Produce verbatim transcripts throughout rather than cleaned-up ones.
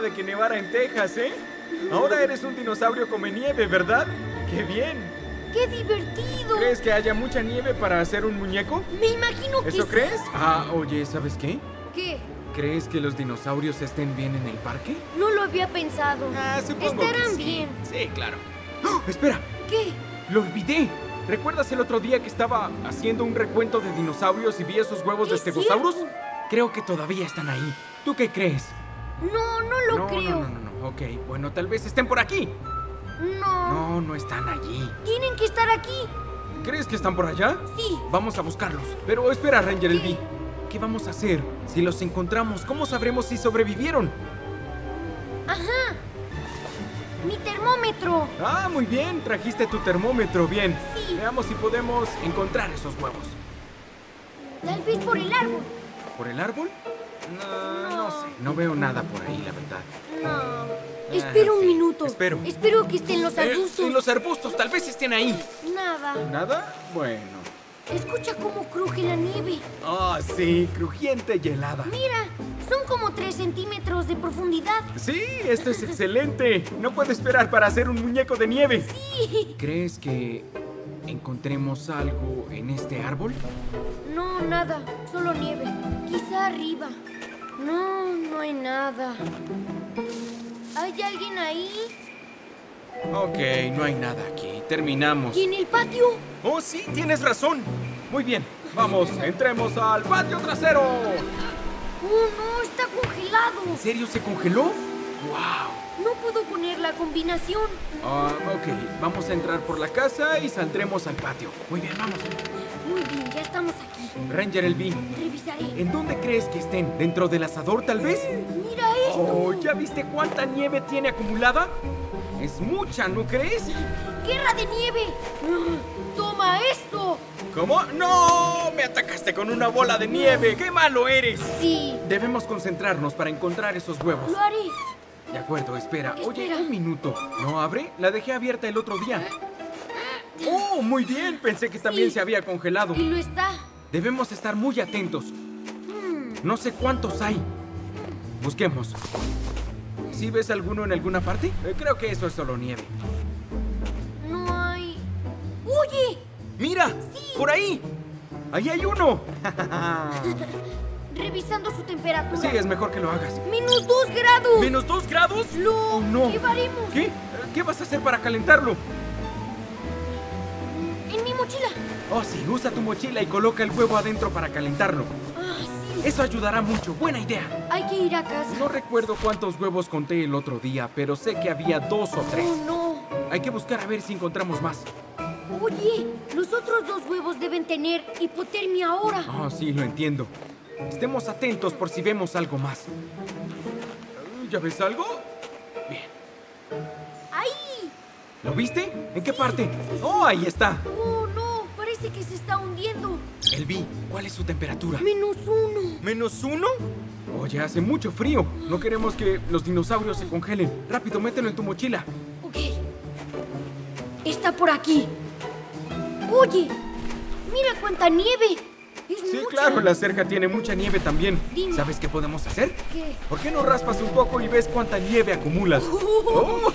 de que nevara en Texas, ¿eh? Ahora eres un dinosaurio come nieve, ¿verdad? ¡Qué bien! ¡Qué divertido! ¿Crees que haya mucha nieve para hacer un muñeco? Me imagino que ¿Eso sí. crees? Ah, oye, ¿sabes qué? ¿Qué? ¿Crees que los dinosaurios estén bien en el parque? No lo había pensado. Ah, supongo Estarán que sí. bien. Sí, claro. ¡Oh! ¡Espera! ¿Qué? ¡Lo olvidé! ¿Recuerdas el otro día que estaba haciendo un recuento de dinosaurios y vi esos huevos de Es Stegosaurus? cierto. Creo que todavía están ahí. ¿Tú qué crees? No, no lo no, creo. no, no, no, no. Ok, bueno, tal vez estén por aquí. No. No, no están allí. Tienen que estar aquí. ¿Crees que están por allá? Sí. Vamos a buscarlos. Pero espera, Ranger ¿Qué? Elby. ¿Qué vamos a hacer? Si los encontramos, ¿cómo sabremos si sobrevivieron? Ajá. Mi termómetro. Ah, muy bien. Trajiste tu termómetro. Bien. Sí. Veamos si podemos encontrar esos huevos. Tal vez por el árbol. ¿Por el árbol? No, no, No. sé. No veo nada por ahí, la verdad. No. Espera un sí. minuto. Espero. Espero que estén los Eh, arbustos. en los arbustos, tal vez estén ahí. Nada. ¿Nada? Bueno. Escucha cómo cruje la nieve. Ah, sí, crujiente y helada. Mira, son como tres centímetros de profundidad. Sí, esto es excelente. No puedo esperar para hacer un muñeco de nieve. Sí. ¿Crees que encontremos algo en este árbol? No, nada. Solo nieve. Quizá arriba. No, no hay nada. ¿Hay alguien ahí? Ok, no hay nada aquí. Terminamos. ¿Y en el patio? Oh, sí, tienes razón. Muy bien. Vamos, entremos al patio trasero. Oh, no, está congelado. ¿En serio se congeló? ¡Wow! No puedo poner la combinación. Ah, ok, vamos a entrar por la casa y saldremos al patio. Muy bien, vamos. Muy bien, ya estamos aquí. Ranger Elby, Revisaré. ¿en dónde crees que estén? ¿Dentro del asador, tal vez? Mira esto. Oh, ¿ya viste cuánta nieve tiene acumulada? Es mucha, ¿no crees? ¡Guerra de nieve! Mm, ¡Toma esto! ¿Cómo? ¡No! Me atacaste con una bola de nieve. ¡Qué malo eres! Sí, Debemos concentrarnos para encontrar esos huevos. lo haré. De acuerdo, espera. Oye, Espera. un minuto. ¿No abre? La dejé abierta el otro día. ¡Oh, muy bien! Pensé que también Sí. se había congelado. Y lo está. Debemos estar muy atentos. Mm, No sé cuántos hay. Busquemos. ¿Sí ves alguno en alguna parte? Eh, creo que eso es solo nieve. no hay. ¡Oye! ¡Mira! Sí. ¡Por ahí! ¡Ahí hay uno! Revisando su temperatura. Sí, es mejor que lo hagas. ¡Menos dos grados! ¿Menos dos grados? ¡Lo Oh, no. llevaremos! ¿Qué? ¿Qué vas a hacer para calentarlo? En mi mochila. Oh, sí, usa tu mochila y coloca el huevo adentro para calentarlo. Ah, sí. Eso ayudará mucho. Buena idea. Hay que ir a casa. No recuerdo cuántos huevos conté el otro día, pero sé que había dos o tres. Oh, no. Hay que buscar a ver si encontramos más. Oye, los otros dos huevos deben tener hipotermia ahora. Ah, sí, lo entiendo. Estemos atentos por si vemos algo más. ¿Ya ves algo? Bien. ¡Ahí! ¿Lo viste? ¿En qué parte? Oh, ahí está. ¡Oh, no! Parece que se está hundiendo. Elby, ¿cuál es su temperatura? Menos uno. ¿Menos uno? Oye, hace mucho frío. No queremos que los dinosaurios se congelen. Rápido, mételo en tu mochila. Ok. Está por aquí. Oye, mira cuánta nieve. Es Sí, mucha. claro, la cerca tiene mucha nieve también. Dime. ¿Sabes qué podemos hacer? ¿Qué? ¿Por qué no raspas un poco y ves cuánta nieve acumulas? Oh,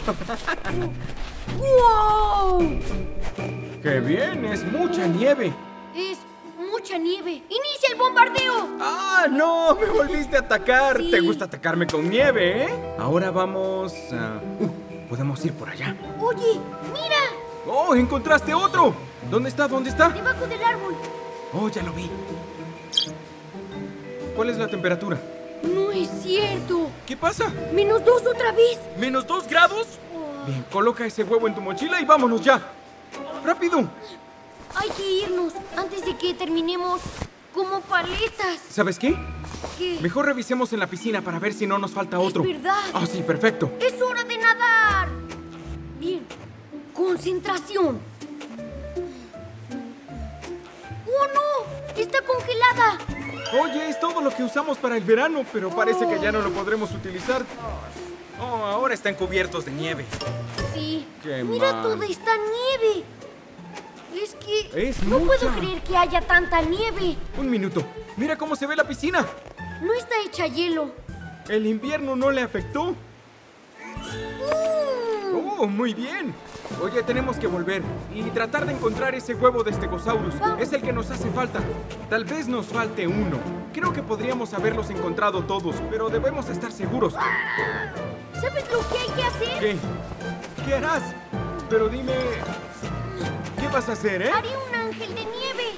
¡Wow! ¡qué bien! Es mucha nieve. Es mucha nieve. ¡Inicia el bombardeo! ¡Ah, no! Me volviste a atacar. Sí. Te gusta atacarme con nieve, ¿eh? Ahora vamos a... Uh, podemos ir por allá. Oye, mira. ¡Oh, encontraste otro! ¿Dónde está? ¿Dónde está? Debajo del árbol. Oh, ya lo vi. ¿Cuál es la temperatura? No es cierto. ¿Qué pasa? Menos dos otra vez. ¿Menos dos grados? Oh, Bien, coloca ese huevo en tu mochila y vámonos ya. ¡Rápido! hay que irnos antes de que terminemos como paletas. ¿Sabes qué? ¿Qué? Mejor revisemos en la piscina para ver si no nos falta otro. Es verdad. Ah, sí, perfecto. ¡Es hora de nadar! Bien. Concentración. ¡Oh, no! ¡Está congelada! Oye, es todo lo que usamos para el verano, pero parece que ya no lo podremos utilizar. Oh, ahora están cubiertos de nieve. Sí. Qué Mira mal. toda esta nieve. Es que Es no puedo mucha. creer que haya tanta nieve. Un minuto. Mira cómo se ve la piscina. No está hecha hielo. El invierno no le afectó. Oh, muy bien. Oye, tenemos que volver y tratar de encontrar ese huevo de Stegosaurus. Vamos. Es el que nos hace falta. Tal vez nos falte uno. Creo que podríamos haberlos encontrado todos, pero debemos estar seguros. ¿Sabes lo que hay que hacer? ¿Qué? ¿Qué harás? Pero dime... ¿Qué vas a hacer, eh? Haré un ángel de nieve.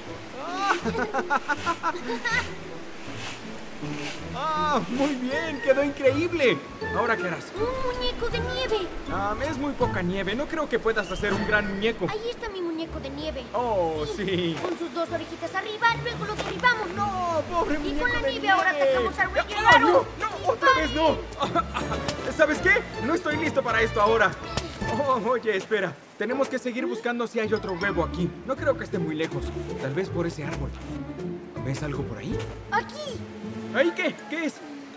¡Ah! ¡Muy bien! ¡Quedó increíble! ¿Ahora qué harás? Un muñeco de nieve. Ah, es muy poca nieve. No creo que puedas hacer un gran muñeco. Ahí está mi muñeco de nieve. Oh, sí. Con sus dos orejitas arriba, luego lo derribamos. ¡No! ¡Pobre Y muñeco con la de nieve ahora atacamos al rey ¡Ah, helado. no! ¡No! ¡Otra vez no! ¿Sabes qué? No estoy listo para esto ahora. Oh, oye, espera. Tenemos que seguir buscando si hay otro huevo aquí. No creo que esté muy lejos. Tal vez por ese árbol. ¿Ves algo por ahí? Aquí. ¿Ahí qué? ¿Qué es?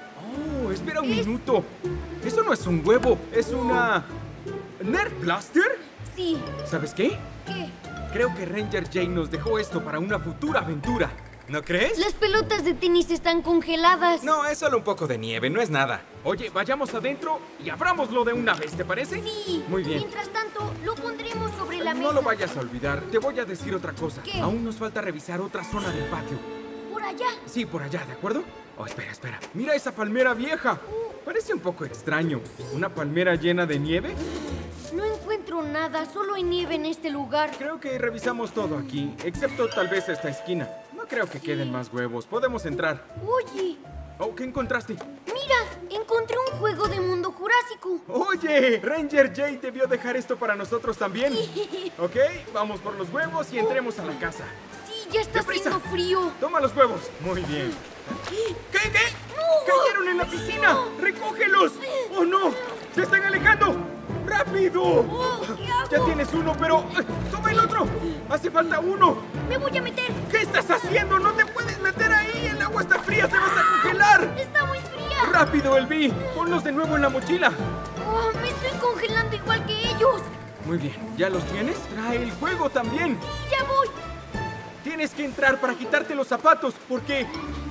Oh, espera un Es- minuto. Eso no es un huevo, es una... ¿Nerf Blaster? Sí. ¿Sabes qué? ¿Qué? Creo que Ranger Jay nos dejó esto para una futura aventura. ¿No crees? Las pelotas de tenis están congeladas. No, es solo un poco de nieve, no es nada. Oye, vayamos adentro y abrámoslo de una vez, ¿te parece? Sí. Muy bien. Mientras tanto, lo pondremos sobre la mesa. No lo vayas a olvidar, te voy a decir otra cosa. ¿Qué? Aún nos falta revisar otra zona del patio. Por allá. Sí, por allá, ¿de acuerdo? Oh, espera, espera. Mira esa palmera vieja. Parece un poco extraño. ¿Una palmera llena de nieve? No encuentro nada, solo hay nieve en este lugar. Creo que revisamos todo aquí, excepto tal vez esta esquina. No creo que queden más huevos. Podemos entrar. Oye, Oh, ¿qué encontraste? mira, encontré un juego de mundo jurásico. Oye, Ranger Jay debió dejar esto para nosotros también. Ok, vamos por los huevos y entremos a la casa. Sí, ya está ¡Deprisa! haciendo frío. Toma los huevos. Muy bien. ¿Qué? ¿Qué? ¡No! ¡Cayeron en la piscina! ¡Recógelos! ¡Oh, no! ¡Se están alejando! ¡Rápido! Oh, ¿qué hago? Ya tienes uno, pero... ¡eh! ¡Toma el otro! ¡Hace falta uno! Me voy a meter. ¿Qué estás haciendo? ¡No te puedes meter ahí! ¡El agua está fría! ¡Te vas a congelar! Está muy fría. ¡Rápido, Elvi! ¡Ponlos de nuevo en la mochila! Oh, me estoy congelando igual que ellos. Muy bien. ¿Ya los tienes? ¡Trae el juego también! Sí, ya voy. Tienes que entrar para quitarte los zapatos, porque...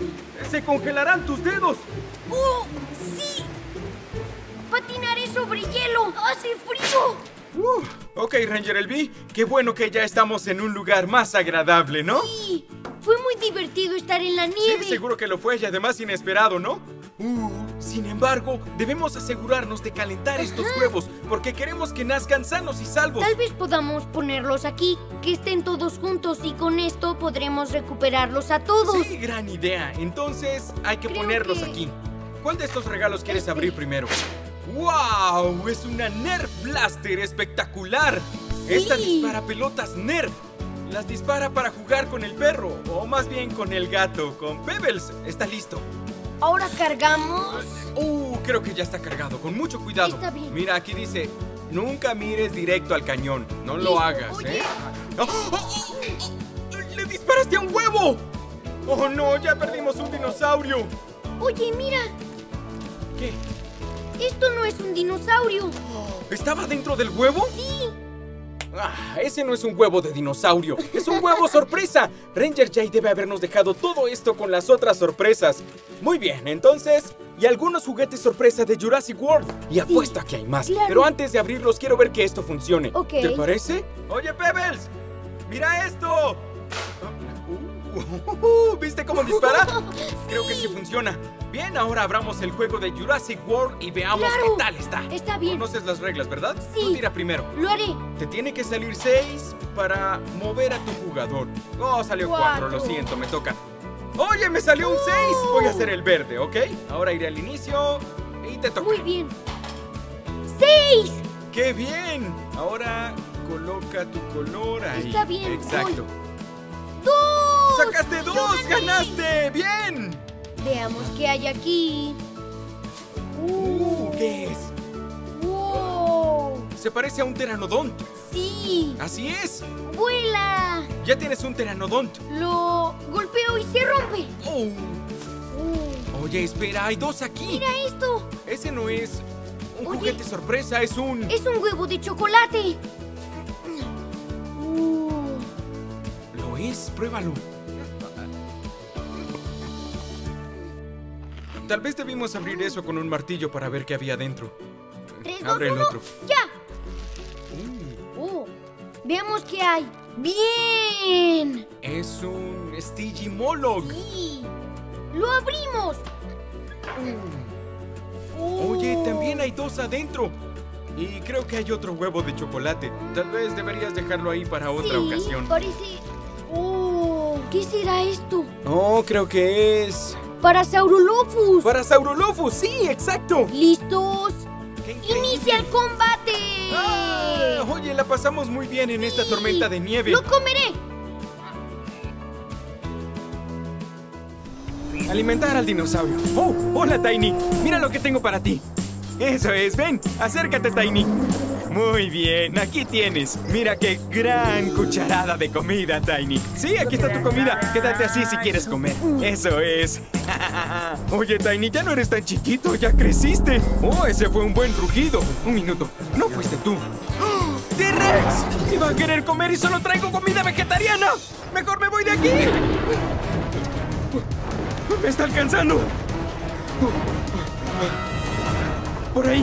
¡se congelarán tus dedos! ¡Oh, sí! Patinaré sobre hielo. ¡Hace frío! Uh, ok, Ranger Elvi. Qué bueno que ya estamos en un lugar más agradable, ¿no? Sí, fue muy divertido estar en la nieve. Sí, seguro que lo fue y además inesperado, ¿no? Uh, sin embargo, debemos asegurarnos de calentar estos huevos porque queremos que nazcan sanos y salvos. Tal vez podamos ponerlos aquí, que estén todos juntos y con esto podremos recuperarlos a todos. Sí, gran idea. Entonces hay que Creo ponerlos que- aquí. ¿Cuál de estos regalos quieres Este. abrir primero? ¡Wow! Es una Nerf Blaster espectacular. Esta dispara pelotas Nerf. Las dispara para jugar con el perro, o más bien con el gato, con Pebbles. Está listo. Ahora cargamos. Uh, creo que ya está cargado. Con mucho cuidado. Está bien. Mira, aquí dice: nunca mires directo al cañón. No lo Listo. hagas, Oye. ¿eh? ¡Oh, oh, oh, oh! ¡Le disparaste a un huevo! ¡Oh, no! ¡Ya perdimos un dinosaurio! Oye, mira, ¿Qué? esto no es un dinosaurio. ¿Estaba dentro del huevo? Sí. Ah, ese no es un huevo de dinosaurio. Es un huevo sorpresa. Ranger Jay debe habernos dejado todo esto con las otras sorpresas. Muy bien, entonces... y algunos juguetes sorpresa de Jurassic World. Y apuesto a que hay más. claro. Pero antes de abrirlos, quiero ver que esto funcione. Ok. ¿Te parece? Oye, Pebbles, ¡mira esto! Uh, ¿Viste cómo dispara? Creo que sí funciona. Bien, ahora abramos el juego de Jurassic World y veamos Claro. qué tal está. Está bien. Conoces las reglas, ¿verdad? Sí. Tú tira primero. Lo haré. Te tiene que salir seis para mover a tu jugador. Oh, salió cuatro, lo Cuatro. siento, me toca. Oye, me salió un seis. Voy a hacer el verde, ¿ok? Ahora iré al inicio y te toca. Muy bien. ¡Seis! ¡Qué bien! Ahora coloca tu color ahí. Está bien, Exacto. ¡Dos! ¡Sacaste ¡Yo dos! gané! ¡Ganaste! ¡Bien! Veamos qué hay aquí. Uh, ¿qué es? ¡Wow! Se parece a un pteranodont. ¡Sí! Así es. ¡Vuela! Ya tienes un pteranodont. Lo golpeo y se rompe. Oh. Uh, Oye, espera, hay dos aquí. ¡Mira esto! Ese no es un Oye. juguete sorpresa, es un... ¡Es un huevo de chocolate! Uh, Lo es, pruébalo. Tal vez debimos abrir eso con un martillo para ver qué había dentro. tres, Abre dos, el uno, otro. ¡ya! Veamos qué hay. ¡Bien! Es un Stygimoloch. Sí. ¡Lo abrimos! Oye, también hay dos adentro. Y creo que hay otro huevo de chocolate. Tal vez deberías dejarlo ahí para otra sí, ocasión. Parece... Oh, ¿qué será esto? Oh, creo que es... ¡Parasaurolophus! ¡Parasaurolophus! ¡Sí, exacto! ¿Listos? ¡Qué increíble! ¡Inicia el combate! ¡Ah! Oye, la pasamos muy bien en esta Sí. tormenta de nieve. ¡Lo comeré! Alimentar al dinosaurio. ¡Oh! ¡Hola, Tiny! Mira lo que tengo para ti. Eso es, ven, acércate, Tiny. Muy bien, aquí tienes. Mira qué gran cucharada de comida, Tiny. Sí, aquí está tu comida. Quédate así si quieres comer. Eso es. Oye, Tiny, ya no eres tan chiquito, ya creciste. Oh, ese fue un buen rugido. Un minuto, no fuiste tú. ¡Oh! ¡T-Rex! Iba a querer comer y solo traigo comida vegetariana. Mejor me voy de aquí. ¡Me está alcanzando! ¡Por ahí!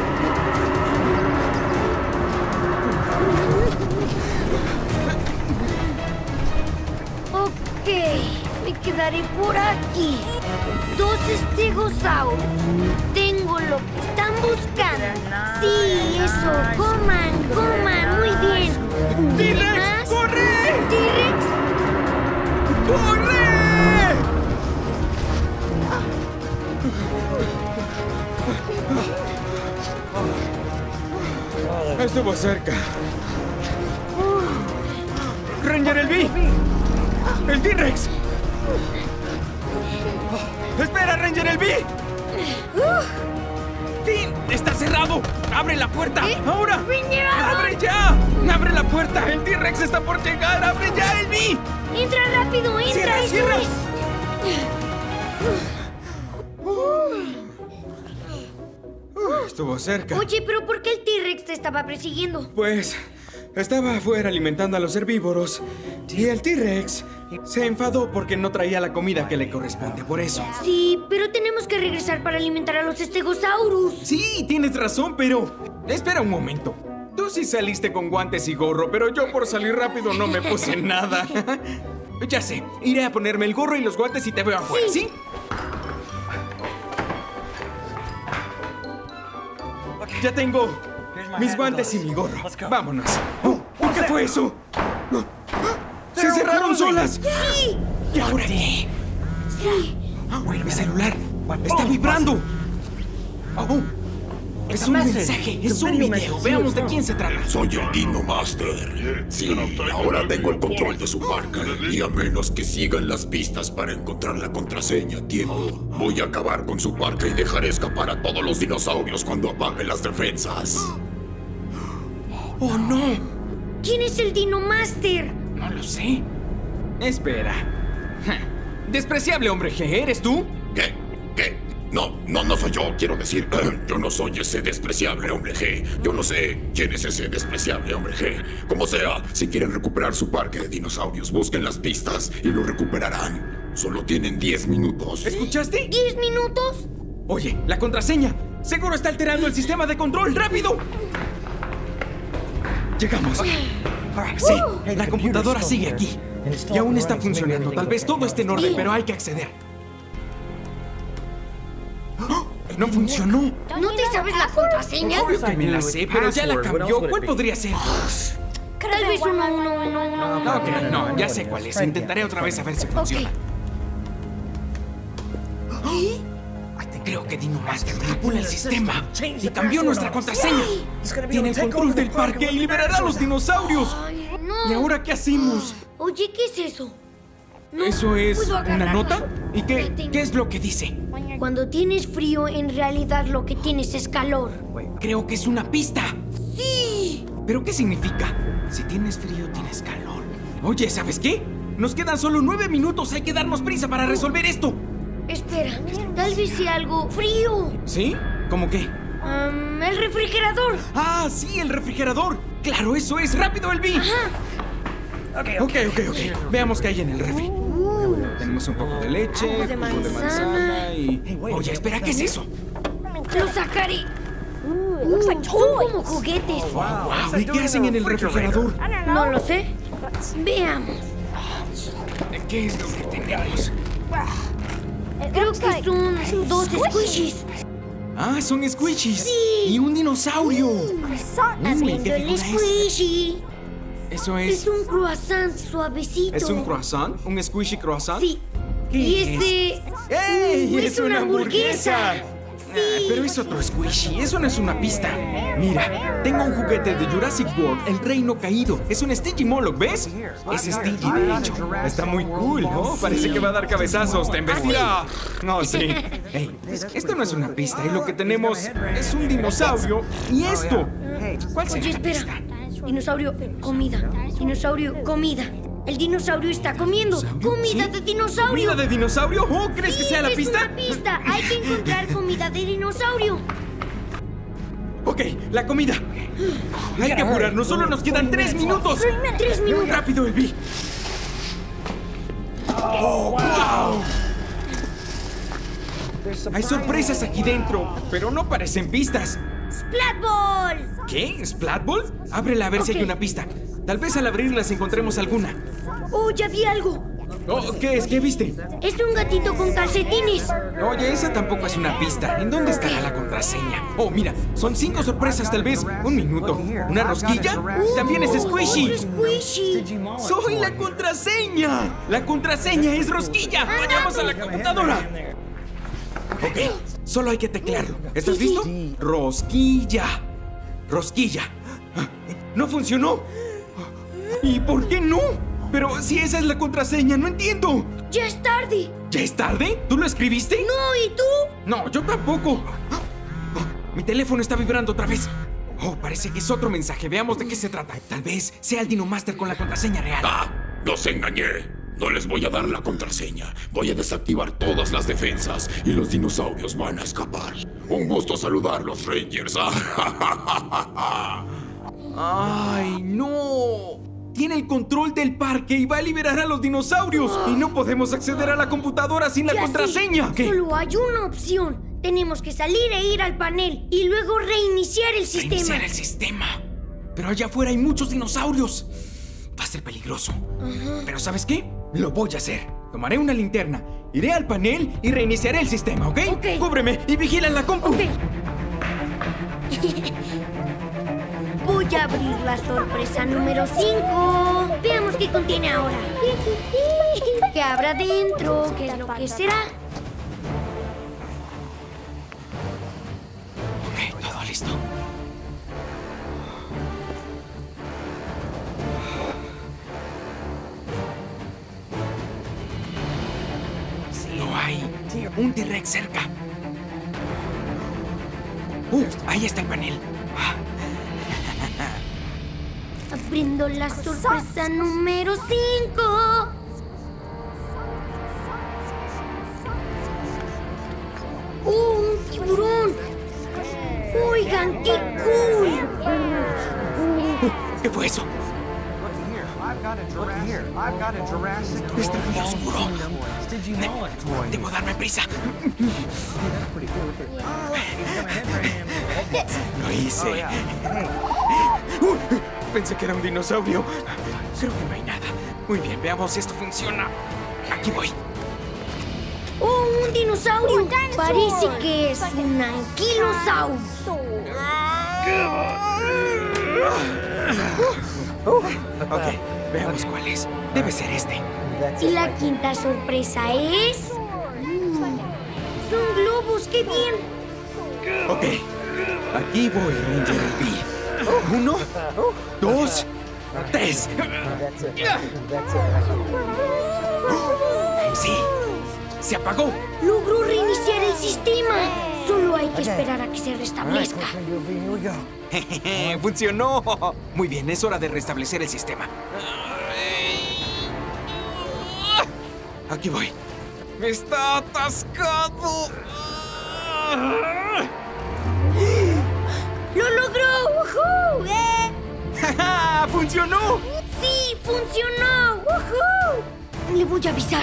Ok, me quedaré por aquí. Dos estegosauros. Tengo lo que están buscando. Sí, eso. Coman, coman. Muy bien. ¡T-Rex! ¿Más? ¡Corre! ¿T-Rex? ¡Corre! Estuvo cerca. ¡Ranger el B! ¡El T-Rex! ¡Espera, Ranger el B! ¡Fin! ¡Está cerrado! ¡Abre la puerta! ¿Eh? ¡Ahora! ¡Ranger, ¡Abre ya! ¡Abre la puerta! ¡El T-Rex está por llegar! ¡Abre ya, el B! Entra rápido, entra. ¡Cierra, eso cierra! es. Estuvo cerca. Oye, pero ¿por qué el T-Rex te estaba persiguiendo? Pues estaba afuera alimentando a los herbívoros y el T-Rex se enfadó porque no traía la comida que le corresponde, por eso. Sí, pero tenemos que regresar para alimentar a los estegosaurus. Sí, tienes razón, pero... Espera un momento. Tú sí saliste con guantes y gorro, pero yo por salir rápido no me puse nada. Ya sé, iré a ponerme el gorro y los guantes y te veo afuera, ¿sí? Ya tengo mis guantes y mi gorro. Vámonos. Oh, ¿qué fue eso? ¡Se cerraron solas! ¡Sí! ¿Y ahora qué? Sí. Mi celular está vibrando. Oh, es un mensaje, es un video. Veamos de quién se trata. Soy el Dino Master. Sí, ahora tengo el control de su parque. Y a menos que sigan las pistas para encontrar la contraseña a tiempo, voy a acabar con su parque y dejaré escapar a todos los dinosaurios cuando apague las defensas. ¡Oh, no! ¿Quién es el Dino Master? No lo sé. Espera. Despreciable hombre G, ¿eres tú? ¿Qué? ¿Qué? No, no, no soy yo, quiero decir, yo no soy ese despreciable hombre G. Yo no sé quién es ese despreciable hombre G. Como sea, si quieren recuperar su parque de dinosaurios, busquen las pistas y lo recuperarán. Solo tienen diez minutos. ¿Escuchaste? ¿Diez minutos? Oye, la contraseña. Seguro está alterando el sistema de control. ¡Rápido! Llegamos. Sí, la computadora sigue aquí. Y aún está funcionando. Tal vez todo esté en orden, pero hay que acceder. ¡No funcionó! ¿No te sabes la contraseña? Obvio que me la sé, pero ya la cambió. ¿Cuál podría ser? Tal vez uno, uno, uno, uno, uno. Ok, no, ya sé cuál es. Intentaré otra vez a ver si funciona. Creo que Dino Master manipula el sistema y cambió nuestra contraseña. Tiene el control del parque y liberará a los dinosaurios. Ay, no. ¿Y ahora qué hacemos? Oye, ¿qué es eso? No ¿Eso es puedo una agarrarla. nota? ¿Y qué, qué es lo que dice? Cuando tienes frío, en realidad lo que tienes es calor. Creo que es una pista. ¡Sí! ¿Pero qué significa? Si tienes frío, tienes calor. Oye, ¿sabes qué? Nos quedan solo nueve minutos. Hay que darnos prisa para resolver esto. Espera, tal vez sea algo frío. ¿Sí? ¿Cómo qué? Um, el refrigerador. ¡Ah, sí, el refrigerador! ¡Claro, eso es! ¡Rápido, Elvi! Ok, ok, ok. Veamos qué hay en el refri. Uh, Tenemos un poco de leche, Jugo de jugo de manzana. manzana y... Oye, espera, ¿qué es eso? lo sacaré. Uh, son como juguetes. Wow, ¿y qué hacen en el refrigerador? No lo sé. Veamos. ¿Qué es lo que tenemos? Creo que son dos squishies. Ah, son squishies. Sí. Y un dinosaurio. Abriendo ¿qué el figura es? squishy. Eso es... Es un croissant suavecito. ¿Es un croissant? ¿Un squishy croissant? Sí. ¿Qué Y es? este... ¡Ey! Uh, ¡Es, una hamburguesa! Ah, pero es otro squishy, eso no es una pista. Mira, tengo un juguete de Jurassic World, el reino caído. Es un Stingy Moloch, ¿ves? Es Stingy, de hecho. Está muy cool, ¿no? Parece que va a dar cabezazos. ¡Te embestirá! No, sí. Ey, esto no es una pista. Y lo que tenemos es un dinosaurio y esto. ¿Cuál será Oye, la espera. pista? Dinosaurio, comida. Dinosaurio, comida. El dinosaurio está comiendo. ¿Dinosaurio? ¡Comida ¿Sí? de dinosaurio! ¿Comida de dinosaurio? ¿Oh, crees que Sí, sea la es pista? una pista. Hay que encontrar comida de dinosaurio. Ok, la comida. Hay que apurarnos, solo nos quedan tres minutos. Tres minutos. Rápido, Elvi. ¡Oh, wow! Hay sorpresas aquí dentro, pero no parecen pistas. ¡Splatball! ¿Qué? ¿Splatball? Ábrela a ver si Ok. hay una pista. Tal vez al abrirlas encontremos alguna. ¡Oh, ya vi algo! Oh, ¿qué es? ¿Qué viste? Es un gatito con calcetines. Oye, esa tampoco es una pista. ¿En dónde estará la contraseña? Oh, mira, son cinco sorpresas tal vez. Un minuto. ¿Una rosquilla? También es squishy. Otro squishy. ¡Soy la contraseña! ¡La contraseña es rosquilla! ¡Vayamos a la computadora! Ok, solo hay que teclearlo. ¿Estás Sí, sí. listo? Rosquilla. Rosquilla. ¡No funcionó! ¿Y por qué no? Pero si esa es la contraseña, no entiendo. Ya es tarde. ¿Ya es tarde? ¿Tú lo escribiste? No, ¿y tú? No, yo tampoco. Mi teléfono está vibrando otra vez. Oh, parece que es otro mensaje. Veamos de qué se trata. Tal vez sea el Dinomaster con la contraseña real. ¡Ah! ¡Los engañé! No les voy a dar la contraseña. Voy a desactivar todas las defensas y los dinosaurios van a escapar. Un gusto saludarlos, Rangers. ¡Ay, no! Tiene el control del parque y va a liberar a los dinosaurios. Y no podemos acceder a la computadora sin la Ya sé. contraseña. ¿Qué? Solo hay una opción. Tenemos que salir e ir al panel y luego reiniciar el sistema. Reiniciar el sistema. Pero allá afuera hay muchos dinosaurios. Va a ser peligroso. Pero ¿sabes qué? Lo voy a hacer. Tomaré una linterna, iré al panel y reiniciaré el sistema, ¿ok? Ok. Cúbreme y vigila la compu. Ok. Voy a abrir la sorpresa número cinco. Veamos qué contiene ahora. ¿Qué habrá dentro? ¿Qué es lo que será? Ok, todo listo. No hay un T-Rex cerca. Uh, ahí está el panel. Ah, Abriendo la sorpresa número cinco. ¡Oh, un tiburón! ¡Oigan, qué cool! ¿Qué fue eso? Está muy oscuro. De- Debo darme prisa. Lo hice. Uy, pensé que era un dinosaurio. Creo que no hay nada. Muy bien, veamos si esto funciona. Aquí voy. ¡Oh, un dinosaurio! Parece que es un anquilosaurus. Ok, veamos cuál es. Debe ser este. Y la quinta sorpresa es... Mm, ¡son globos! ¡Qué bien! Ok, aquí voy, Ranger Elvi. Uno, dos, tres. Sí, se apagó. ¡Logró reiniciar el sistema! Solo hay que esperar a que se restablezca. ¡Funcionó! Muy bien, es hora de restablecer el sistema. Aquí voy. ¡Está atascado! ¡Lo logró! ¡Woohoo! ¡Eh! ¡Ja, ¡funcionó! ¡Sí, funcionó! ¡Woohoo! Le voy a avisar.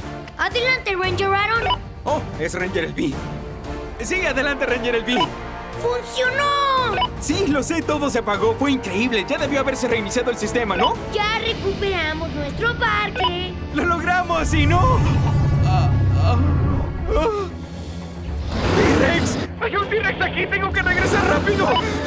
¡Adelante, Ranger Aaron! ¡Oh, es Ranger Elvi! ¡Sigue adelante, Ranger Elvi! ¡Funcionó! Sí, lo sé, todo se apagó. Fue increíble. Ya debió haberse reiniciado el sistema, ¿no? Ya recuperamos nuestro parque. ¡Lo logramos! ¿Y no? Ah, ah, ah. ¡T-Rex! ¡Hay un T-Rex aquí! ¡Tengo que regresar rápido!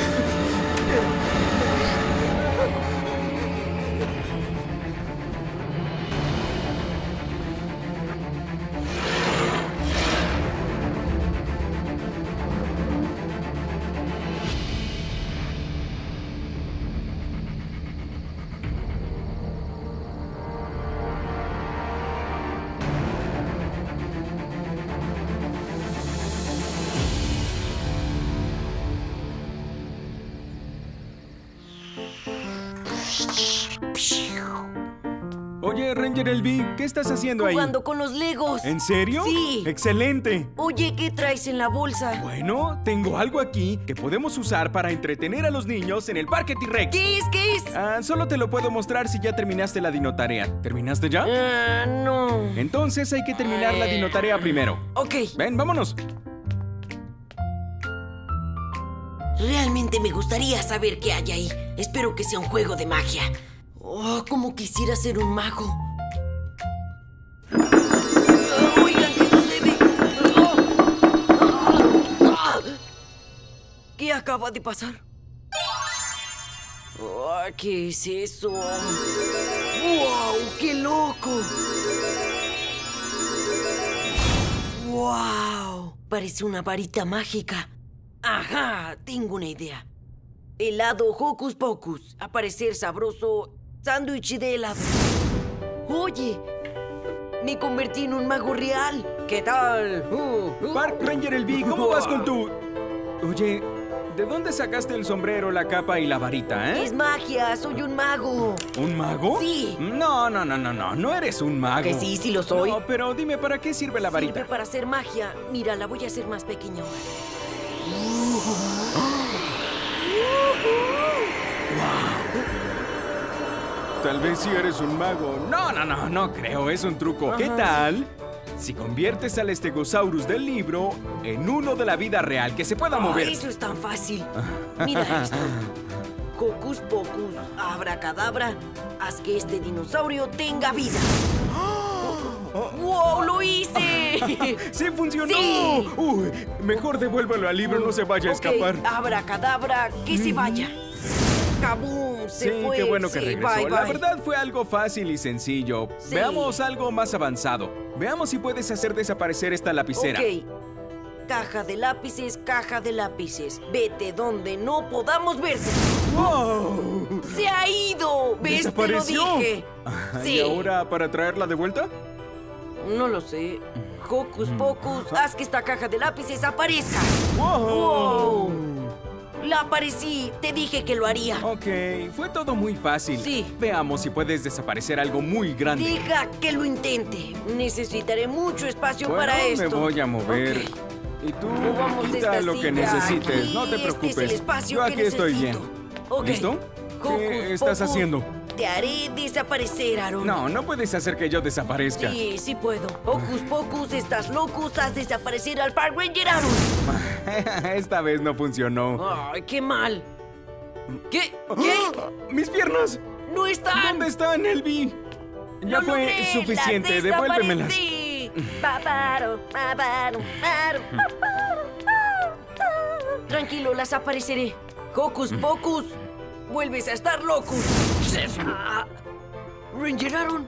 Oye, Ranger L B, ¿qué estás haciendo ahí? Jugando con los Legos. ¿En serio? Sí. ¡Excelente! Oye, ¿qué traes en la bolsa? Bueno, tengo algo aquí que podemos usar para entretener a los niños en el Parque T-Rex. ¿Qué es? ¿Qué es? Ah, solo te lo puedo mostrar si ya terminaste la dinotarea. ¿Terminaste ya? Ah, no. Entonces hay que terminar la dinotarea primero. Ok. Ven, vámonos. Realmente me gustaría saber qué hay ahí. Espero que sea un juego de magia. Oh, como quisiera ser un mago. Ah, oigan, ¿qué sucede? Ah, ah, ah. ¿Qué acaba de pasar? Ah, ¿qué es eso? ¡Wow! ¡Qué loco! ¡Wow! Parece una varita mágica. Ajá, tengo una idea. Helado Hocus Pocus. Aparecer sabroso. Sándwich de helado. Oye, me convertí en un mago real. ¿Qué tal? Uh, uh. Park Ranger L B, ¿cómo vas con tu...? Oye, ¿de dónde sacaste el sombrero, la capa y la varita, eh? Es magia, soy un mago. ¿Un mago? Sí. No, no, no, no, no, no eres un mago. Que sí, sí lo soy. No, pero dime, ¿para qué sirve la varita? Sirve para hacer magia. Mira, la voy a hacer más pequeña ahora. Tal vez sí eres un mago. No, no, no, no creo, es un truco. Ajá, ¿Qué tal si conviertes al Stegosaurus del libro en uno de la vida real que se pueda Oh, mover? eso es tan fácil. Mira esto. Hocus Pocus, abracadabra, haz que este dinosaurio tenga vida. ¡Wow! ¡Lo hice! ¡Sí funcionó! Sí. Uy, mejor devuélvelo al libro, no se vaya a Ok, escapar. abracadabra, que se vaya. ¡Kabum! Se Sí, fue. qué bueno que Sí, regresó. bye, La bye. verdad fue algo fácil y sencillo. Sí. Veamos algo más avanzado. Veamos si puedes hacer desaparecer esta lapicera. Ok. Caja de lápices, caja de lápices. Vete donde no podamos verte. ¡Wow! ¡Se ha ido! ¿Ves? Te lo ¡Desapareció! dije. Sí. ¿Y ahora para traerla de vuelta? No lo sé. Hocus Pocus, haz que esta caja de lápices aparezca. ¡Wow! ¡Wow! La aparecí. Te dije que lo haría. Ok, fue todo muy fácil. Sí. Veamos si puedes desaparecer algo muy grande. Deja que lo intente. Necesitaré mucho espacio Bueno, para esto. me voy a mover. Ok. Y tú Movamos quita esta lo que silla necesites, aquí. no te Este preocupes. es el espacio Yo que aquí estoy bien. necesito. Ok. ¿Listo? ¿Qué Hocus estás Pocus, haciendo? Te haré desaparecer, Aaron. No, no puedes hacer que yo desaparezca. Sí, sí puedo. Hocus Pocus, estás locos, haz desaparecer al Park Ranger Aaron. Esta vez no funcionó. Ay, qué mal. ¿Qué? ¿Qué? ¡Mis piernas! ¡No están! ¿Dónde están, Elvi? Ya ¡Lo fue logré! suficiente, ¡Las devuélvemelas. desaparecí! Paparo, paparo, paparo, paparo, paparo. Tranquilo, las apareceré. Hocus Pocus, vuelves a estar loco. Ah, ¿Ranger Aaron?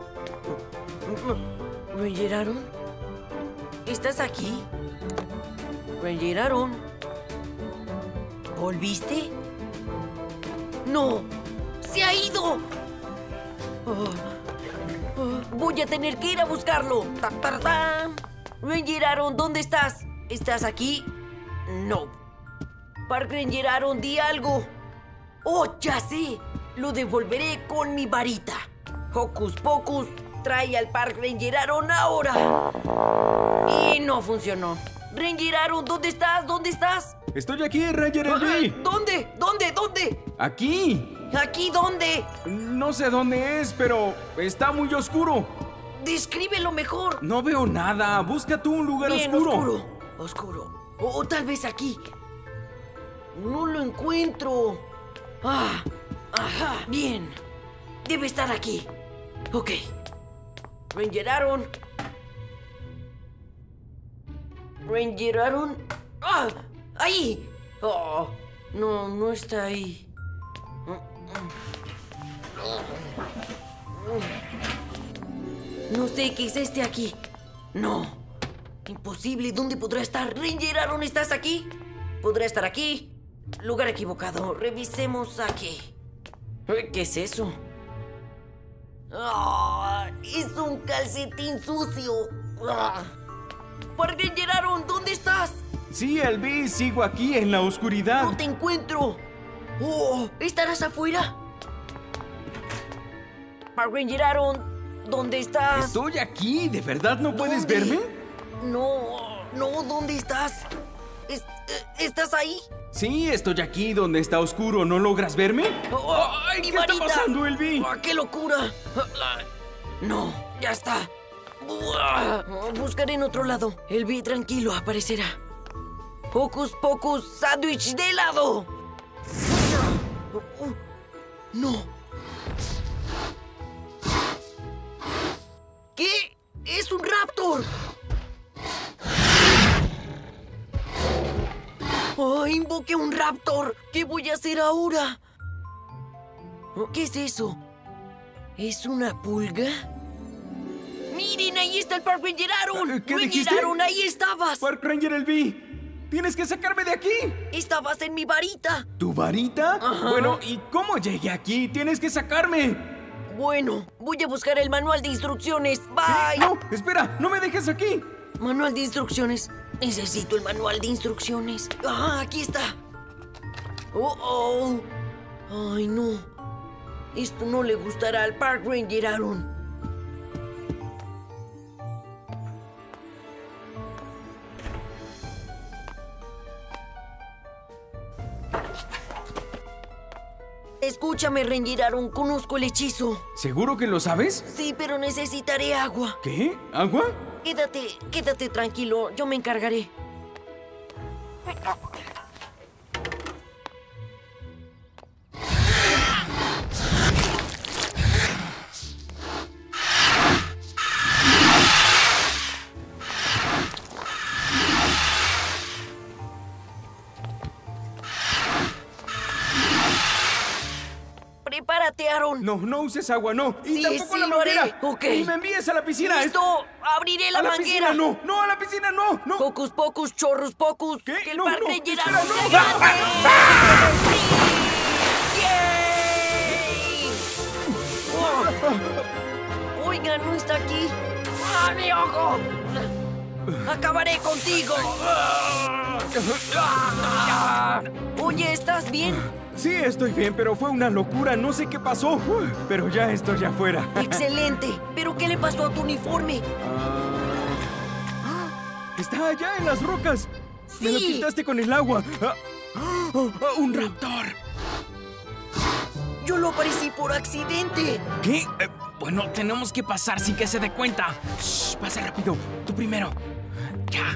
¿Ranger Aaron? ¿Estás aquí? ¿Ranger Aaron? ¿Volviste? ¡No! ¡Se ha ido! Oh, oh, voy a tener que ir a buscarlo. Ta, ta, ta. Ranger Aaron, ¿dónde estás? ¿Estás aquí? No. Park Ranger Aaron, di algo. ¡Oh, ya sé! Lo devolveré con mi varita. Hocus Pocus, trae al Park Ranger Aaron ahora. Y no funcionó. Ranger Aaron, ¿dónde estás? ¿Dónde estás? Estoy aquí, Ranger Elvi. ¿Dónde? ¿Dónde? ¿Dónde? Aquí. ¿Aquí dónde? No sé dónde es, pero está muy oscuro. Descríbelo mejor. No veo nada. Busca tú un lugar Bien, oscuro. oscuro. Oscuro. O, o tal vez aquí. No lo encuentro. Ah, ajá, bien. Debe estar aquí. Ok. Ranger Aaron. Ranger Aaron. ¡Ah! ¡Ahí! Oh, no, no está ahí. No sé qué es este aquí. No. Imposible. ¿Dónde podrá estar? Ranger Aaron, ¿estás aquí? ¿Podrá estar aquí? Lugar equivocado. Revisemos aquí. ¿Qué es eso? ¡Ah! Es un calcetín sucio. ¡Ah! Ranger Aaron, ¿dónde estás? Sí, Elvi, sigo aquí en la oscuridad. No te encuentro. Oh, ¿estarás afuera? Ranger Aaron, ¿dónde estás? Estoy aquí, ¿de verdad no puedes ¿Dónde? verme? No, no, ¿dónde estás? Es- eh, ¿Estás ahí? Sí, estoy aquí donde está oscuro, ¿no logras verme? Oh, ¡Ay, mi qué está varita. pasando, Elvi! Ah, ¡Qué locura! No, ya está. Buah. Buscaré en otro lado. Elvi, tranquilo, aparecerá. Hocus Pocus, sándwich de helado. No. ¿Qué? ¡Es un raptor! ¡Oh, invoqué un raptor! ¿Qué voy a hacer ahora? ¿Qué es eso? ¿Es una pulga? ¡Miren, ahí está el Park Ranger Aaron! Eh, ¿qué Ranger dijiste? Aaron, ahí estabas! Park Ranger Elvi, tienes que sacarme de aquí. Estabas en mi varita. ¿Tu varita? Ajá. Bueno, ¿y cómo llegué aquí? Tienes que sacarme. Bueno, voy a buscar el manual de instrucciones. Bye. No, espera, no me dejes aquí. Manual de instrucciones. Necesito el manual de instrucciones. Ah, aquí está. Oh, oh. Ay, no. Esto no le gustará al Park Ranger Aaron. Escúchame, Ranger Aaron, conozco el hechizo. ¿Seguro que lo sabes? Sí, pero necesitaré agua. ¿Qué? ¿Agua? Quédate, quédate tranquilo, yo me encargaré. Prepárate, Aaron. No, no uses agua, no. Y Sí, tampoco sí, la lo haré. manguera. Ok. Y me envíes a la piscina. ¡Listo! ¡Abriré la a la manguera! piscina, no. No, a la piscina, no. No. Pocus, pocus, chorros, pocus. ¿Qué? ¡Que el No, Park no, Ranger espera, Aaron no. sea grande! ¡Sí! ¡Yay! Oh. Oiga, no está aquí. ¡Ah, mi ojo! ¡Acabaré contigo! Oye, ¿estás bien? Sí, estoy bien, pero fue una locura. No sé qué pasó. Pero ya estoy afuera. Excelente. ¿Pero qué le pasó a tu uniforme? Ah, está allá en las rocas. Me lo Sí. quitaste con el agua. Ah, ah, ah, un raptor. Yo lo aparecí por accidente. ¿Qué? Eh, bueno, tenemos que pasar sin que se dé cuenta. Shh, pasa rápido. Tú primero. Ya.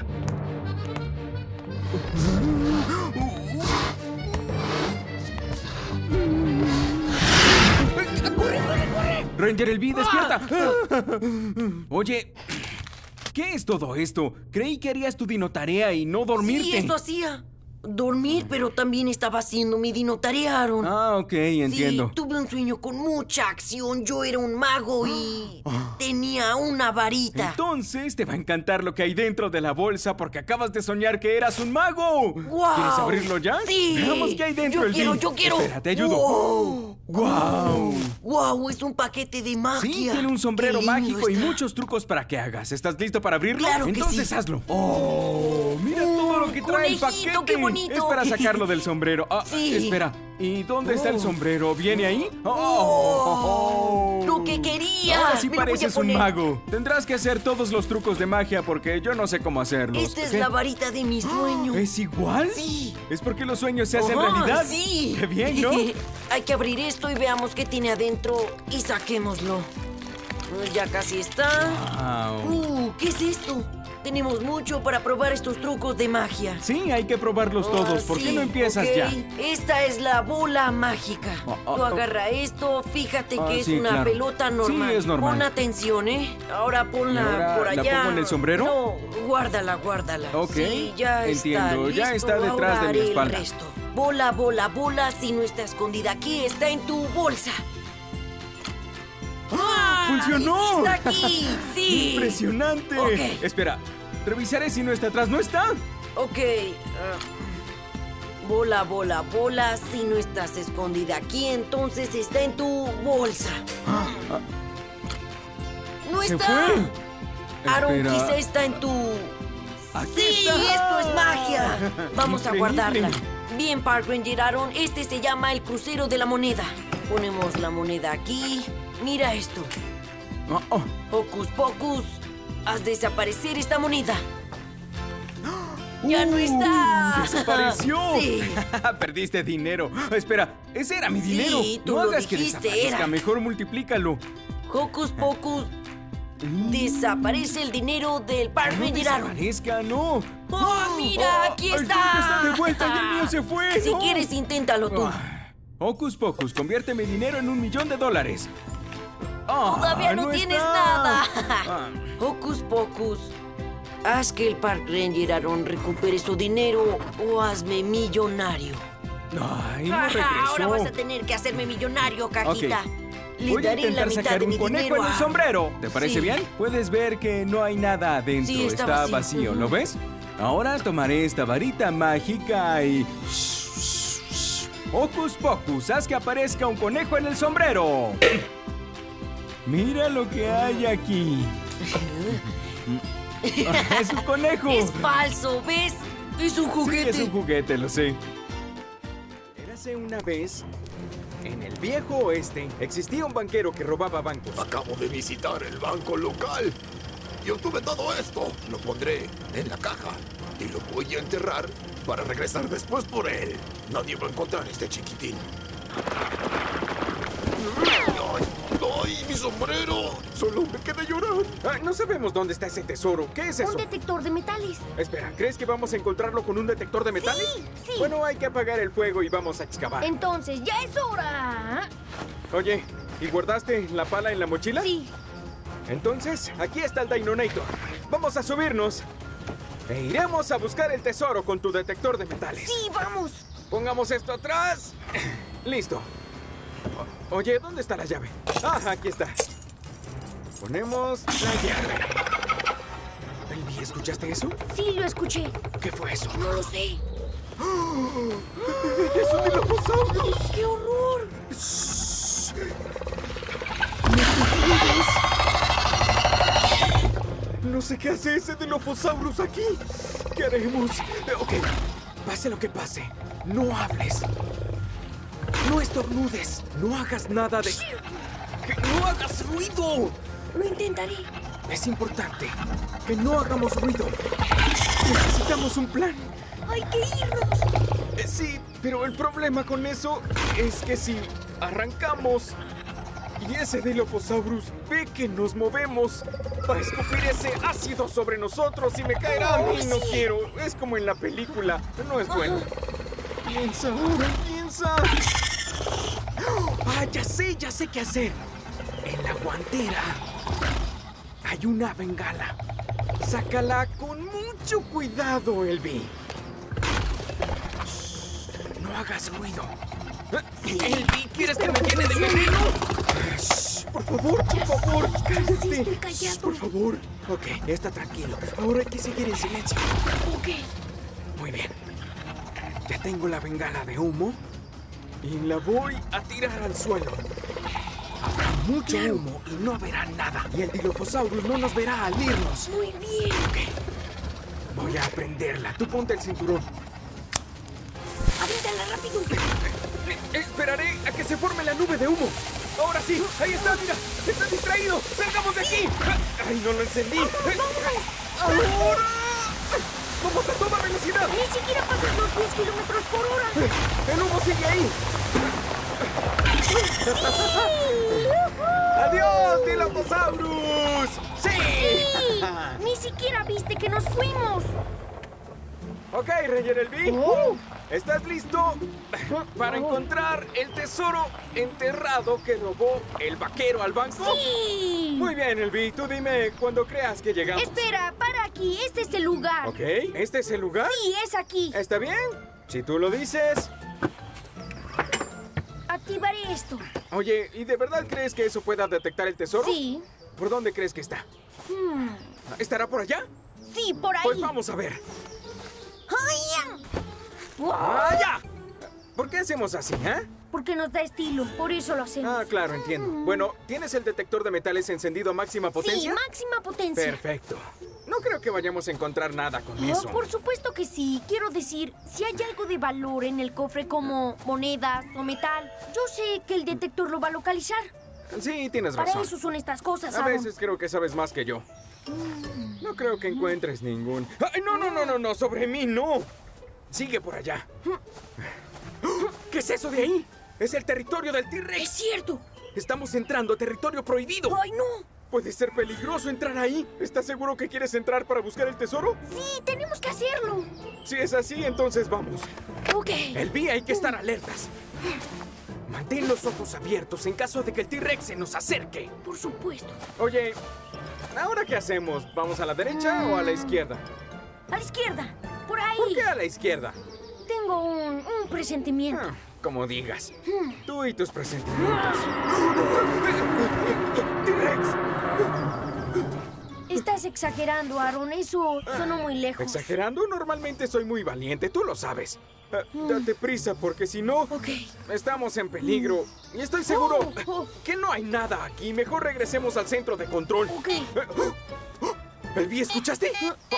¡Corre, corre, corre! Ranger Elvi, despierta. Oye, ¿qué es todo esto? Creí que harías tu dinotarea y no dormirte. Sí, esto hacía. Dormir, pero también estaba haciendo mi dinotarea, Aaron. Ah, ok, entiendo. Sí, tuve un sueño con mucha acción. Yo era un mago y tenía una varita. Entonces te va a encantar lo que hay dentro de la bolsa porque acabas de soñar que eras un mago. ¡Guau! ¿Quieres abrirlo ya? Sí. Veamos qué hay dentro, Yo Elvi. quiero, yo quiero. Espera, te ayudo. ¡Wow! ¡Guau! ¡Wow! Es un paquete de magia. Sí, tiene un sombrero Qué lindo mágico y está. muchos trucos para que hagas. ¿Estás listo para abrirlo? Claro que Entonces sí. hazlo. ¡Oh! Mira todo lo que trae el conejito, paquete. qué bonito. Es para sacarlo del sombrero. Ah, Sí. espera. ¿Y dónde está el Oh. sombrero? ¿Viene ahí? ¡Oh! ¡Lo que quería! Ahora sí Me lo voy a pareces un poner. mago. Tendrás que hacer todos los trucos de magia porque yo no sé cómo hacerlos. Esta es ¿Qué? la varita de mi sueño. ¿Es igual? Sí. ¿Es porque los sueños se hacen Ajá, realidad? Sí. ¡Qué bien!, ¿no? Hay que abrir esto y veamos qué tiene adentro y saquémoslo. Ya casi está. Wow. Uh, ¿qué es esto? Tenemos mucho para probar estos trucos de magia. Sí, hay que probarlos todos. Ah, ¿Por sí, qué no empiezas ok. ya? Esta es la bola mágica. Oh, oh, Tú oh. agarra esto, fíjate Ah, que es sí, una claro. pelota normal. Sí, es normal. Pon atención, ¿eh? Ahora ponla ¿Y ahora por la allá. pongo en el sombrero? No, guárdala, guárdala. Ok, Sí, ya entiendo, está ya listo. está detrás Ahora de mi haré espalda. El resto. Bola, bola, bola, si no está escondida aquí, está en tu bolsa. ¡Ah! ¡Funcionó! ¡Está aquí! ¡Sí! ¡Impresionante! Ok. Espera, revisaré si no está atrás. ¿No está? Ok. ah, bola, bola, bola. Si no estás escondida aquí, entonces está en tu bolsa. ¡No ¡Se está! fue! Aaron, Espera. quizá está en tu... ¡Aquí ¡Sí! está! ¡Esto es magia! Vamos a Increíble. guardarla. Bien, Park Ranger Aaron. Este se llama el crucero de la moneda. Ponemos la moneda aquí. Mira esto. Oh, oh. Hocus Pocus. Haz desaparecer esta moneda. ¡Ya no Uh, está! ¡Desapareció! Sí. Perdiste dinero. Espera, ese era mi Sí, dinero. tú no lo hagas que dijiste, desaparezca. era. Mejor multiplícalo. Hocus Pocus. Desaparece el dinero del Park No Ranger Aaron. desaparezca, no. ¡Oh, mira! Oh, ¡Aquí el está! tuyo está de vuelta y el mío se fue. Si No. quieres, inténtalo tú. Ah, Hocus Pocus, convierte mi dinero en un millón de dólares. Ah, Todavía no, tienes está. nada. Ah, Hocus Pocus. Haz que el Park Ranger Aaron recupere su dinero o hazme millonario. Ay, no Ajá, regresó. ahora vas a tener que hacerme millonario, cajita. Le Voy a daré la intentar mitad sacar de un mi conejo dinero en el a- sombrero. ¿Te parece Sí. bien? Puedes ver que no hay nada adentro. Sí, está vacío. Ujú. ¿Lo ves? Ahora tomaré esta varita mágica y... Hocus Pocus, haz que aparezca un conejo en el sombrero. Mira lo que hay aquí. Es un conejo. Es falso, ¿ves? Es un Sí, juguete. es un juguete, lo sé. Érase una vez, en el viejo oeste, existía un banquero que robaba bancos. Acabo de visitar el banco local y obtuve todo esto. Lo pondré en la caja y lo voy a enterrar para regresar después por él. Nadie va a encontrar a este chiquitín. ¡Ay, ay, mi sombrero! Solo me quedé llorando. Ah, no sabemos dónde está ese tesoro. ¿Qué es eso? Un detector de metales. Espera, ¿crees que vamos a encontrarlo con un detector de metales? Sí, sí. Bueno, hay que apagar el fuego y vamos a excavar. Entonces, ya es hora. Oye, ¿y guardaste la pala en la mochila? Sí. Entonces, aquí está el Dinonator. Vamos a subirnos. E iremos a buscar el tesoro con tu detector de metales. Sí, vamos. Pongamos esto atrás. Listo. O- Oye, ¿dónde está la llave? Ah, aquí está. Ponemos la llave. Elvi, ¿escuchaste eso? Sí, lo escuché. ¿Qué fue eso? No lo sé. ¡Es un dinosaurio! ¡Qué horror! No sé qué hace ese Dilophosaurus aquí. ¿Qué haremos? Eh, ok, pase lo que pase, no hables. No estornudes. No hagas nada de... ¡Que no hagas ruido! Lo intentaré. Es importante que no hagamos ruido. Necesitamos un plan. ¡Hay que irnos! Eh, Sí, pero el problema con eso es que si arrancamos y ese Dilophosaurus ve que nos movemos, va a escupir ese ácido sobre nosotros y me caerá a mí. No quiero. Es como en la película. No es bueno. Piensa, ahora piensa. Ah, ya sé, ya sé qué hacer. En la guantera hay una bengala. Sácala con mucho cuidado, Elvi. No hagas ruido. Elvi, ¿quieres que me llene de veneno? Shh, por favor, por favor, cállate. estoy callado. Shh, por favor. Ok, está tranquilo. Ahora hay que seguir en silencio. Ok. Muy bien. Ya tengo la bengala de humo y la voy a tirar al suelo. Habrá mucho humo y no verá nada. Y el Dilophosaurus no nos verá al irnos. Muy bien. Ok. Voy a prenderla. Tú ponte el cinturón. Aviéntala rápido. Eh, Esperaré a que se forme la nube de humo. Ahora sí, ahí está, mira. Está distraído. ¡Salgamos de aquí! ¡Ay, no lo encendí! ¡Ahora! ¡Vamos a toda velocidad! Ni siquiera pasas los diez kilómetros por hora. ¡El humo sigue ahí! ¡Adiós, Dilophosaurus! ¡Sí! ¡Sí! Ni siquiera viste que nos fuimos. Ok, Ranger Elby. Oh. ¿Estás listo para encontrar el tesoro enterrado que robó el vaquero al banco? ¡Sí! Muy bien, Elby. Tú dime cuando creas que llegamos. Espera, para aquí. Este es el lugar. Ok, ¿este es el lugar? Sí, es aquí. ¿Está bien? Si tú lo dices. Activaré esto. Oye, ¿y de verdad crees que eso pueda detectar el tesoro? Sí. ¿Por dónde crees que está? Hmm. ¿Estará por allá? Sí, por ahí. Pues vamos a ver. ¡Ay! ¡Wow! ¡Ah, ya! ¿Por qué hacemos así, eh? Porque nos da estilo, por eso lo hacemos. Ah, claro, entiendo. Bueno, ¿tienes el detector de metales encendido a máxima potencia? Sí, máxima potencia. Perfecto. No creo que vayamos a encontrar nada con Oh, eso. por supuesto que sí. Quiero decir, si hay algo de valor en el cofre como monedas o metal, yo sé que el detector lo va a localizar. Sí, tienes Para razón. eso son estas cosas, A Aaron. veces creo que sabes más que yo. No creo que encuentres ningún... ¡Ay, no, no, no, no, no! ¡Sobre mí, no! Sigue por allá. ¿Qué es eso de ahí? Es el territorio del ¡Es T-Rex. cierto! Estamos entrando a territorio prohibido. ¡Ay, no! Puede ser peligroso entrar ahí. ¿Estás seguro que quieres entrar para buscar el tesoro? Sí, tenemos que hacerlo. Si es así, entonces vamos. Ok. Elby, hay que estar alertas. Mantén los ojos abiertos en caso de que el T-Rex se nos acerque. Por supuesto. Oye, ¿ahora qué hacemos? ¿Vamos a la derecha o a la izquierda? A la izquierda. Por ahí. ¿Por qué a la izquierda? Tengo un, un presentimiento. Ah, como digas. Tú y tus presentimientos. ¡T-Rex! Estás exagerando, Aaron. Eso sonó muy lejos. ¿Exagerando? Normalmente soy muy valiente, tú lo sabes. Ah, date prisa, porque si no, Ok. estamos en peligro. Y estoy seguro Oh, oh. que no hay nada aquí. Mejor regresemos al centro de control. Ok. Elby, ¿escuchaste?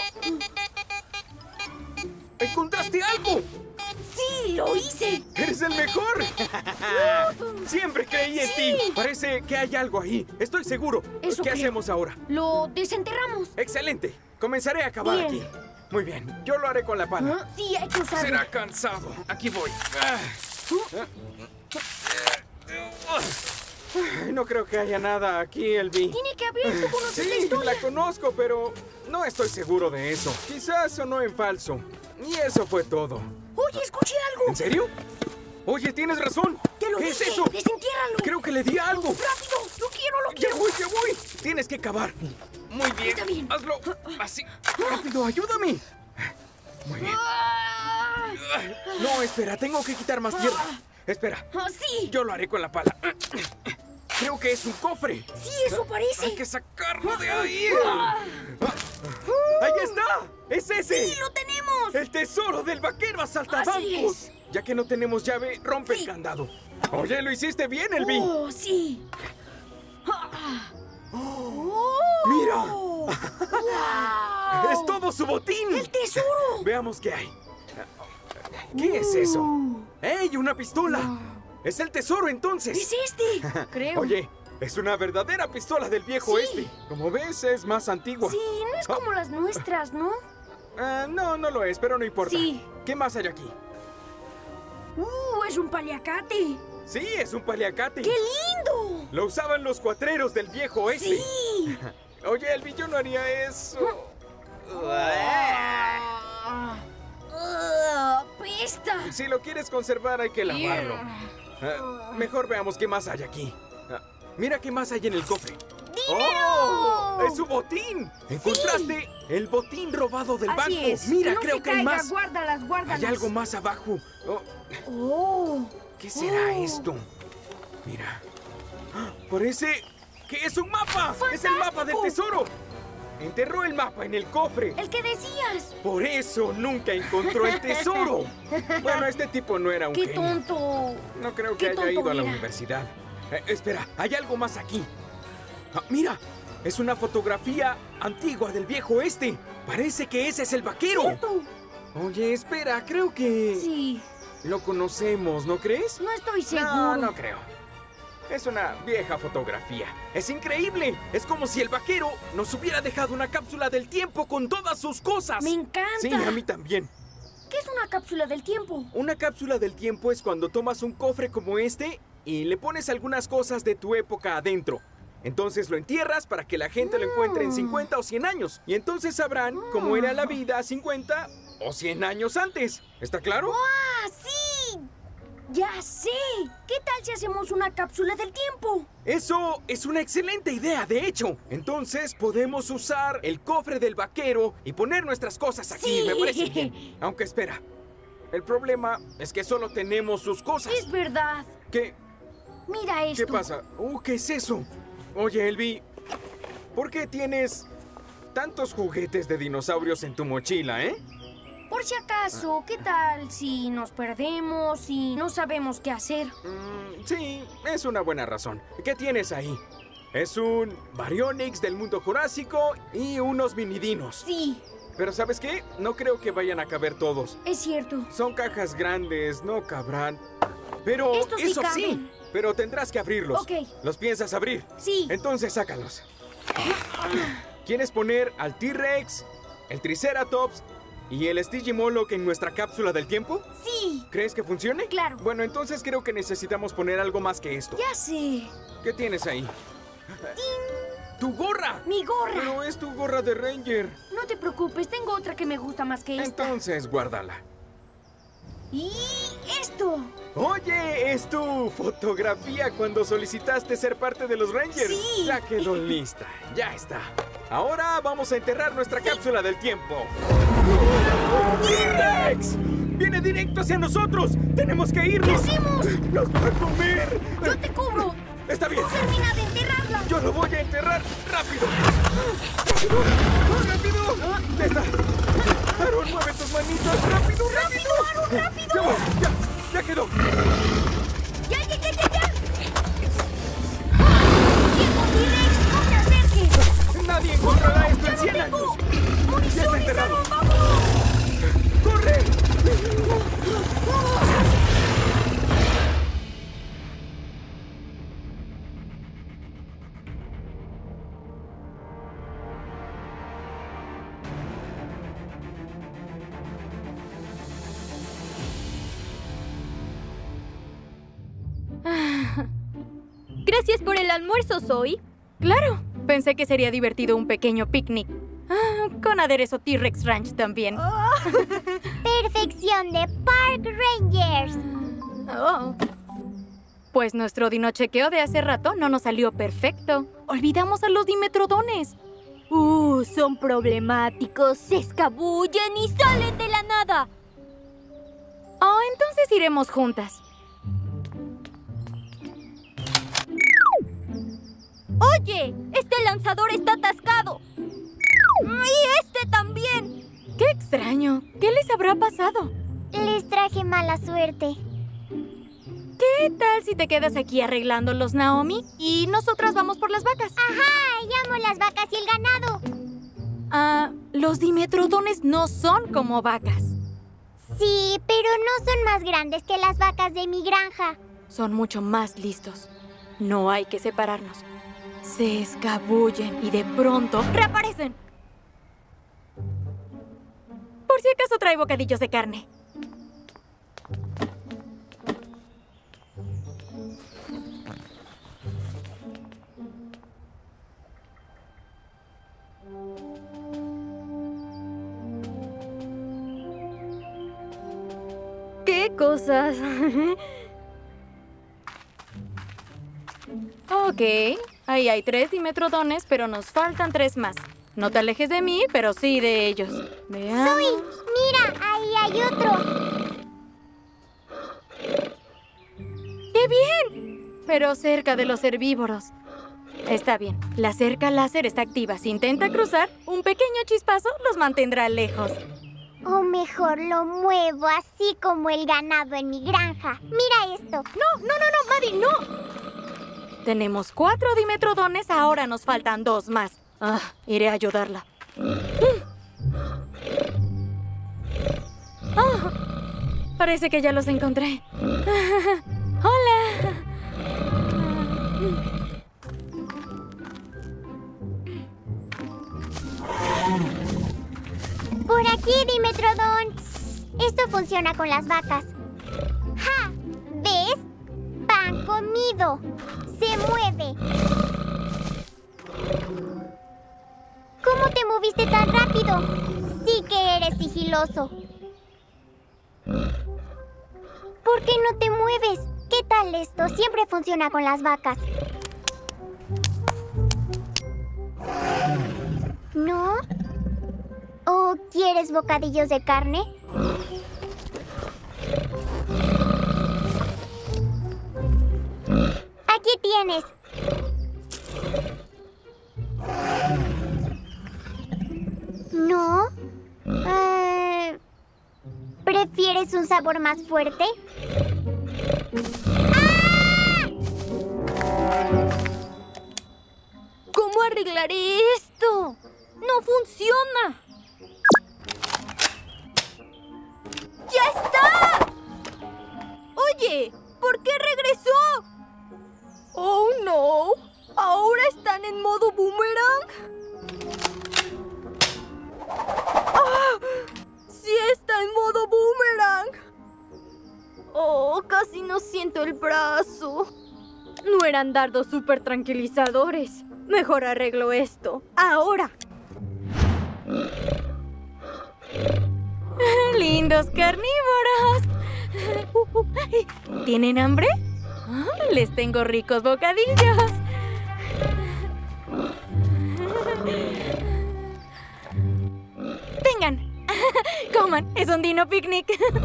¡Encontraste algo! ¡Sí, lo hice! ¡Eres el mejor! Siempre creí en Sí. ti. Parece que hay algo ahí. Estoy seguro. Eso ¿Qué creo. hacemos ahora? Lo desenterramos. Excelente. Comenzaré a acabar Bien. aquí. Muy bien. Yo lo haré con la pala. ¿Ah? Sí, hay que usarlo. Será cansado. Aquí voy. Ah. Ay, no creo que haya nada aquí, Elby. Tiene que haber, tú conoces la Sí, historia. la conozco, pero no estoy seguro de eso. Quizás sonó en falso. Y eso fue todo. Oye, escuché algo. ¿En serio? Oye, tienes razón. Te lo ¿Qué dije. es eso? Desentiérralo. Creo que le di algo. ¡Rápido! ¡Lo quiero, lo ¡Ya quiero! voy, ya voy! Tienes que cavar. Muy bien. Está bien. Hazlo así. Rápido, ayúdame. Muy bien. ¡Ah! No, espera, tengo que quitar más tierra. Espera, ¡Ah, sí! yo lo haré con la pala. Creo que es un cofre. Sí, eso parece. Hay que sacarlo de ahí. ¡Ahí está! ¡Es ese! ¡Sí, lo tenemos! ¡El tesoro del vaquero asaltabancos! Así es. Ya que no tenemos llave, rompe Sí. el candado. Oye, lo hiciste bien, Elby. ¡Oh, sí! Ah. ¡Oh! ¡Mira! ¡Wow! ¡Es todo su botín! ¡El tesoro! Veamos qué hay. ¿Qué es eso? ¡Ey, una pistola! ¡Es el tesoro, entonces! ¡Es este! Creo. Oye, es una verdadera pistola del viejo Sí. este. Como ves, es más antigua. Sí, no es como las nuestras, ¿no? Ah, no, no lo es, pero no importa. Sí. ¿Qué más hay aquí? ¡Uh, es un paliacate! Sí, es un paliacate. ¡Qué lindo! Lo usaban los cuatreros del viejo oeste. ¡Sí! Oye, Elby, yo no haría eso. Ah. Ah, ¡Apesta! Si lo quieres conservar, hay que lavarlo. Ah, mejor veamos qué más hay aquí. Ah, mira qué más hay en el cofre. ¡Dinero! ¡Oh! ¡Es su botín! ¿Encontraste el botín robado del Así banco? es. Mira, Que no creo se que hay caiga. más. Guárdalas, guárdalas. Hay algo más abajo. Oh, ¡Oh! ¿Qué será Oh. esto? Mira. ¡Ah! Parece que es un mapa. Es el mapa del ¡Fantástico! tesoro. Enterró el mapa en el cofre. ¡El que decías! Por eso nunca encontró el tesoro. Bueno, este tipo no era un ¡Qué genio. tonto! No creo Qué que haya tonto ido a la era. universidad. Eh, espera, hay algo más aquí. Ah, mira, es una fotografía antigua del viejo este. Parece que ese es el vaquero. ¡Cierto! Oye, espera, creo que Sí, lo conocemos, ¿no crees? no estoy seguro. No, no creo. Es una vieja fotografía. ¡Es increíble! Es como si el vaquero nos hubiera dejado una cápsula del tiempo con todas sus cosas. ¡Me encanta! Sí, a mí también. ¿Qué es una cápsula del tiempo? Una cápsula del tiempo es cuando tomas un cofre como este y le pones algunas cosas de tu época adentro. Entonces lo entierras para que la gente lo encuentre en cincuenta o cien años. Y entonces sabrán cómo era la vida cincuenta o cien años antes. ¿Está claro? ¡Ah, sí! ¡Ya sé! ¿Qué tal si hacemos una cápsula del tiempo? Eso es una excelente idea, de hecho. Entonces podemos usar el cofre del vaquero y poner nuestras cosas aquí. Sí. Me parece bien. Aunque espera. El problema es que solo tenemos sus cosas. Es verdad. ¿Qué? Mira esto. ¿Qué pasa? Uh, ¿qué es eso? Oye, Elvi, ¿por qué tienes tantos juguetes de dinosaurios en tu mochila, eh? Por si acaso, ¿qué tal si nos perdemos y no sabemos qué hacer? Mm, sí, es una buena razón. ¿Qué tienes ahí? Es un Baryonyx del mundo jurásico y unos minidinos. Sí, Pero ¿sabes qué? No creo que vayan a caber todos. es cierto. Son cajas grandes, no cabrán. Pero Estos sí eso sí, caben. pero tendrás que abrirlos. Ok. ¿Los piensas abrir? Sí. Entonces sácalos. ¿Quieres poner al T-Rex, el Triceratops y el Stygimoloch en nuestra cápsula del tiempo? Sí, ¿Crees que funcione? Claro. Bueno, entonces creo que necesitamos poner algo más que esto. ya sé. ¿Qué tienes ahí? ¡Tu gorra! Mi gorra. Pero es tu gorra de Ranger. No te preocupes, tengo otra que me gusta más que esta. Entonces, guárdala. Y esto. Oye, es tu fotografía cuando solicitaste ser parte de los Rangers. Sí. Ya quedó lista. Ya está. Ahora vamos a enterrar nuestra cápsula del tiempo. ¡T-Rex! ¡Viene directo hacia nosotros! ¡Tenemos que irnos! ¿Qué hacemos? ¡Nos va a comer! Yo te cubro. Está bien. Termina de enterrarla. Yo lo voy a enterrar rápido. ¡Rápido! ¡Rápido! Ya está. Aaron, mueve tus manitos. ¡Rápido, rápido! Aaron, rápido! Ya, voy, ya, ya quedó. ¡Ya, ya, ya, ya, ya! ¡Tiempo, T-Rex! ¡No te acerques! Nadie encontrará esto en cien ¡Ya años. lo tengo! Ya está ¡Municiones, enterrado. Aaron! ¡Vámonos! ¡Corre! Gracias por el almuerzo, Zoe. Claro, pensé que sería divertido un pequeño picnic. Ah, con aderezo T-Rex Ranch también. Perfección de Park Rangers. Oh. Pues nuestro dinochequeo de hace rato no nos salió perfecto. Olvidamos a los dimetrodones. Uh, son problemáticos, se escabullen y salen de la nada. Oh, entonces iremos juntas. Oye, este lanzador está atascado. Y este también. ¡Qué extraño! ¿Qué les habrá pasado? Les traje mala suerte. ¿Qué tal si te quedas aquí arreglándolos, Naomi? Y nosotras vamos por las vacas. Ajá, llamo las vacas y el ganado. Ah, los dimetrodones no son como vacas. Sí, pero no son más grandes que las vacas de mi granja. Son mucho más listos. No hay que separarnos. Se escabullen y de pronto reaparecen. Por si acaso trae bocadillos de carne. ¿Qué cosas? Ok, ahí hay tres dimetrodones, pero nos faltan tres más. No te alejes de mí, pero sí de ellos. Veamos. Mira, ahí hay otro. ¡Qué bien! Pero cerca de los herbívoros. Está bien, la cerca láser está activa. Si intenta cruzar, un pequeño chispazo los mantendrá lejos. O mejor lo muevo así como el ganado en mi granja. Mira esto. No, no, no, no, Maddie, no. Tenemos cuatro dimetrodones, ahora nos faltan dos más. Ah, iré a ayudarla. Ah, parece que ya los encontré. Hola. Por aquí, Dimetrodon. Esto funciona con las vacas. ¡Ja! ¿Ves? Pan comido. Se mueve. ¿Cómo te moviste tan rápido? Sí que eres sigiloso. ¿Por qué no te mueves? ¿Qué tal esto? Siempre funciona con las vacas. ¿No? ¿O quieres bocadillos de carne? Aquí tienes. ¿No? Eh, ¿Prefieres un sabor más fuerte? ¿Cómo arreglaré esto? ¡No funciona! ¡Ya está! Oye, ¿por qué regresó? ¡Oh, no! ¿Ahora están en modo boomerang? ¡Ah! ¡Sí está en modo boomerang! Oh, casi no siento el brazo. No eran dardos súper tranquilizadores. Mejor arreglo esto. ¡Ahora! ¡Lindos carnívoros! ¿Tienen hambre? Ah, les tengo ricos bocadillos. Tengan. Coman, es un dino picnic.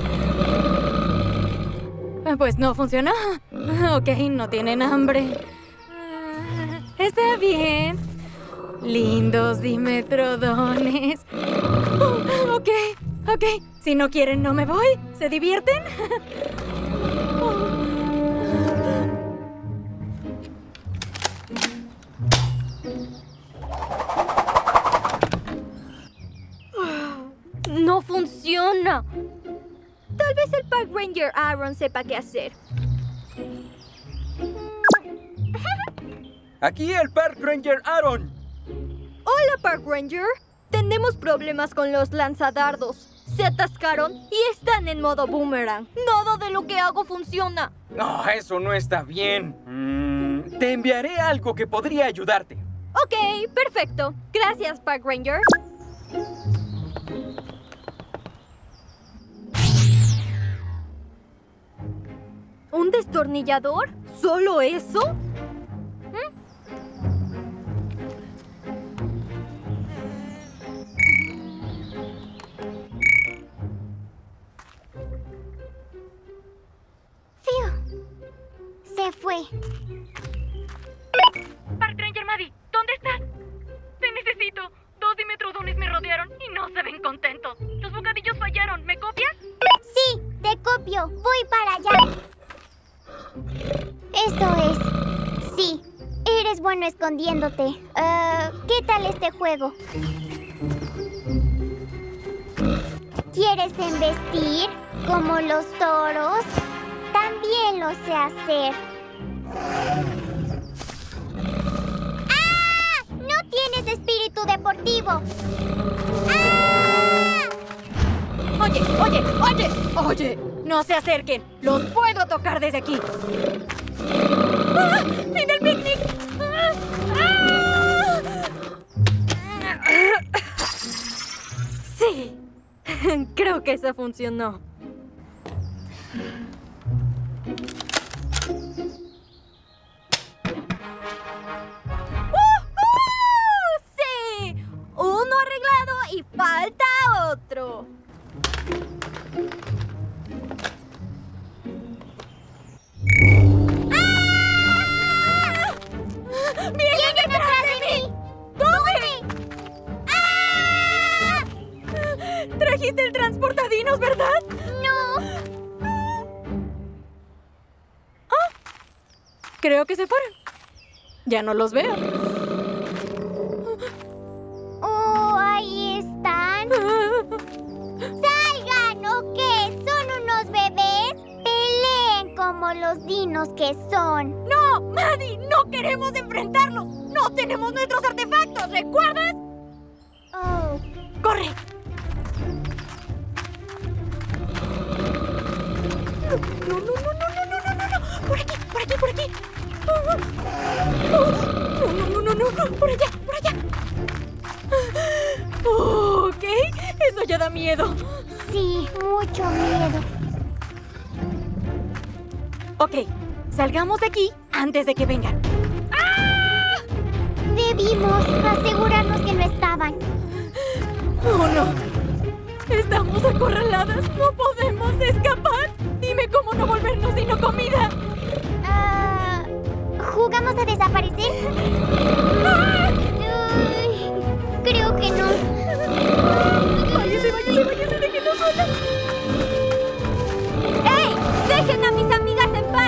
Pues no funcionó. Ok, no tienen hambre. Está bien. Lindos dimetrodones. Oh, ok, ok. Si no quieren, no me voy. ¿Se divierten? No funciona. Tal vez el Park Ranger Aaron sepa qué hacer. Aquí el Park Ranger Aaron. Hola, Park Ranger. Tenemos problemas con los lanzadardos. Se atascaron y están en modo boomerang. Nada de lo que hago funciona. No, eso no está bien. Mm, te enviaré algo que podría ayudarte. Ok, perfecto. Gracias, Park Ranger. ¿Un destornillador? ¿Solo eso? ¿Mm? ¡Fiu! Se fue. Park Ranger Maddie, ¿dónde estás? Te necesito. Dos dimetrodones me rodearon y no se ven contentos. Los bocadillos fallaron. ¿Me copias? Sí, te copio. Voy para allá. Eso es. Sí, eres bueno escondiéndote. Uh, ¿Qué tal este juego? ¿Quieres embestir como los toros? También lo sé hacer. ¡Ah! ¡No tienes espíritu deportivo! ¡Ah! Oye, oye, oye, oye. No se acerquen. Los puedo tocar desde aquí. ¡Ah! ¡Fin del picnic! ¡Ah! ¡Ah! Sí. Creo que eso funcionó. ¡Uh-huh! ¡Sí! Uno arreglado y falta otro. ¡Vienen detrás de mí! ¡Corre! ¡Ah! Trajiste el transportadinos, ¿verdad? ¡No! Ah, creo que se fueron. Ya no los veo. ¡Oh, ahí están! ¡Salgan! ¿O qué? ¿Son unos bebés? ¡Peleen como los dinos que son! ¡No, Maddie! ¡No queremos enfrentarlos! ¡No tenemos nuestros artefactos! ¿Recuerdas? ¡Oh! ¡Corre! no, no, no, no, no, no, no, no. Por aquí, por aquí, por aquí. Oh, oh, no, no, no, no, no, por allá, por allá. Oh, ok, eso ya da miedo. Sí, mucho miedo. Ok, salgamos de aquí antes de que vengan. Debimos asegurarnos que no estaban. Oh, no. Estamos acorraladas. No podemos escapar. Dime cómo no volvernos sino comida. Ah, ¿Jugamos a desaparecer? ¡Ah! Uy, creo que no. Váyase, váyase, váyase, déjenlo sola. ¡Ey! ¡Dejen a mis amigas en paz!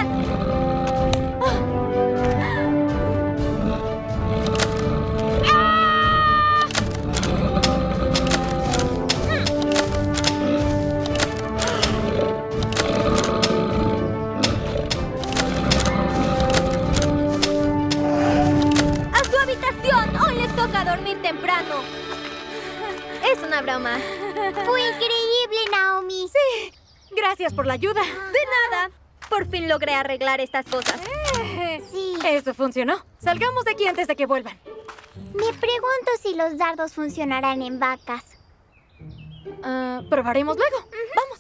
Toca dormir temprano. Es una broma. Fue increíble, Naomi. Sí, gracias por la ayuda. De nada. Por fin logré arreglar estas cosas. Eh, Sí. Eso funcionó. Salgamos de aquí antes de que vuelvan. Me pregunto si los dardos funcionarán en vacas. Ah, probaremos luego. Vamos.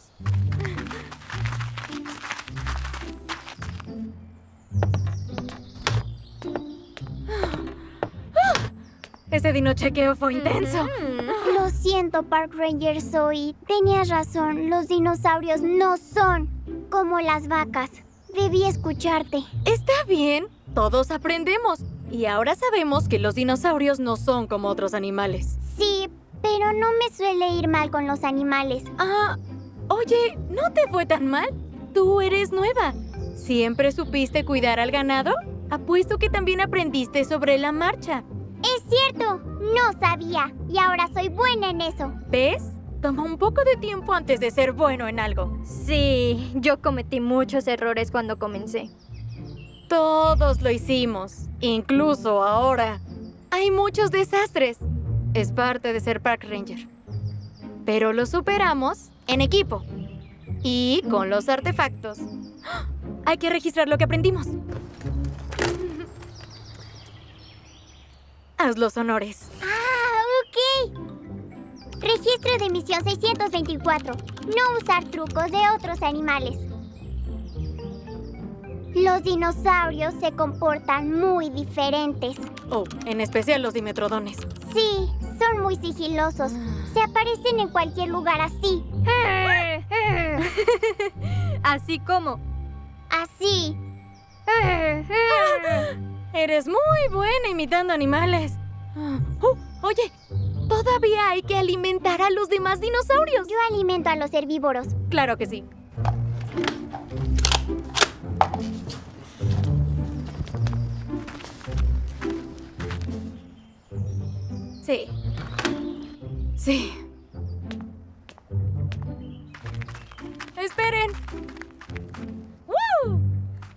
Ese dinochequeo fue intenso. Lo siento, Park Ranger Zoe. Tenías razón, los dinosaurios no son como las vacas. Debí escucharte. Está bien, todos aprendemos. Y ahora sabemos que los dinosaurios no son como otros animales. Sí, pero no me suele ir mal con los animales. Ah, oye, ¿no te fue tan mal? Tú eres nueva. ¿Siempre supiste cuidar al ganado? Apuesto que también aprendiste sobre la marcha. Es cierto, no sabía. Y ahora soy buena en eso. ¿Ves? Toma un poco de tiempo antes de ser bueno en algo. Sí, yo cometí muchos errores cuando comencé. Todos lo hicimos, incluso ahora. Hay muchos desastres. Es parte de ser Park Ranger. Pero lo superamos en equipo. Y con los artefactos. ¡Ah! Hay que registrar lo que aprendimos. Haz los honores. Ah, ok. Registro de misión seiscientos veinticuatro. No usar trucos de otros animales. Los dinosaurios se comportan muy diferentes. Oh, en especial los dimetrodones. Sí, son muy sigilosos. Se aparecen en cualquier lugar así. Así como... Así. Eres muy buena imitando animales. Oh, oye, todavía hay que alimentar a los demás dinosaurios. Yo alimento a los herbívoros. Claro que sí. Sí. Sí. ¡Esperen! ¡Woo!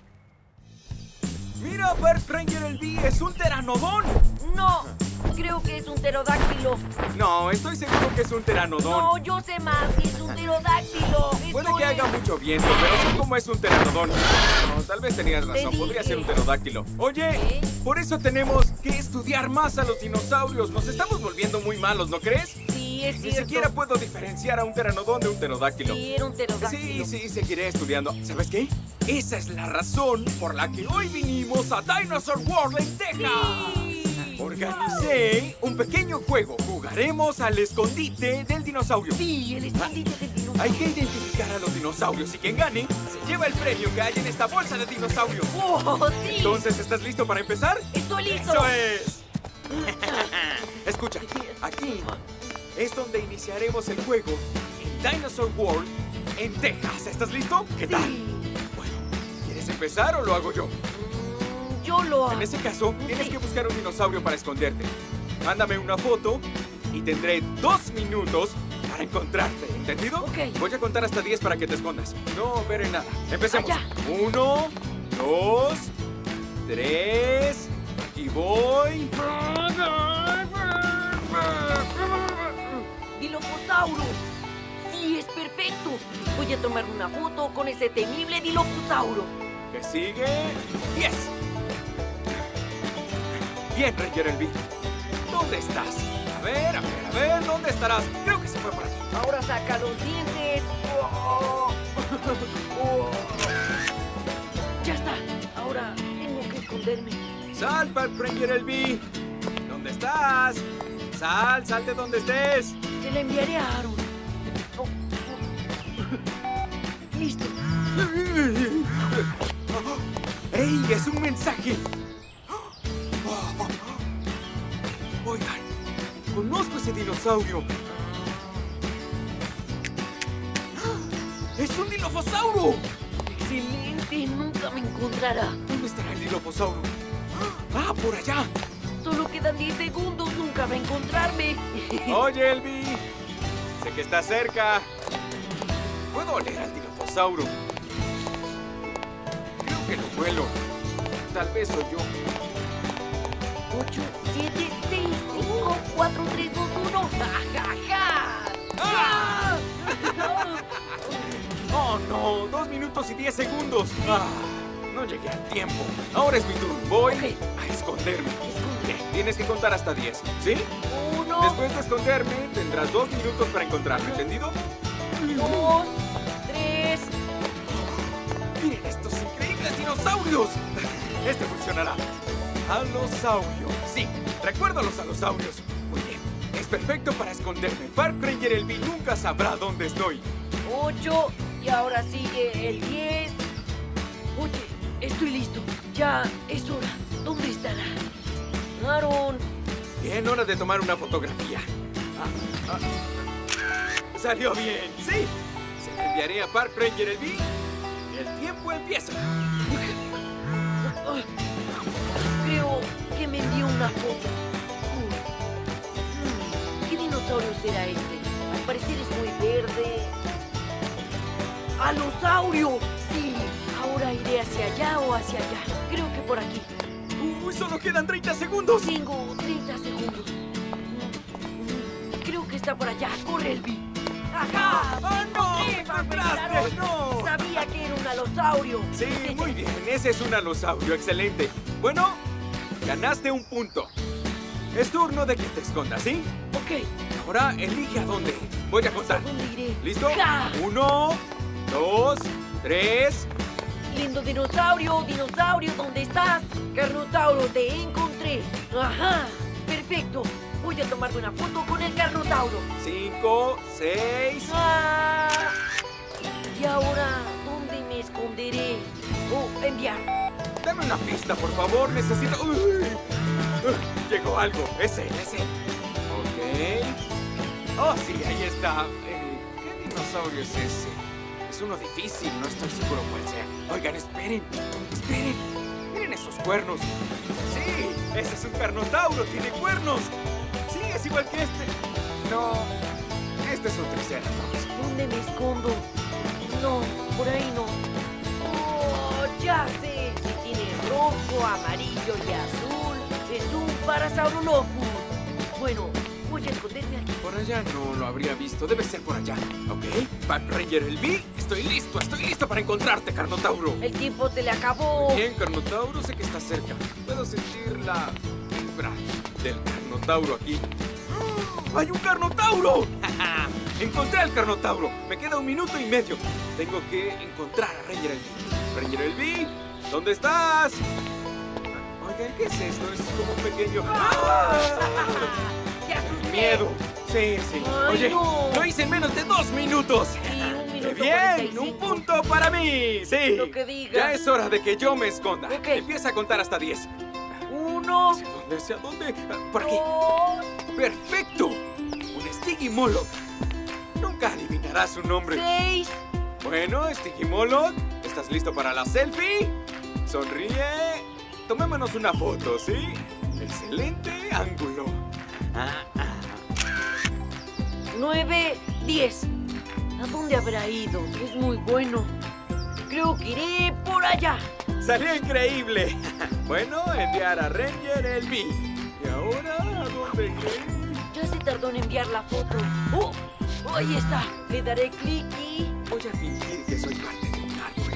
¡Mira, Park Ranger el B! ¡Es un pteranodón! No, creo que es un pterodáctilo. No, estoy seguro que es un pteranodón. No, yo sé más, es un pterodáctilo. Puede Esto que haga es- mucho viento, pero sé cómo es un pteranodón. No, tal vez tenías razón, Te podría dije. ser un pterodáctilo. Oye, ¿Eh? por eso tenemos que estudiar más a los dinosaurios. Nos estamos volviendo muy malos, ¿no crees? Sí, es Ni cierto. siquiera puedo diferenciar a un pteranodón de un pterodáctilo. Sí, era un pterodáctilo. Sí, sí, seguiré estudiando. ¿Sabes qué? Esa es la razón por la que hoy vinimos a Dinosaur World en Texas. Organicé un pequeño juego. Jugaremos al escondite del dinosaurio. Sí, el escondite del dinosaurio. Hay que identificar a los dinosaurios y quien gane se lleva el premio que hay en esta bolsa de dinosaurios. ¡Oh, sí! Entonces, ¿estás listo para empezar? ¡Estoy listo! ¡Eso es! Escucha, aquí es donde iniciaremos el juego en Dinosaur World en Texas. ¿Estás listo? ¿Qué tal? Bueno, ¿quieres empezar o lo hago yo? Mm, Yo lo hago. En ese caso, tienes que buscar un dinosaurio para esconderte. Mándame una foto y tendré dos minutos para encontrarte, ¿entendido? Ok. Voy a contar hasta diez para que te escondas. No veré nada. Empecemos. Allá. Uno, dos, tres. Aquí voy. ¡Dilophosaurus! Sí, espera. perfecto. Voy a tomar una foto con ese temible Dilophosauro. ¿Qué sigue? diez. Bien, Ranger Elby. ¿Dónde estás? A ver, a ver, a ver, ¿dónde estarás? Creo que se fue por aquí. Ahora saca los dientes. Oh. Oh. Ya está. Ahora tengo que esconderme. ¡Sal, Park Ranger Elby! ¿Dónde estás? ¡Sal, sal de donde estés! Se la enviaré a Aaron. Oh. Oh. Listo. ¡Ey! ¡Es un mensaje! Oigan, conozco ese dinosaurio. ¡Es un Dilophosauro! Excelente, nunca me encontrará. ¿Dónde estará el Dilophosauro? ¡Ah, por allá! Solo quedan diez segundos, nunca va a encontrarme. Oye, Elby, sé que está cerca. Puedo oler al Dilophosauro. Creo que lo huelo. Tal vez soy yo. ocho, siete, seis, cinco, cuatro, tres, dos, uno. ¡Ja, ja, ja! ¡Ah! ¡Oh, no! Dos minutos y diez segundos. Ah, no llegué a tiempo. Ahora es mi turno. Voy Ok. a esconderme. Esconde. Bien, tienes que contar hasta diez, ¿sí? Uno, Después de esconderme, tendrás dos minutos para encontrarme, ¿entendido? dos, tres. ¡Miren estos increíbles dinosaurios! Este funcionará. Alosaurio. Sí, recuerdo a los alosaurios. Muy bien. Es perfecto para esconderme. Park Ranger Elby nunca sabrá dónde estoy. Ocho. Y ahora sigue el diez. Oye, estoy listo. Ya es hora. ¿Dónde estará? Aaron. Bien, hora de tomar una fotografía. Ah, ah. Salió bien, sí. Se la enviaré a Park Ranger Elby. El tiempo empieza. Ah, creo que me envió una foto. Mm, ¿Qué dinosaurio será este? Al parecer es muy verde. ¡Alosaurio! Sí, ahora iré hacia allá o hacia allá. Creo que por aquí. Uy, solo quedan treinta segundos. Tengo treinta segundos. Mm, Creo que está por allá. ¡Corre, Elby! ¡Ajá! ¡Ah, no! ¡Sí, ¡Me encontraste! Aaron! ¡No! Sabía que era un alosaurio. Sí, muy bien. Ese es un alosaurio. Excelente. Bueno, ganaste un punto. Es turno de que te escondas, ¿sí? Ok. Ahora elige a dónde. Voy a contar. ¿A dónde iré? ¿Listo? ¡Ja! Uno, dos, tres. Lindo dinosaurio, dinosaurio, ¿dónde estás? Carnotauro, te encontré. Ajá, perfecto. Voy a tomarme una foto con el Carnotauro. Cinco, seis. Ah, y ahora, ¿dónde me esconderé? Oh, enviar. Dame una pista, por favor. Necesito... Uy. Uh, llegó algo. Es él, es él. Ok. Oh, sí, ahí está. Eh, ¿Qué dinosaurio es ese? Es uno difícil, no estoy seguro cuál sea. Oigan, esperen, esperen. Miren esos cuernos. Sí, ese es un Carnotauro, tiene cuernos. Sí, es igual que este. No, este es un Triceratops. ¿Dónde me escondo? No, por ahí no. Oh, ya sé. Si tiene rojo, amarillo y azul, es un Parasaurolophus. Bueno, voy a esconderme aquí. Por allá no lo habría visto, debe ser por allá. Ok, Park Ranger Elby, estoy listo, estoy listo para encontrarte, Carnotauro. El tiempo se le acabó. Bien, Carnotauro, sé que está cerca. Puedo sentir la vibra del Carnotauro aquí. ¡Ah! ¡Hay un Carnotauro! Encontré al Carnotauro. Me queda un minuto y medio. Tengo que encontrar a Ranger Elby. Ranger Elby, ¿dónde estás? Oigan, ¿qué es esto? Es como un pequeño... ¡Ah! ¡Qué asusté! ¡Miedo! Sí, sí. Ay, Oye, no. lo hice en menos de dos minutos. Sí, un minuto ¡Qué bien! cuarenta y cinco. ¡Un punto para mí! Sí. Lo que digas. Ya es hora de que yo me esconda. Ok. Empieza a contar hasta diez. Uno, ¿Hacia dónde? ¿Hacia dónde? Ah, por aquí. dos, ¡Perfecto! Un Stygimoloch. Nunca adivinarás su nombre. seis. Bueno, Stygimoloch, ¿estás listo para la selfie? Sonríe. Tomémonos una foto, ¿sí? Excelente ángulo. Ah, ah. Nueve, diez. ¿A dónde habrá ido? Es muy bueno. Creo que iré por allá. ¡Salió increíble! Bueno, enviar a Ranger Elby. ¿Y ahora a dónde iré? Ya se tardó en enviar la foto. ¡Oh! Ahí está. Le daré clic y... Voy a fingir que soy parte de un árbol.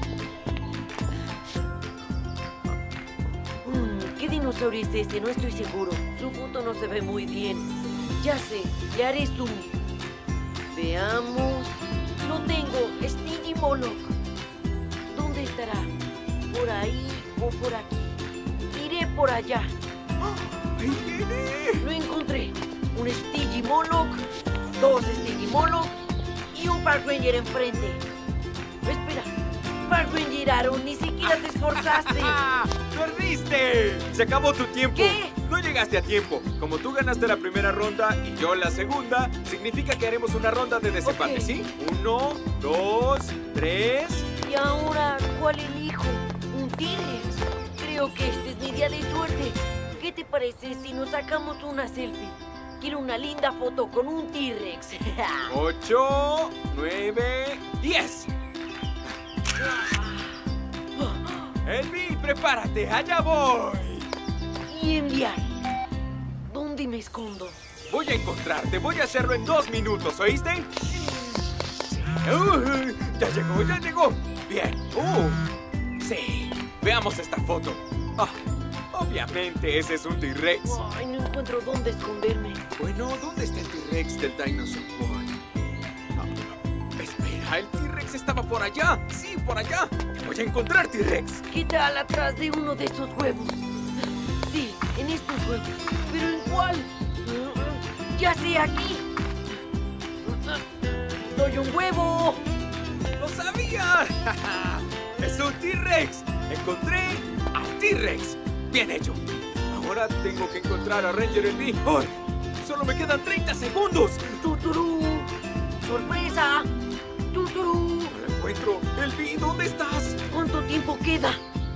Mm, ¿Qué dinosaurio es este? No estoy seguro. Su foto no se ve muy bien. Ya sé, le haré zoom. Veamos. Lo tengo, Stygimoloch. ¿Dónde estará? ¿Por ahí o por aquí? Iré por allá. ¡Ahí viene! Lo encontré. Un Stygimoloch, dos Stygimoloch y un Park Ranger enfrente. Espera, Park Ranger Aaron, ni siquiera te esforzaste. ¡Ah! ¡Perdiste! Se acabó tu tiempo. ¿Qué? No llegaste a tiempo. Como tú ganaste la primera ronda y yo la segunda, significa que haremos una ronda de desempate, Ok. ¿sí? Uno, dos, tres. Y ahora, ¿cuál elijo? Un T-Rex. Creo que este es mi día de suerte. ¿Qué te parece si nos sacamos una selfie? Quiero una linda foto con un T-Rex. Ocho, nueve, diez. Elvi, prepárate, allá voy. Y enviar. ¿Dónde me escondo? Voy a encontrarte, voy a hacerlo en dos minutos, ¿oíste? Sí. Uh, ya llegó, ya llegó. Bien. Uh, sí. Veamos esta foto. Ah, obviamente ese es un T-Rex. Ay, no encuentro dónde esconderme. Bueno, ¿dónde está el T-Rex del Dinosaur World? Ah, espera, el T-Rex estaba por allá. Sí, por allá. Te voy a encontrar, T-Rex. ¿Qué tal atrás de uno de esos huevos? Sí, en estos huevos. ¿Pero en cuál? Ya sé, aquí. ¡Soy un huevo! ¡Lo sabía! ¡Es un T-Rex! ¡Encontré a T-Rex! ¡Bien hecho! Ahora tengo que encontrar a Ranger Elvi. ¡Ay! ¡Solo me quedan treinta segundos! ¡Tuturú! ¡Sorpresa! ¡Tuturú! ¡No lo encuentro! Elvi, ¿dónde estás? ¿Cuánto tiempo queda?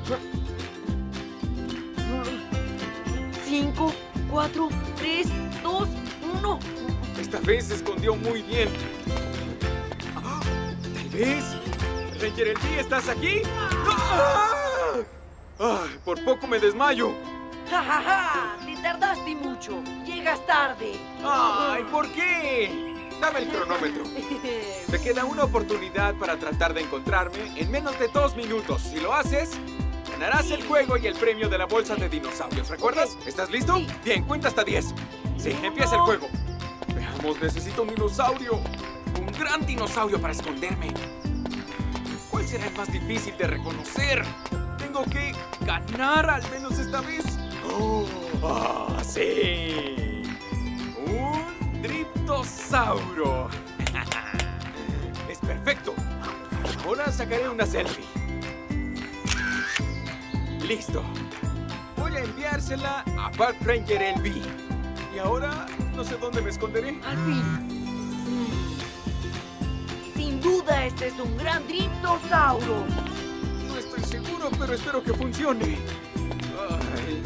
Cinco, cuatro, tres, dos, uno. Esta vez se escondió muy bien. Ah, ¿Tal vez? Ranger Elvi, ¿estás aquí? ¡Ah! ¡Ay, por poco me desmayo! ¡Ja, ja, ja! Te tardaste mucho. Llegas tarde. ¡Ay, ¿por qué? Dame el cronómetro. Te queda una oportunidad para tratar de encontrarme en menos de dos minutos. Si lo haces, ganarás el juego y el premio de la bolsa de dinosaurios. ¿Recuerdas? ¿Estás listo? Sí. Bien, cuenta hasta diez. Sí, empieza el juego. Veamos, necesito un dinosaurio. Un gran dinosaurio para esconderme. ¿Cuál será el más difícil de reconocer? Tengo que ganar al menos esta vez. ¡Oh! ¡Ah, sí! Un Driptosauro. Es perfecto. Ahora sacaré una selfie. Listo. Voy a enviársela a Park Ranger Elvi. Y ahora no sé dónde me esconderé. Al fin. Sin duda, este es un gran Driptosauro. No estoy seguro, pero espero que funcione. Ay.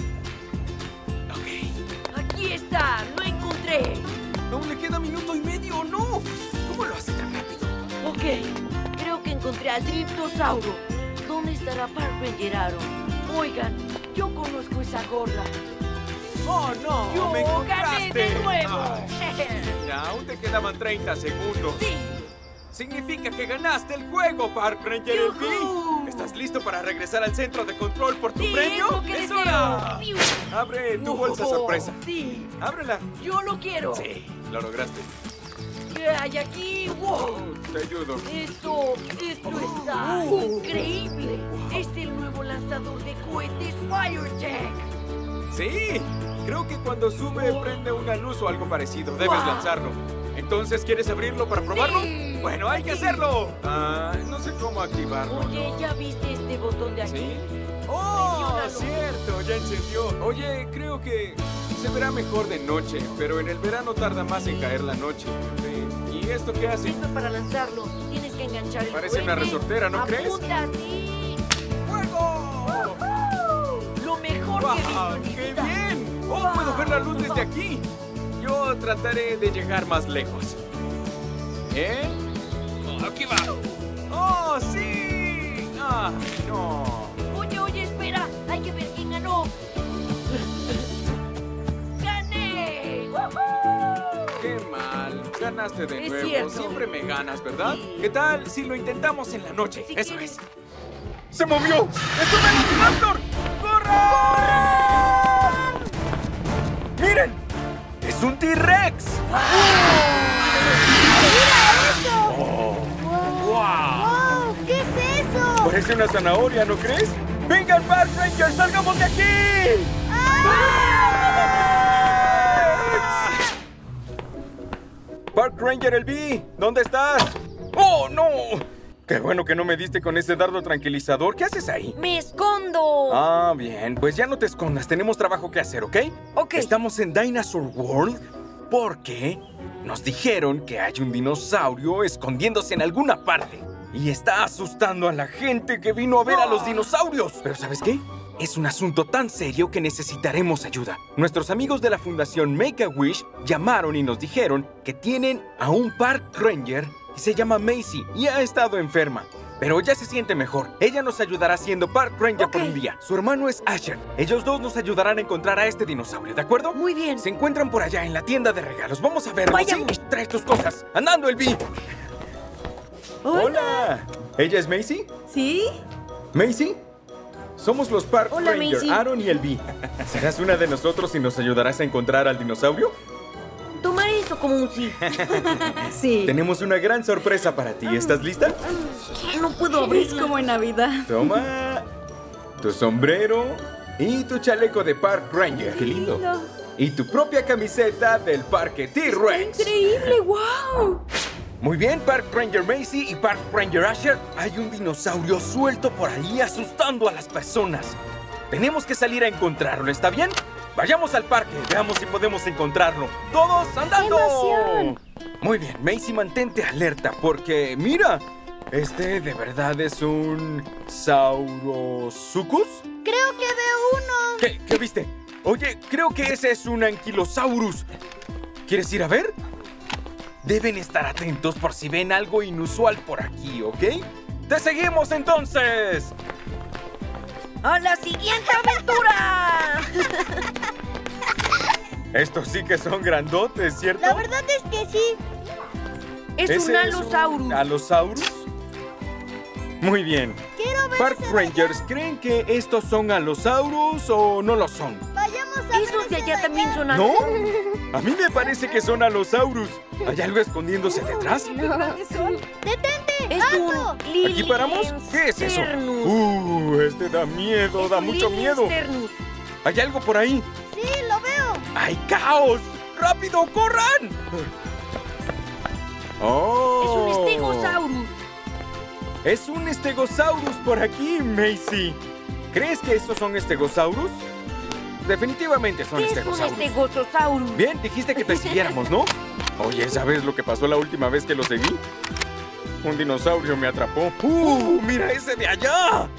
Ok. Aquí está, lo encontré. Aún le queda minuto y medio, ¿no? ¿Cómo lo hace tan rápido? Ok, creo que encontré al Driptosauro. ¿Dónde estará Park Ranger Aaron? Oigan, yo conozco esa gorra. ¡Oh, no! ¡Yo ¡Me gané encontraste! de nuevo! Ay, ya, aún te quedaban treinta segundos. ¡Sí! Significa que ganaste el juego, Park Ranger Elvi. ¡Yujú! ¿Estás listo para regresar al centro de control por tu ¡Sí, premio? es lo que ¡Es deseo! hora! ¡Piu! Abre tu ¡Oh, bolsa oh, sorpresa. ¡Sí! Ábrela. ¡Yo lo quiero! Sí, lo lograste. ¿Qué hay aquí? ¡Wow! Oh, te ayudo. Esto, esto está Uh. increíble. Es el nuevo lanzador de cohetes Firejack. Sí, creo que cuando sube Oh. prende una luz o algo parecido. Debes Wow. lanzarlo. Entonces, ¿quieres abrirlo para probarlo? Sí. Bueno, hay que hacerlo. Ah, no sé cómo activarlo. Oye, ¿ya viste este botón de aquí? ¿Sí? ¡Oh, Presiónalo. cierto! Ya encendió. Oye, creo que se verá mejor de noche, pero en el verano tarda más en caer la noche. Sí. ¿Y esto qué hace? Esto es para lanzarlo. Tienes que enganchar el Parece una cohete. resortera, ¿no crees? Apunta así. ¡Fuego! Lo mejor que he visto ¡Wow! en mi ¡Qué vida. bien! ¡Oh, puedo ver la luz desde aquí! Yo trataré de llegar más lejos. ¿Eh? Oh, aquí va. ¡Oh, sí! ¡Ah, no! Oye, oye, espera. Hay que ver quién ganó. ¡Gané! ¡Woohoo! ¡Qué mal! ganaste de Es nuevo. cierto. Siempre me ganas, ¿verdad? Sí. ¿Qué tal si lo intentamos en la noche? Si Eso quieres. es. ¡Se movió! ¡Es un velociraptor! ¡Corran! ¡Miren! ¡Es un T-Rex! ¡Oh! ¡Wow! ¡Wow! ¿Qué es eso? Parece una zanahoria, ¿no crees? ¡Vengan, Park Rangers! ¡Salgamos de aquí! Park Ranger El B, ¿dónde estás? ¡Oh, no! Qué bueno que no me diste con ese dardo tranquilizador. ¿Qué haces ahí? ¡Me escondo! Ah, bien. Pues ya no te escondas. Tenemos trabajo que hacer, ¿ok? Ok. Estamos en Dinosaur World porque nos dijeron que hay un dinosaurio escondiéndose en alguna parte y está asustando a la gente que vino a ver a los dinosaurios. Pero ¿sabes qué? Es un asunto tan serio que necesitaremos ayuda. Nuestros amigos de la Fundación Make-A-Wish llamaron y nos dijeron que tienen a un Park Ranger que se llama Macy y ha estado enferma. Pero ya se siente mejor. Ella nos ayudará siendo Park Ranger Ok. por un día. Su hermano es Asher. Ellos dos nos ayudarán a encontrar a este dinosaurio, ¿de acuerdo? Muy bien. Se encuentran por allá en la tienda de regalos. Vamos a verlo. Vayamos. ¿Sí? Trae tus cosas. ¡Andando, El B! ¡Hola! ¿Ella es Macy? ¿Sí? ¿Macy? Somos los Park Hola, Ranger, Macy. Aaron y El B. ¿Serás una de nosotros y nos ayudarás a encontrar al dinosaurio? Tomaré eso como un sí. Sí. Tenemos una gran sorpresa para ti. ¿Estás lista? No puedo Es abrirla. como en Navidad. Toma tu sombrero y tu chaleco de Park Ranger. ¡Qué lindo! Y tu propia camiseta del parque T-Rex. ¡Increíble! ¡Wow! Muy bien, Park Ranger Macy y Park Ranger Asher. Hay un dinosaurio suelto por ahí asustando a las personas. Tenemos que salir a encontrarlo, ¿está bien? Vayamos al parque, veamos si podemos encontrarlo. ¡Todos andando! ¡Qué emoción! Muy bien, Macy, mantente alerta porque, mira, este de verdad es un Saurosuchus. Creo que veo uno. ¿Qué, ¿Qué viste? Oye, creo que ese es un Ankylosaurus. ¿Quieres ir a ver? Deben estar atentos por si ven algo inusual por aquí, ¿ok? ¡Te seguimos entonces! ¡A la siguiente aventura! Estos sí que son grandotes, ¿cierto? La verdad es que sí. Es ¿Ese un Allosaurus. ¿Allosaurus? Muy bien. Quiero ver Park ese de allá. Rangers, ¿creen que estos son Allosaurus o no lo son? Vayamos a ver Esos de ese allá también son ¿No? Allosaurus. A mí me parece que son Allosaurus. ¿Hay algo escondiéndose detrás? ¡Detente! Es ¡Alto! un Lili. ¿Aquí paramos? ¿Qué es eso? Uh, este da miedo, Es da un mucho Lili miedo. Sternus. ¿Hay algo por ahí? Sí, lo veo. ¡Hay caos! ¡Rápido, corran! ¡Oh! Es un Stegosaurus. Es un Stegosaurus por aquí, Macy. ¿Crees que estos son Stegosaurus? Definitivamente son ¿Qué es un Stegosaurus. Stegosaurus? Bien, dijiste que te siguiéramos, ¿no? Oye, ¿sabes lo que pasó la última vez que lo seguí? Un dinosaurio me atrapó. ¡Uh! ¡Mira ese de allá!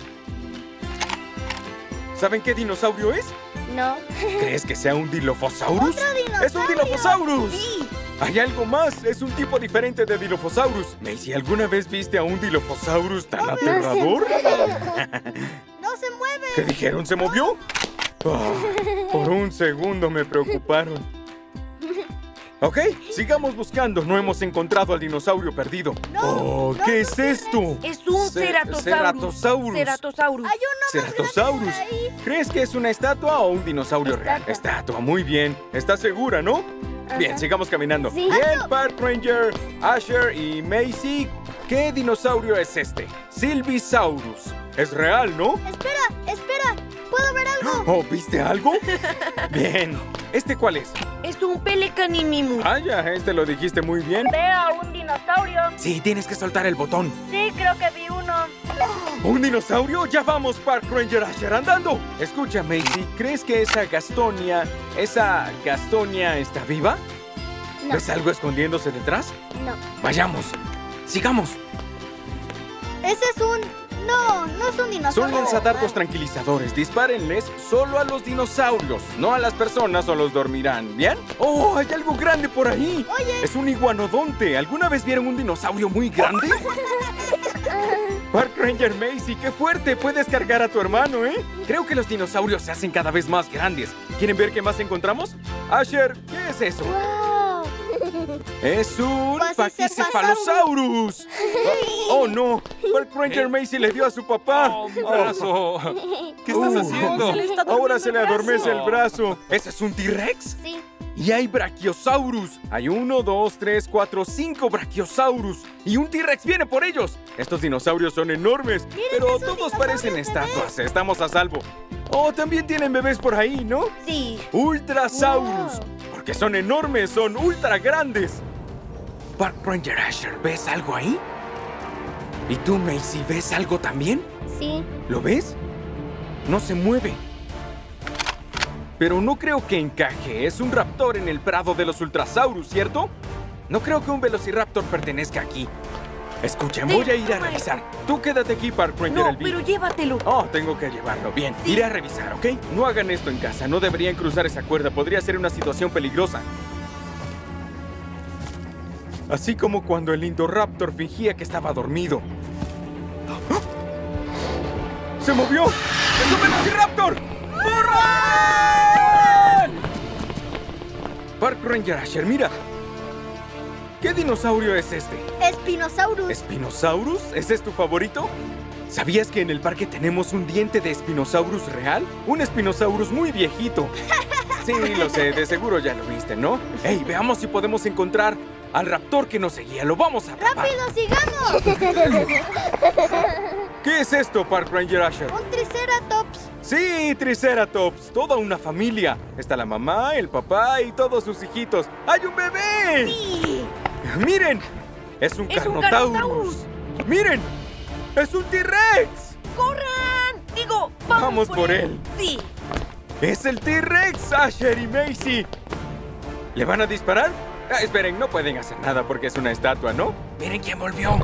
¿Saben qué dinosaurio es? No. ¿Crees que sea un Dilophosaurus? ¡Otro dinosaurio! ¡Es un Dilophosaurus! Sí. Hay algo más, es un tipo diferente de Dilophosaurus. Macy, ¿alguna vez viste a un Dilophosaurus tan aterrador? ¡No se mueve! ¿Qué dijeron? ¿Se movió? Ah, por un segundo me preocuparon. Ok, sigamos buscando. No hemos encontrado al dinosaurio perdido. Oh, ¿qué es esto? Es un Ce- Ceratosaurus. Ceratosaurus. Ceratosaurus. Hay uno más Ceratosaurus. grande por ahí. ¿Crees que es una estatua o un dinosaurio real? Estatua. Estatua, muy bien. ¿Estás segura, no? Bien, sigamos caminando. Sí. Bien, Park Ranger, Asher y Macy. ¿Qué dinosaurio es este? Sylvisaurus. Es real, ¿no? Espera, espera. ¿Puedo ver algo? Oh, ¿viste algo? Bien. ¿Este cuál es? Es un Pelecanimimus. Ah, ya, este lo dijiste muy bien. Veo a un dinosaurio. Sí, tienes que soltar el botón. Sí, creo que vi uno. ¿Un dinosaurio? ¡Ya vamos, Park Ranger Asher, andando! Escucha, Macy, ¿crees que esa Gastonia, esa Gastonia está viva? No. ¿Ves algo escondiéndose detrás? No. Vayamos, sigamos. Ese es un... No, no es un dinosaurio. Son lanzadardos tranquilizadores. Dispárenles solo a los dinosaurios, no a las personas o los dormirán, ¿bien? ¡Oh, hay algo grande por ahí! Oye. Es un iguanodonte. ¿Alguna vez vieron un dinosaurio muy grande? Park Ranger Macy, qué fuerte. Puedes cargar a tu hermano, ¿eh? Creo que los dinosaurios se hacen cada vez más grandes. ¿Quieren ver qué más encontramos? Asher, ¿qué es eso? ¡Wow! Es un Pachycephalosaurus. Pachycephalosaurus. Oh, no. Park Ranger Macy le dio a su papá. ¡Oh, mi brazo! ¿Qué estás Uh. haciendo? Se le está Ahora durmiendo se le el adormece el brazo. brazo. ¿Ese es un T-Rex? Sí. Y hay Brachiosaurus. Hay uno, dos, tres, cuatro, cinco Brachiosaurus. Y un T-Rex viene por ellos. Estos dinosaurios son enormes, pero todos parecen estatuas. Estamos a salvo. Oh, también tienen bebés por ahí, ¿no? Sí. Ultrasaurus. Porque son enormes, son ultra grandes. Park Ranger Asher, ¿ves algo ahí? ¿Y tú, Macy, ves algo también? Sí. ¿Lo ves? No se mueve. Pero no creo que encaje. Es un raptor en el prado de los Ultrasaurus, ¿cierto? No creo que un Velociraptor pertenezca aquí. Escuchen, Sí, voy a ir a toma revisar. Tú quédate aquí, Park Ranger No, L B. pero llévatelo. Oh, tengo que llevarlo. Bien, Sí. iré a revisar, ¿ok? No hagan esto en casa. No deberían cruzar esa cuerda. Podría ser una situación peligrosa. Así como cuando el Indoraptor fingía que estaba dormido. ¡Ah! ¡Se movió! ¡Es un Velociraptor! ¡Corran! Park Ranger Asher, mira. ¿Qué dinosaurio es este? Spinosaurus. ¿Spinosaurus? ¿Ese es tu favorito? ¿Sabías que en el parque tenemos un diente de Spinosaurus real? Un Spinosaurus muy viejito. Sí, lo sé, de seguro ya lo viste, ¿no? ¡Ey, veamos si podemos encontrar al raptor que nos seguía! ¡Lo vamos a atrapar! ¡Rápido, sigamos! ¿Qué es esto, Park Ranger Asher? Un Triceratops. Sí, Triceratops, toda una familia. Está la mamá, el papá y todos sus hijitos. ¡Hay un bebé! Sí. ¡Miren! Es un Es un Carnotaurus. Carnotaurus. ¡Miren! ¡Es un T-Rex! ¡Corran! Digo, vamos, Vamos por él. Sí. ¡Es el T-Rex, Asher y Macy! ¿Le van a disparar? Ah, esperen, no pueden hacer nada porque es una estatua, ¿no? ¡Miren quién volvió!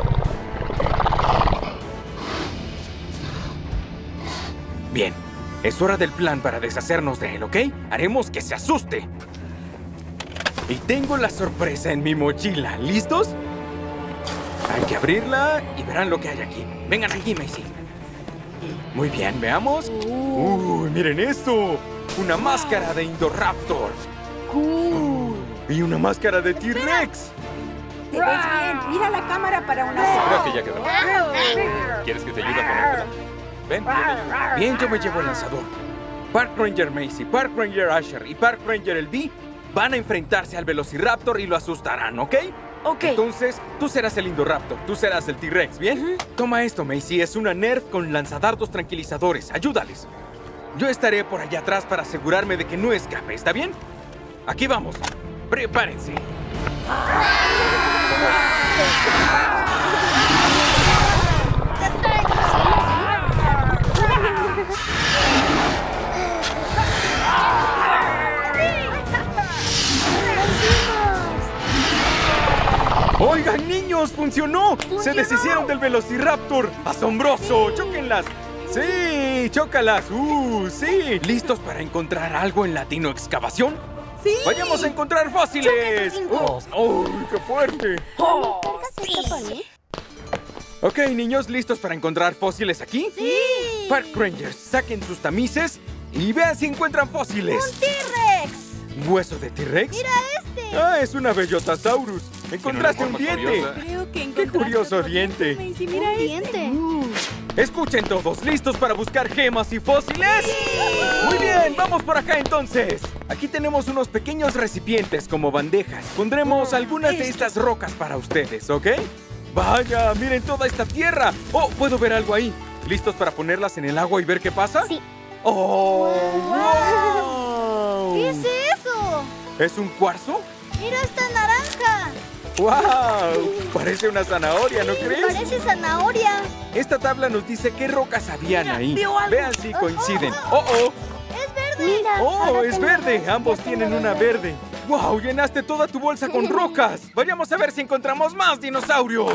Bien, es hora del plan para deshacernos de él, ¿ok? Haremos que se asuste. Y tengo la sorpresa en mi mochila. ¿Listos? Hay que abrirla y verán lo que hay aquí. Vengan aquí, Macy. Muy bien, veamos. Uy, miren esto. Una máscara de Indoraptor. Cool. Y una máscara de T-Rex. Te ves bien. Mira la cámara para una foto. Creo que ya quedó. ¿Quieres que te ayude a ponértela? Ven, yo te ayudo. Bien, yo me llevo el lanzador. Park Ranger Macy, Park Ranger Asher y Park Ranger L B van a enfrentarse al Velociraptor y lo asustarán, ¿ok? Ok. Entonces, tú serás el Indoraptor, tú serás el T-Rex, ¿bien? Toma esto, Macy, es una Nerf con lanzadardos tranquilizadores. Ayúdales. Yo estaré por allá atrás para asegurarme de que no escape, ¿está bien? Aquí vamos. Prepárense. ¡Oigan, niños! ¡Funcionó! ¡Se deshicieron del Velociraptor! ¡Asombroso! ¡Chóquenlas! ¡Sí! ¡Chócalas! ¡Uh! ¡Sí! ¿Listos para encontrar algo en la dinoexcavación? Sí. ¡Vayamos a encontrar fósiles! ¡Oh! ¡Oh! ¡Qué fuerte! Oh, sí. Ok, niños, ¿listos para encontrar fósiles aquí? ¡Sí! Park Rangers, saquen sus tamices y vean si encuentran fósiles. ¡Un T-Rex! ¿Hueso de T-Rex? ¡Mira este! Ah, es una Bellotasaurus. Encontraste un forma diente. curiosa. Creo que ¡Qué encontraste curioso otro diente! Macy, mira ¡Un este. diente! Escuchen todos, ¿listos para buscar gemas y fósiles? Muy bien, vamos por acá entonces. Aquí tenemos unos pequeños recipientes como bandejas. Pondremos algunas de estas rocas para ustedes, ¿ok? Vaya, miren toda esta tierra. Oh, puedo ver algo ahí. ¿Listos para ponerlas en el agua y ver qué pasa? Sí. ¡Oh! ¡Wow! ¿Qué es eso? ¿Es un cuarzo? ¡Mira esta naranja! ¡Wow! Parece una zanahoria, ¿no crees? Parece zanahoria. Esta tabla nos dice qué rocas habían Mira, ahí. veo algo. Vean si coinciden. ¡Oh, oh! ¡Es verde! Mira. ¡Oh, es verde! Ambos tienen una verde. ¡Wow! Llenaste toda tu bolsa con rocas. Vayamos a ver si encontramos más dinosaurios.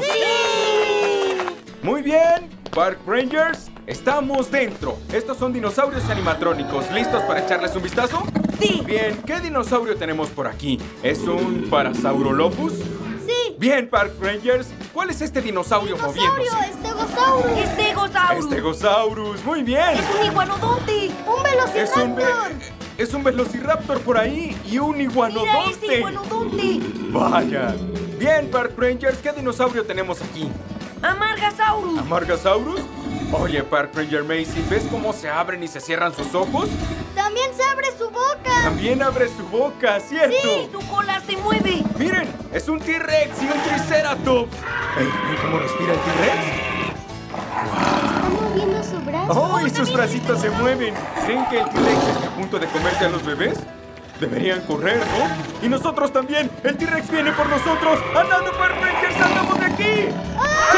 Muy bien, Park Rangers, estamos dentro. Estos son dinosaurios animatrónicos. ¿Listos para echarles un vistazo? Sí. Bien, ¿qué dinosaurio tenemos por aquí? ¿Es un Parasaurolophus? Sí. Bien, Park Rangers, ¿cuál es este dinosaurio, Dinosaurio, moviéndose? Stegosaurus. Stegosaurus. Stegosaurus, muy bien. Es un iguanodonte. Un Es un... velociraptor. ve- Es un velociraptor por ahí y un iguanodonte. ¡Mira ese iguanodonte! Vaya. Bien, Park Rangers, ¿qué dinosaurio tenemos aquí? ¡Amargasaurus! ¿Amargasaurus? Oye, Park Ranger Macy, ¿ves cómo se abren y se cierran sus ojos? También se abre su boca. También abre su boca, ¿cierto? ¡Sí! ¡Su cola se mueve! ¡Miren! ¡Es un T-Rex y un Triceratops! Ey, ¿ven cómo respira el T-Rex? Está moviendo su brazo. ¡Oh! Y sus bracitos se mueven. ¿Creen que el T-Rex está a punto de comerse a los bebés? Deberían correr, ¿no? Y nosotros también. El T-Rex viene por nosotros. ¡Andando, Park Rangers! ¡Andamos de aquí! ¡Sí!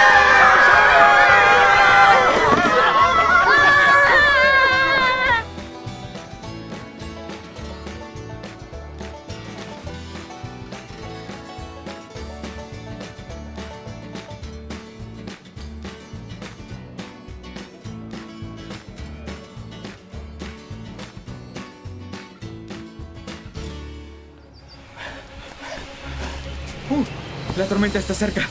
Uh, la tormenta está cerca.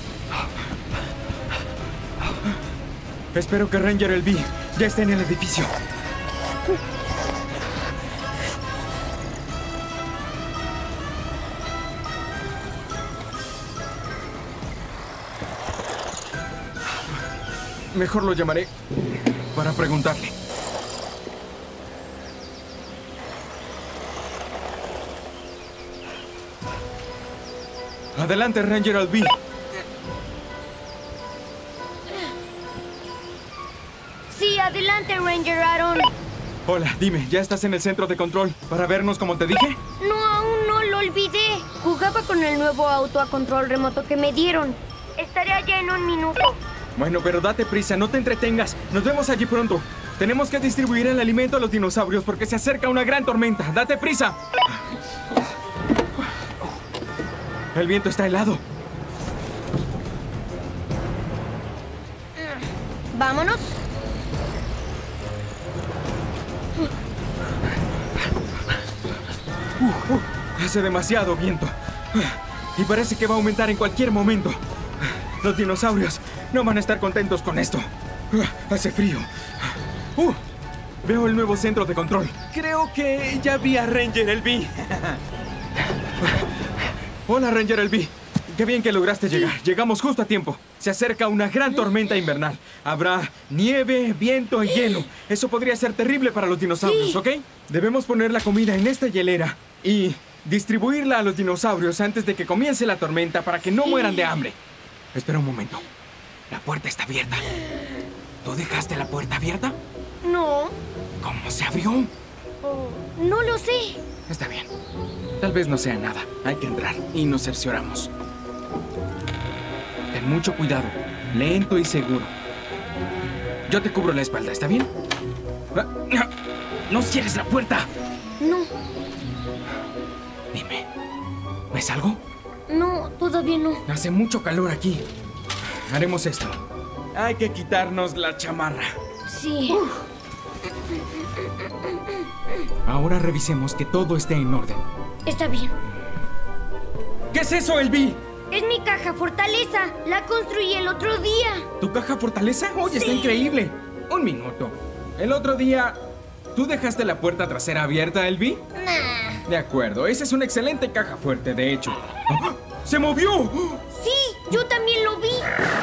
Espero que Ranger L B ya esté en el edificio. Mejor lo llamaré para preguntarle. Adelante, Ranger L B. Sí, adelante, Ranger Aaron. Hola, dime, ¿ya estás en el centro de control para vernos como te dije? No, aún no, lo olvidé. Jugaba con el nuevo auto a control remoto que me dieron. Estaré allá en un minuto. Bueno, pero date prisa, no te entretengas. Nos vemos allí pronto. Tenemos que distribuir el alimento a los dinosaurios porque se acerca una gran tormenta. ¡Date prisa! El viento está helado. Vámonos. Uh, uh, hace demasiado viento. Y parece que va a aumentar en cualquier momento. Los dinosaurios no van a estar contentos con esto. Hace frío. Uh, veo el nuevo centro de control. Creo que ya vi a Ranger L B. Hola, Ranger L B. Qué bien que lograste llegar. Llegamos justo a tiempo. Se acerca una gran tormenta invernal. Habrá nieve, viento y hielo. Eso podría ser terrible para los dinosaurios, ¿ok? Debemos poner la comida en esta hielera y distribuirla a los dinosaurios antes de que comience la tormenta para que no mueran de hambre. Espera un momento. La puerta está abierta. ¿Tú dejaste la puerta abierta? No. ¿Cómo se abrió? Oh, no lo sé. Está bien. Tal vez no sea nada. Hay que entrar y nos cercioramos. Ten mucho cuidado. Lento y seguro. Yo te cubro la espalda, ¿está bien? ¡No cierres la puerta! No. Dime, ¿ves algo? No, todavía no. Hace mucho calor aquí. Haremos esto. Hay que quitarnos la chamarra. Sí. Uf. Ahora revisemos que todo esté en orden. Está bien. ¿Qué es eso, L B? Es mi caja fortaleza. La construí el otro día. ¿Tu caja fortaleza? Oye, sí. Está increíble. Un minuto. El otro día, ¿tú dejaste la puerta trasera abierta, L B? Nah. De acuerdo. Esa es una excelente caja fuerte, de hecho. ¡Ah! ¡Se movió! Sí, yo también lo vi.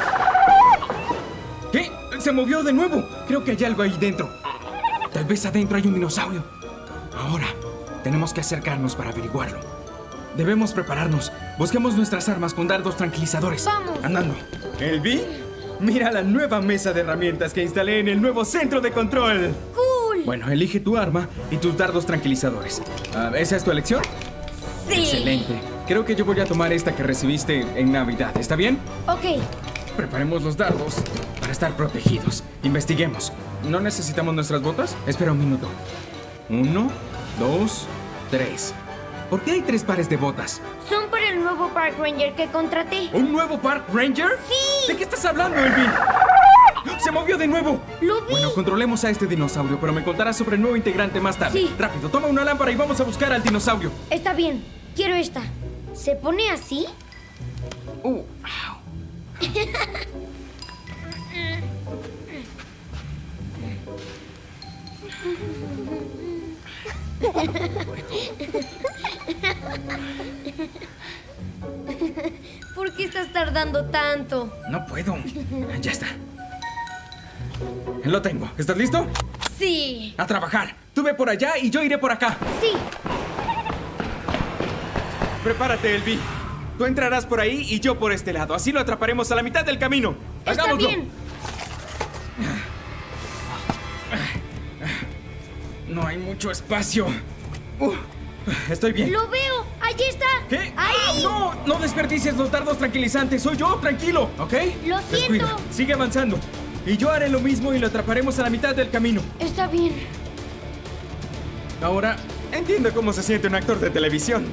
¿Qué? ¡Se movió de nuevo! Creo que hay algo ahí dentro. Tal vez adentro hay un dinosaurio. Ahora, tenemos que acercarnos para averiguarlo. Debemos prepararnos. Busquemos nuestras armas con dardos tranquilizadores. Vamos. Andando. ¿L B? Mira la nueva mesa de herramientas que instalé en el nuevo centro de control. ¡Cool! Bueno, elige tu arma y tus dardos tranquilizadores. Uh, ¿Esa es tu elección? Sí. Excelente. Creo que yo voy a tomar esta que recibiste en Navidad. ¿Está bien? Ok. Preparemos los dardos para estar protegidos. Investiguemos. ¿No necesitamos nuestras botas? Espera un minuto. Uno, dos, tres. ¿Por qué hay tres pares de botas? Son para el nuevo Park Ranger que contraté. ¿Un nuevo Park Ranger? ¡Sí! ¿De qué estás hablando, L B? ¡Se movió de nuevo! ¡Lo vi! Bueno, controlemos a este dinosaurio, pero me contarás sobre el nuevo integrante más tarde. Sí. Rápido, toma una lámpara y vamos a buscar al dinosaurio. Está bien. Quiero esta. ¿Se pone así? Uh, ¿Por qué estás tardando tanto? No puedo. Ya está. Lo tengo. ¿Estás listo? Sí. A trabajar. Tú ve por allá y yo iré por acá. Sí. Prepárate, Elvi. Tú entrarás por ahí y yo por este lado. Así lo atraparemos a la mitad del camino. Está ¡Hagámoslo! bien. No hay mucho espacio. Uh, estoy bien. Lo veo. Allí está. ¿Qué? Ahí. ¡Ah, no! No desperdicies los dardos tranquilizantes. Soy yo, tranquilo, ¿ok? Lo Descuida. siento. Sigue avanzando. Y yo haré lo mismo y lo atraparemos a la mitad del camino. Está bien. Ahora, Entiendo cómo se siente un actor de televisión.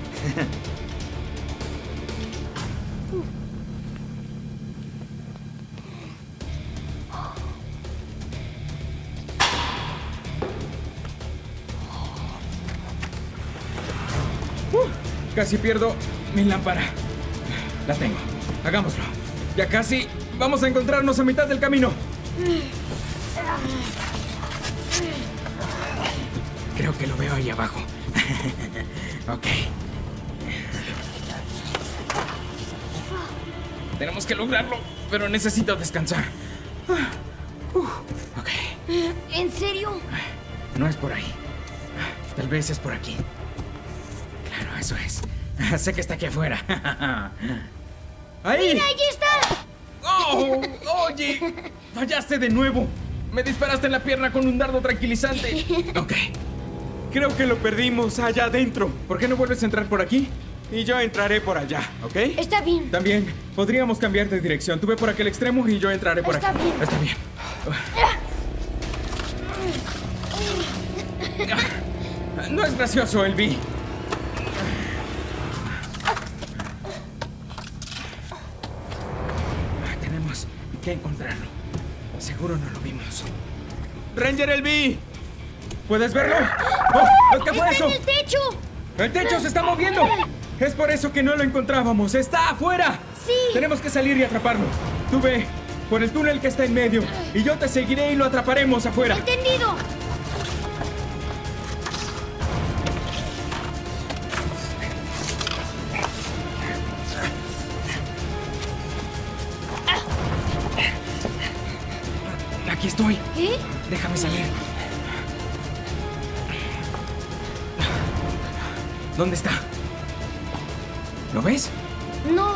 uh, casi pierdo mi lámpara. La tengo. Hagámoslo. Ya casi vamos a encontrarnos a mitad del camino. Creo que lo veo ahí abajo. Ok. Tenemos que lograrlo, pero necesito descansar. Uh, ok. ¿En serio? No es por ahí. Tal vez es por aquí. Claro, eso es. Sé que está aquí afuera. ¡Ahí! ¡Mira, allí está! ¡Oh! ¡Oye! ¡Fallaste de nuevo! Me disparaste en la pierna con un dardo tranquilizante. Ok. Creo que lo perdimos allá adentro. ¿Por qué no vuelves a entrar por aquí? Y yo entraré por allá, ¿ok? Está bien. También podríamos cambiar de dirección. Tú ve por aquel extremo y yo entraré por Está aquí. bien. Está bien. No es gracioso, Elvi. Tenemos que encontrarlo. Seguro no lo vimos. ¡Ranger Elvi! ¿Puedes verlo? ¡Oh! ¿Qué fue ¡Está eso? en el techo! ¡El techo se está moviendo! Es por eso que no lo encontrábamos. ¡Está afuera! Sí. Tenemos que salir y atraparlo. Tú ve por el túnel que está en medio y yo te seguiré y lo atraparemos afuera. ¡Entendido! Aquí estoy. ¿Qué? Déjame salir. ¿Dónde está? ¿Lo ves? No.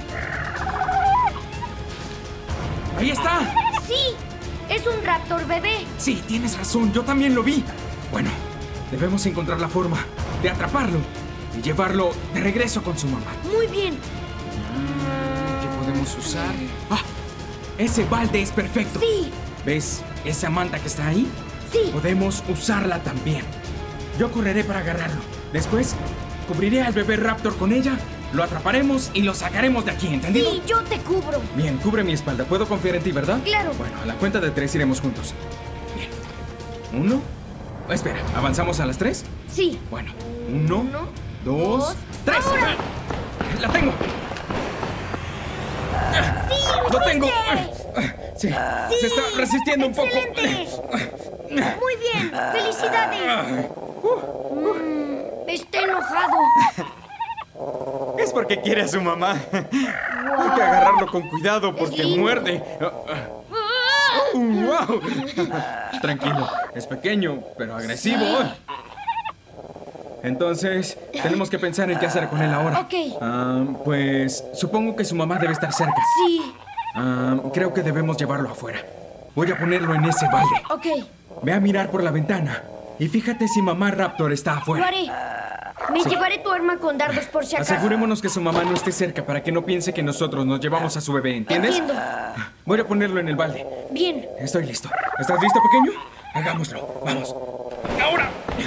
¡Ahí está! ¡Sí! ¡Es un raptor bebé! Sí, tienes razón. Yo también lo vi. Bueno, debemos encontrar la forma de atraparlo y llevarlo de regreso con su mamá. Muy bien. ¿Qué podemos usar? ¡Ah! Ese balde es perfecto. Sí. ¿Ves esa manta que está ahí? Sí. Podemos usarla también. Yo correré para agarrarlo. Después, cubriré al bebé raptor con ella, lo atraparemos y lo sacaremos de aquí, ¿entendido? Sí, yo te cubro. Bien, cubre mi espalda. Puedo confiar en ti, ¿verdad? Claro. Bueno, a la cuenta de tres iremos juntos. Bien. Uno. Espera, ¿avanzamos a las tres? Sí. Bueno, uno, Uno, dos, dos, tres. ¡ahora! ¡La tengo! ¡Sí, ¡Lo tengo! hiciste! Sí, Sí, se está resistiendo un poco. excelente. Muy bien. ¡Felicidades! Mm, está enojado. Es porque quiere a su mamá. Hay que agarrarlo con cuidado porque lindo. muerde. Oh, wow. Tranquilo, es pequeño, pero agresivo. Entonces, tenemos que pensar en qué hacer con él ahora. Ok. Ah, pues supongo que su mamá debe estar cerca. Sí. Ah, creo que debemos llevarlo afuera. Voy a ponerlo en ese balde. Ok. Ve a mirar por la ventana y fíjate si mamá Raptor está Lo afuera. haré. Me llevaré tu arma con dardos por si acaso. Asegurémonos que su mamá no esté cerca para que no piense que nosotros nos llevamos a su bebé, ¿entiendes? Entiendo. Voy a ponerlo en el balde. Bien. Estoy listo. ¿Estás listo, pequeño? Hagámoslo. Vamos. ¡Ahora!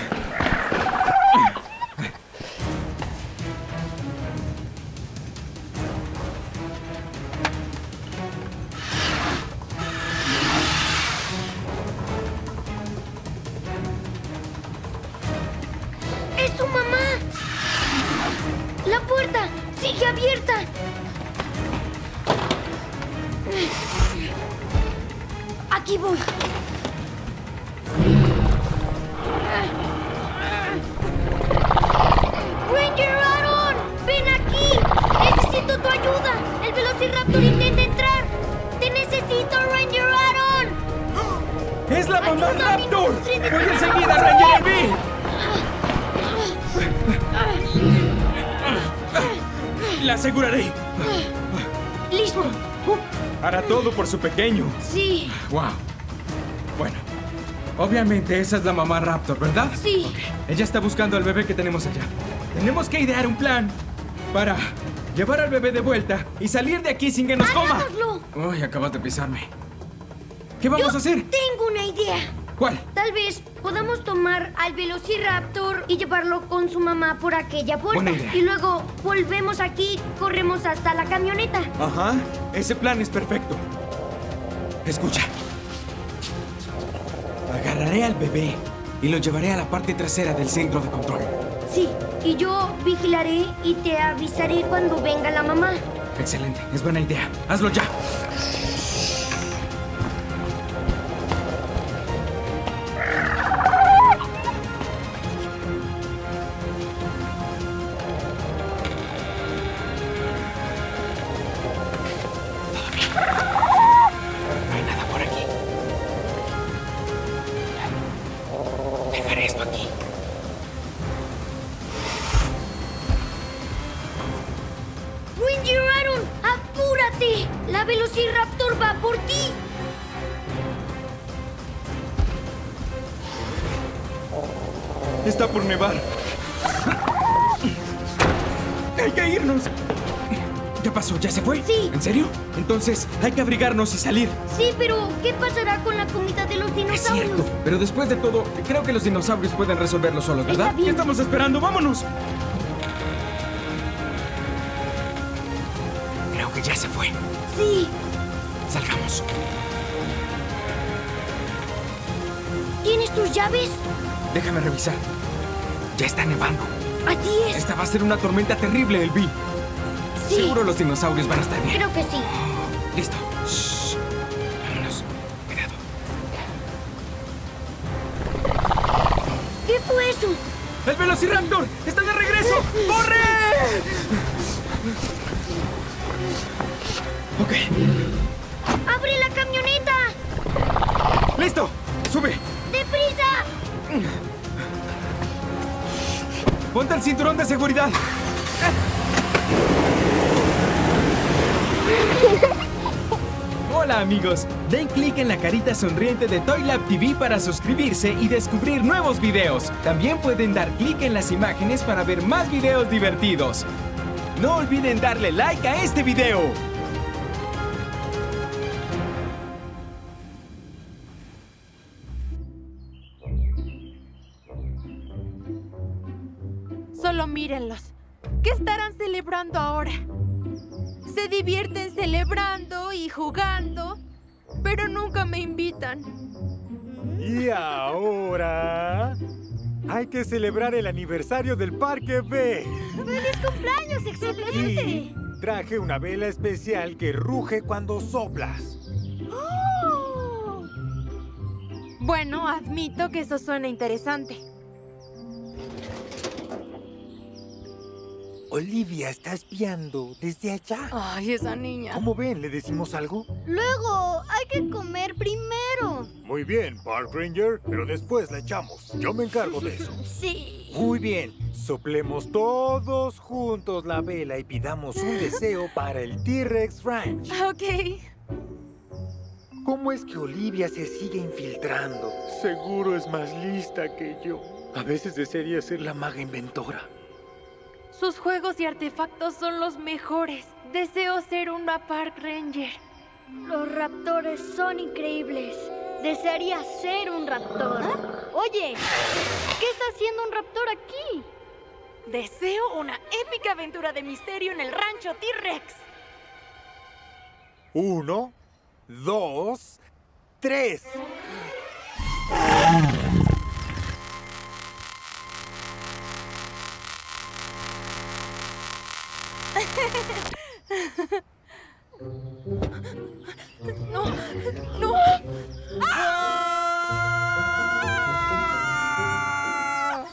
¡Es su mamá! ¡La puerta sigue abierta! Aquí voy. aseguraré. Listo. Hará todo por su pequeño. Sí. Wow. Bueno, obviamente esa es la mamá Raptor, ¿verdad? Sí. Okay. Ella está buscando al bebé que tenemos allá. Tenemos que idear un plan para llevar al bebé de vuelta y salir de aquí sin que nos coma. ¡Hagámoslo! Uy, acabas de pisarme. ¿Qué vamos Yo a hacer? Tengo una idea. ¿Cuál? Tal vez podamos tomar al Velociraptor y llevarlo con su mamá por aquella puerta. Buena idea. Y luego volvemos aquí, corremos hasta la camioneta. Ajá, ese plan es perfecto. Escucha. Agarraré al bebé y lo llevaré a la parte trasera del centro de control. Sí, y yo vigilaré y te avisaré cuando venga la mamá. Excelente, es buena idea. Hazlo ya. ¡La Velociraptor va por ti! Está por nevar. ¡Hay que irnos! ¿Qué pasó? ¿Ya se fue? Sí. ¿En serio? Entonces hay que abrigarnos y salir. Sí, pero ¿qué pasará con la comida de los Es dinosaurios? cierto, pero después de todo, creo que los dinosaurios pueden resolverlo solos, ¿verdad? Está bien. ¿Qué estamos esperando? ¡Vámonos! Creo que ya se fue. Sí. Salgamos. ¿Tienes tus llaves? Déjame revisar. Ya está nevando. Así es. Esta va a ser una tormenta terrible, Elvi. Sí. Seguro los dinosaurios van a estar bien. Creo que sí. Listo. Shh. Vámonos. Cuidado. ¿Qué fue eso? ¡El Velociraptor! ¡Está de regreso! ¡Corre! Ok. ¡Abre la camioneta! ¡Listo! ¡Sube! ¡Deprisa! ¡Ponte el cinturón de seguridad! Hola amigos, den clic en la carita sonriente de ToyLab T V para suscribirse y descubrir nuevos videos. También pueden dar clic en las imágenes para ver más videos divertidos. No olviden darle like a este video. Solo mírenlos. ¿Qué estarán celebrando ahora? Se divierten celebrando y jugando, pero nunca me invitan. Y ahora hay que celebrar el aniversario del Parque B. ¡Feliz cumpleaños! ¡Excelente! Y traje una vela especial que ruge cuando soplas. ¡Oh! Bueno, admito que eso suena interesante. Olivia está espiando desde allá. Ay, esa niña. ¿Cómo ven? ¿Le decimos algo? Luego, hay que comer primero. Muy bien, Park Ranger, pero después la echamos. Yo me encargo de eso. Sí. Muy bien. Soplemos todos juntos la vela y pidamos un deseo para el T-Rex Ranch. Ok. ¿Cómo es que Olivia se sigue infiltrando? Seguro es más lista que yo. A veces desearía ser la maga inventora. Sus juegos y artefactos son los mejores. Deseo ser una Park Ranger. Los raptores son increíbles. Desearía ser un raptor. Oye, ¿qué está haciendo un raptor aquí? Deseo una épica aventura de misterio en el rancho T-Rex. Uno, dos, tres. ¡No! ¡No! ¡Ah!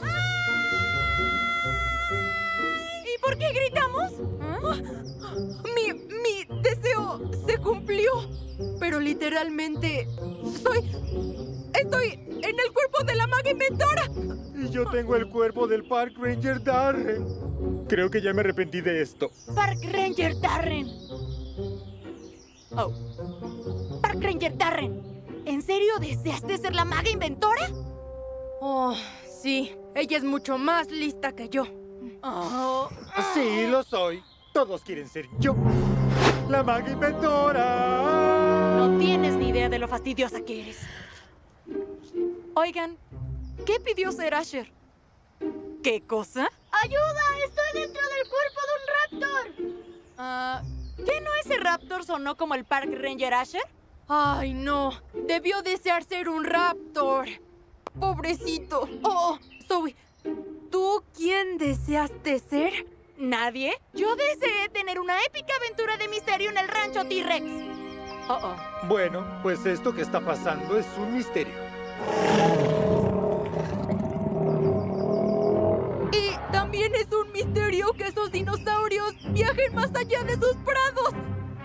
¿Y por qué gritamos? Mi, mi deseo se cumplió. Pero literalmente soy... Estoy en el cuerpo de la maga inventora! Y yo tengo el cuerpo del Park Ranger Darren. Creo que ya me arrepentí de esto. Park Ranger Darren. Oh. Park Ranger Darren. ¿En serio deseaste ser la maga inventora? Oh, sí. Ella es mucho más lista que yo. Oh. Sí, lo soy. Todos quieren ser yo. La maga inventora. No tienes ni idea de lo fastidiosa que eres. Oigan, ¿qué pidió ser Asher? ¿Qué cosa? ¡Ayuda! ¡Estoy dentro del cuerpo de un raptor! Ah, ¿qué no ese raptor sonó como el Park Ranger Asher? Ay, no. Debió desear ser un raptor. Pobrecito. Oh, Zoe, ¿tú quién deseaste ser? ¿Nadie? Yo deseé tener una épica aventura de misterio en el rancho T-Rex. Oh, oh. Bueno, pues esto que está pasando es un misterio. Y también es un misterio que esos dinosaurios viajen más allá de sus prados.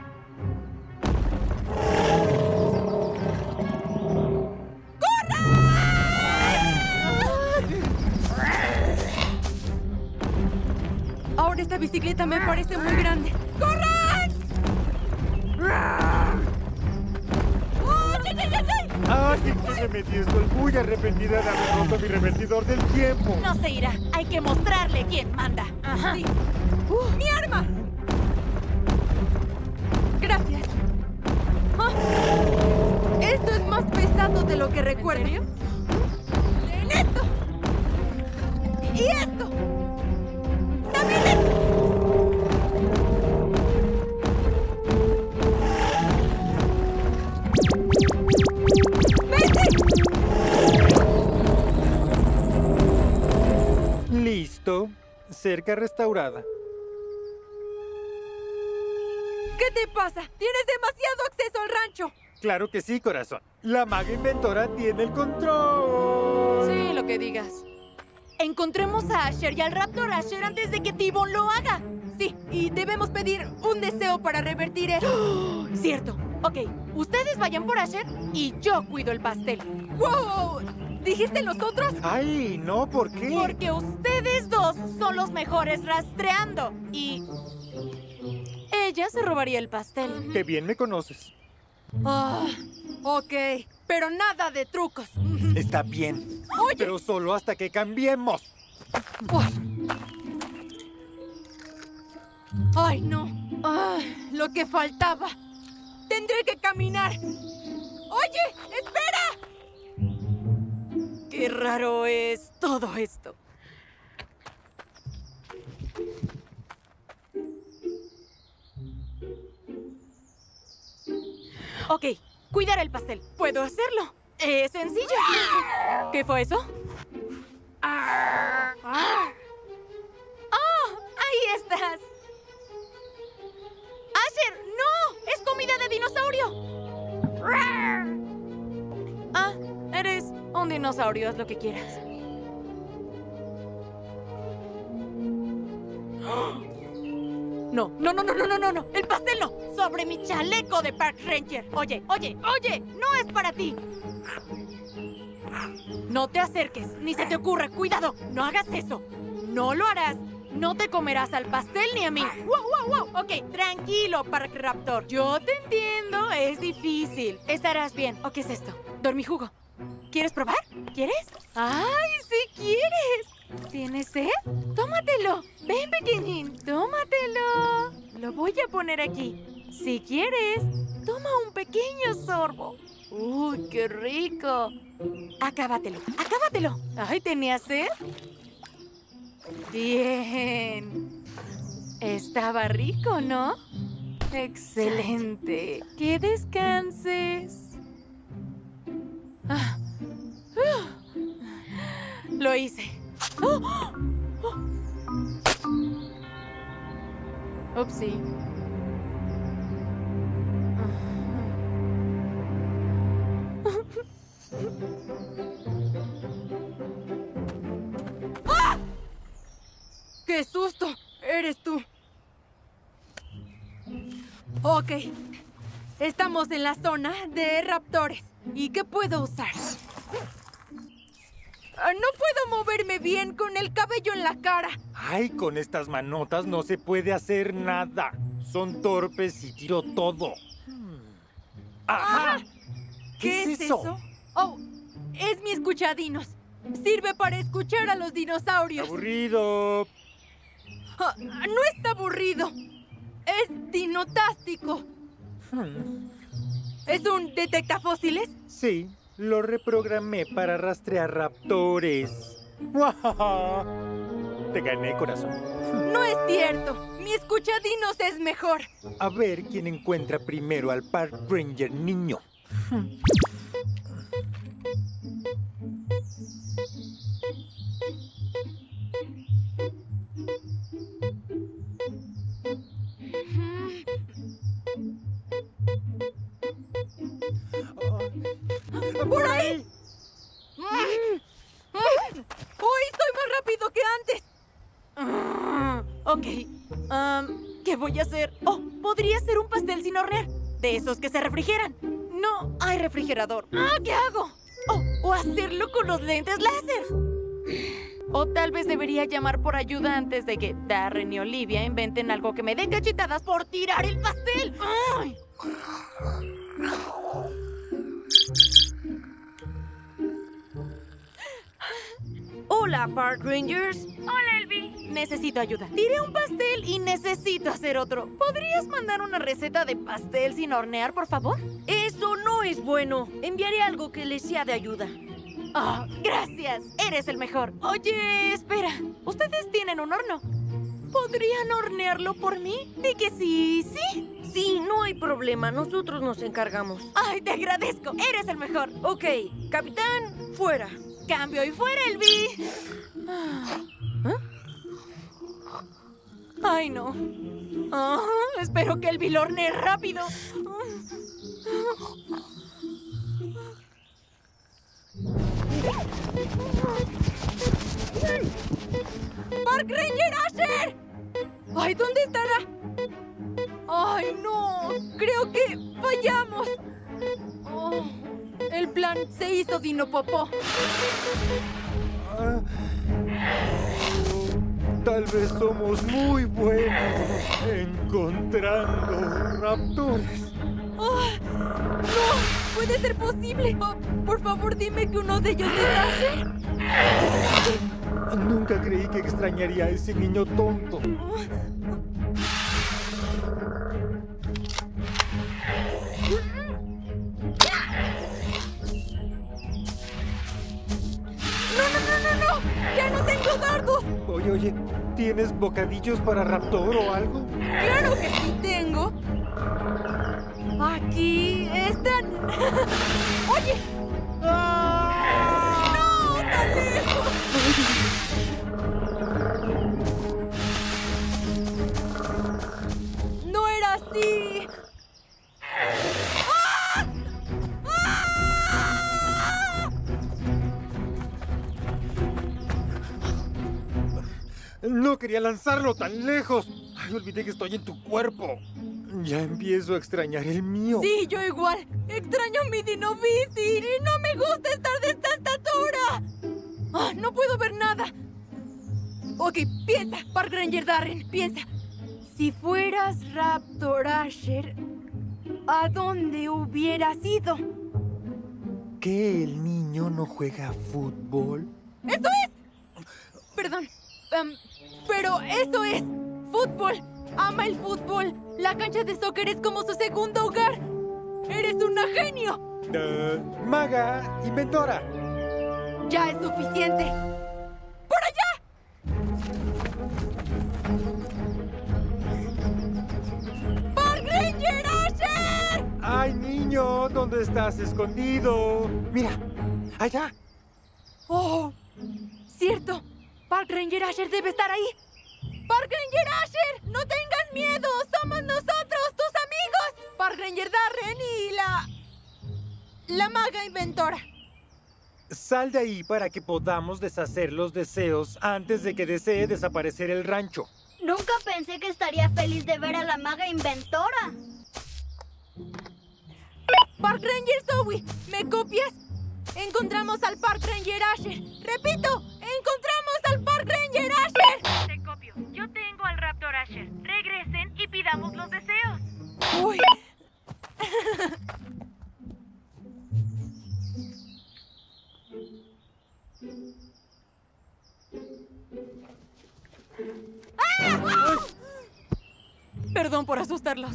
Ahora esta bicicleta me parece muy grande. ¡Corran! ¡Oh, ya, ya, ya, ya! ¡Ay, qué me metí! Estoy muy arrepentida de haber roto mi repetidor del tiempo. No se irá. Hay que mostrarle quién manda. Ajá. Sí. Uh, ¡Mi arma! Gracias. Ah, esto es más pesado de lo que recuerdo. ¿En serio? ¡En esto! ¡Y esto! ¡También esto! Listo. Cerca restaurada. ¿Qué te pasa? Tienes demasiado acceso al rancho. Claro que sí, corazón. La maga inventora tiene el control. Sí, lo que digas. Encontremos a Asher y al Raptor Asher antes de que T-Bone lo haga. Sí, y debemos pedir un deseo para revertir esto. Cierto. Ok, ustedes vayan por Asher y yo cuido el pastel. ¡Wow! ¿Dijiste los otros? Ay, no, ¿por qué? Porque ustedes dos son los mejores rastreando. Y ella se robaría el pastel. Qué bien me conoces. Ah, ok, pero nada de trucos. Está bien. Oye. Pero solo hasta que cambiemos. Ay, no. Ay, lo que faltaba. Tendré que caminar. ¡Oye! ¡Espera! Qué raro es todo esto. Ok, cuidar el pastel. Puedo hacerlo. Es sencillo. ¿Qué fue eso? ¡Oh! ¡Ahí estás! ¡Asher! ¡No! ¡Es comida de dinosaurio! Ah, eres un dinosaurio. Haz lo que quieras. No, no, no, no, no, no, no, no. El pastel no. Sobre mi chaleco de Park Ranger. Oye, oye, oye, no es para ti. No te acerques, ni se te ocurra. Cuidado, no hagas eso. No lo harás. No te comerás al pastel ni a mí. ¡Wow, wow, wow! Ok, tranquilo, Park Raptor. Yo te entiendo, es difícil. Estarás bien. ¿O qué es esto? Dormijugo. ¿Quieres probar? ¿Quieres? ¡Ay, sí quieres! ¿Tienes sed? ¡Tómatelo! Ven, pequeñín, tómatelo. Lo voy a poner aquí. Si quieres, toma un pequeño sorbo. ¡Uy, qué rico! Acábatelo, acábatelo. ¡Ay, ¿tenías sed? Bien. Estaba rico, ¿no? Excelente. Que descanses. Ah. Uh. Lo hice. ¡Oh! ¡Oh! Upsi. ¡Ah! ¡Qué susto! ¡Eres tú! Ok. Estamos en la zona de raptores. ¿Y qué puedo usar? Ah, no puedo moverme bien con el cabello en la cara. Ay, con estas manotas no se puede hacer nada. Son torpes y tiro todo. ¡Ajá! ¿Qué, ¿Qué es eso? eso? Oh, es mi escuchadinos. Sirve para escuchar a los dinosaurios. ¡Aburrido! Ah, no es aburrido. Es dinotástico. Hmm. ¿Es un detectafósiles? Sí, lo reprogramé para rastrear raptores. Te gané, corazón. No es cierto. Mi escuchadinos es mejor. A ver quién encuentra primero al Park Ranger niño. ¡Por ahí! ¡Hoy soy más rápido que antes! Ok. Um, ¿Qué voy a hacer? Oh, podría ser un pastel sin hornear. De esos que se refrigeran. No hay refrigerador. Ah, ¿qué hago? Oh, o hacerlo con los lentes láser. O tal vez debería llamar por ayuda antes de que Darren y Olivia inventen algo que me dé cachetadas por tirar el pastel. ¡Ay! Hola, Park Rangers. Hola, Elvi. Necesito ayuda. Tiré un pastel y necesito hacer otro. ¿Podrías mandar una receta de pastel sin hornear, por favor? Eso no es bueno. Enviaré algo que les sea de ayuda. Oh, gracias. Eres el mejor. Oye, espera. ¿Ustedes tienen un horno? ¿Podrían hornearlo por mí? Di que sí, ¿sí? Sí, no hay problema. Nosotros nos encargamos. Ay, te agradezco. Eres el mejor. Ok, capitán, fuera. Cambio y fuera, Elvi. ¿Eh? Ay, no. Oh, espero que Elvi lo hornee rápido. ¡Park Ranger Asher! ¡Ay, ¿dónde estará? ¡Ay, no! Creo que fallamos. Oh, el plan se hizo dinopopó. Ah, tal vez somos muy buenos encontrando raptores. Oh, ¡no! ¡Puede ser posible! Oh, por favor, dime que uno de ellos es Asher. Nunca creí que extrañaría a ese niño tonto. ¡No, no, no, no, no! ¡Ya no tengo dardos! Oye, oye, ¿tienes bocadillos para raptor o algo? ¡Claro que sí tengo! Aquí están. ¡Oye! ¡Ah! ¡No! ¡Tan lejos! ¡No era así! ¡Ah! ¡Ah! No quería lanzarlo tan lejos. Ay, olvidé que estoy en tu cuerpo. Ya empiezo a extrañar el mío. Sí, yo igual. Extraño mi dinobici y no me gusta estar de esta estatura. Oh, no puedo ver nada. Ok, piensa, Park Ranger Darren, piensa. Si fueras Raptor Asher, ¿a dónde hubieras ido? ¿Que el niño no juega fútbol? ¡Eso es! Perdón, um, pero eso es. Fútbol. Ama el fútbol. La cancha de soccer es como su segundo hogar. ¡Eres una genio! Uh, maga, inventora. Ya es suficiente. ¡Por allá! ¡Park Ranger Asher! ¡Ay, niño! ¿Dónde estás escondido? Mira, allá. ¡Oh! Cierto. Park Ranger Asher debe estar ahí. ¡Park Ranger Asher! ¡No tengas miedo! ¡Somos nosotros, tus amigos! Park Ranger Darren y la... la maga inventora. Sal de ahí para que podamos deshacer los deseos antes de que desee desaparecer el rancho. Nunca pensé que estaría feliz de ver a la maga inventora. Park Ranger Zoe, ¿me copias? Encontramos al Park Ranger Asher. Repito, encontramos al Park Ranger Asher. Te copio. Yo tengo al Raptor Asher. Regresen y pidamos los deseos. Uy. ¡Ah! Perdón por asustarlos.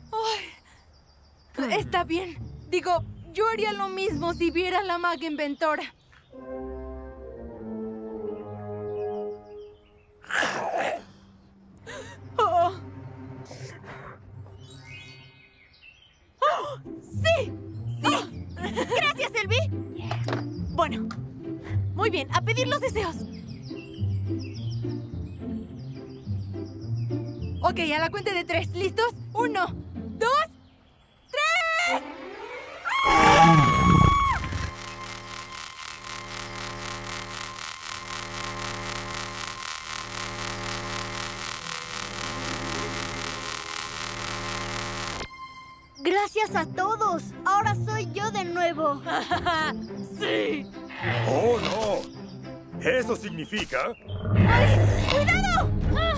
Ay. Está bien. Digo, yo haría lo mismo si viera a la maga inventora. Oh. ¡Oh! ¡Sí! ¡Sí! ¡Gracias, Elby! Bueno, muy bien, a pedir los deseos. Ok, a la cuenta de tres. ¿Listos? Uno, dos, tres. Gracias a todos. Ahora soy yo de nuevo. ¡Sí! ¡Oh, no! Eso significa... ¡Ay! ¡Cuidado! ¡Ah!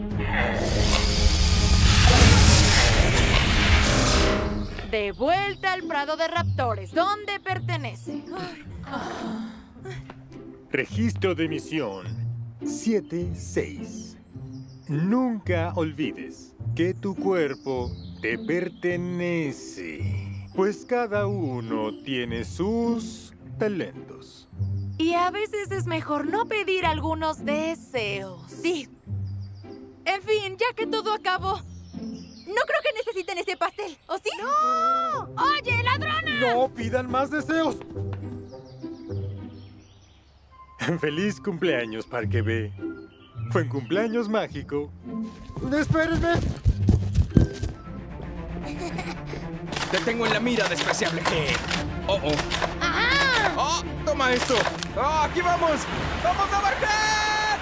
De vuelta al prado de raptores. ¿Dónde pertenece? Registro de misión siete seis. Nunca olvides que tu cuerpo te pertenece, pues cada uno tiene sus talentos. Y a veces es mejor no pedir algunos deseos. Sí. En fin, ya que todo acabó, no creo que necesiten ese pastel, ¿o sí? ¡No! ¡Oye, ladrona! ¡No pidan más deseos! ¡Feliz cumpleaños, Parque B! Fue un cumpleaños mágico. ¡Espérenme! Te tengo en la mira, despreciable G. Oh, oh. ¡Ajá! ¡Oh! ¡Toma esto! ¡Oh, aquí vamos! ¡Vamos a bajar!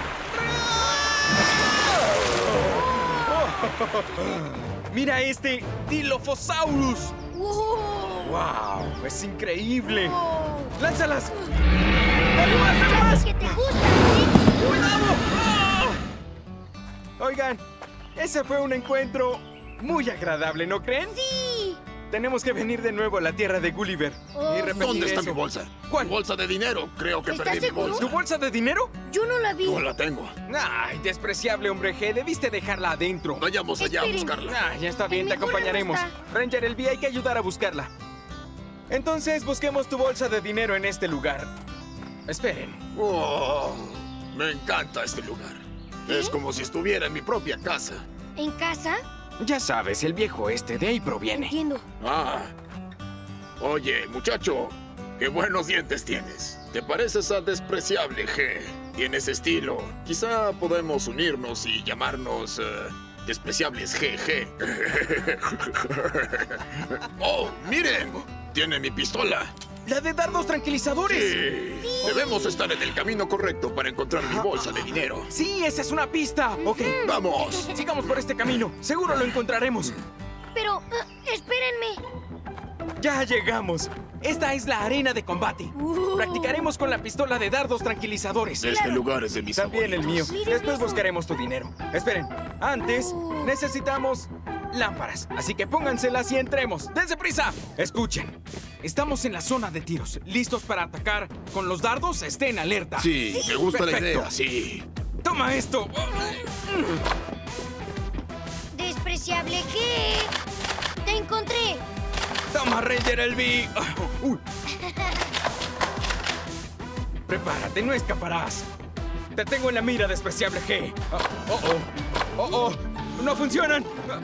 ¡Oh! ¡Mira este! ¡Dilophosaurus! ¡Wow! ¡Wow! ¡Es increíble! Wow. ¡Lánzalas! ¡Dale más, dale más! ¿Qué te gusta, ¿eh? ¡Cuidado! ¡Oh! Oigan, ese fue un encuentro muy agradable, ¿no creen? ¡Sí! Tenemos que venir de nuevo a la tierra de Gulliver Oh, y repetir ¿Dónde está eso. mi bolsa? ¿Cuál? Mi bolsa de dinero. Creo que ¿Estás perdí mi seguro? bolsa. ¿Tu bolsa de dinero? Yo no la vi. No la tengo. Ay, despreciable hombre G, debiste dejarla adentro. Vayamos allá a Esperen. buscarla. Ah, ya está bien, En te mi cuerpo acompañaremos. está. Ranger Elby, hay que ayudar a buscarla. Entonces, busquemos tu bolsa de dinero en este lugar. Esperen. Oh, me encanta este lugar. Es como si estuviera en mi propia casa. ¿En casa? Ya sabes, el viejo este de ahí proviene. Entiendo. Ah. Oye, muchacho, qué buenos dientes tienes. Te pareces a despreciable G. Tienes estilo. Quizá podemos unirnos y llamarnos eh, despreciables G G. Oh, miren. Tiene mi pistola. ¡La de dardos tranquilizadores! Sí. Debemos estar en el camino correcto para encontrar mi bolsa de dinero. ¡Sí, esa es una pista! Ok, ¡Vamos! sigamos por este camino. Seguro lo encontraremos. Pero, uh, espérenme. Ya llegamos. Esta es la arena de combate. Uh. Practicaremos con la pistola de dardos tranquilizadores. Este lugar es de mis También el mío. favoritos. Miren Después eso. buscaremos tu dinero. Esperen, antes Uh. necesitamos lámparas. Así que pónganselas y entremos. ¡Dense prisa! Escuchen. Estamos en la zona de tiros. ¿Listos para atacar con los dardos? Estén alerta. Sí, me gusta la Perfecto. idea, sí. ¡Toma esto! Despreciable G. Te encontré. ¡Toma, Ranger Elby! Uy. Prepárate, no escaparás. Te tengo en la mira, despreciable G. Oh, oh, oh. Oh, oh. ¡No funcionan!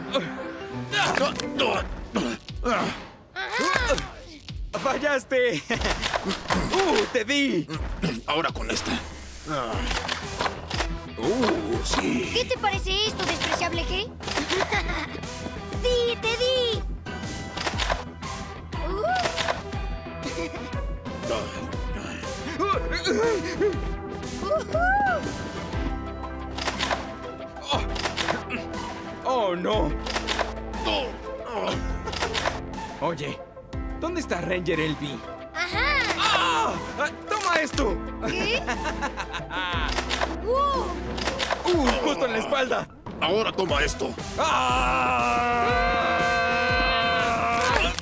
¡Fallaste! ¡Uh, te di! Ahora con esta. Uh, sí. ¿Qué te parece esto, despreciable G? ¡Sí, te di! ¡Oh, no! Oye, ¿dónde está Ranger Elby? ¡Ajá! ¡Ah! ¡Ah! ¡Toma esto! ¿Qué? ¡Uh! ¡Uh! ¡Justo en la espalda! Ahora toma esto. ¡Ah!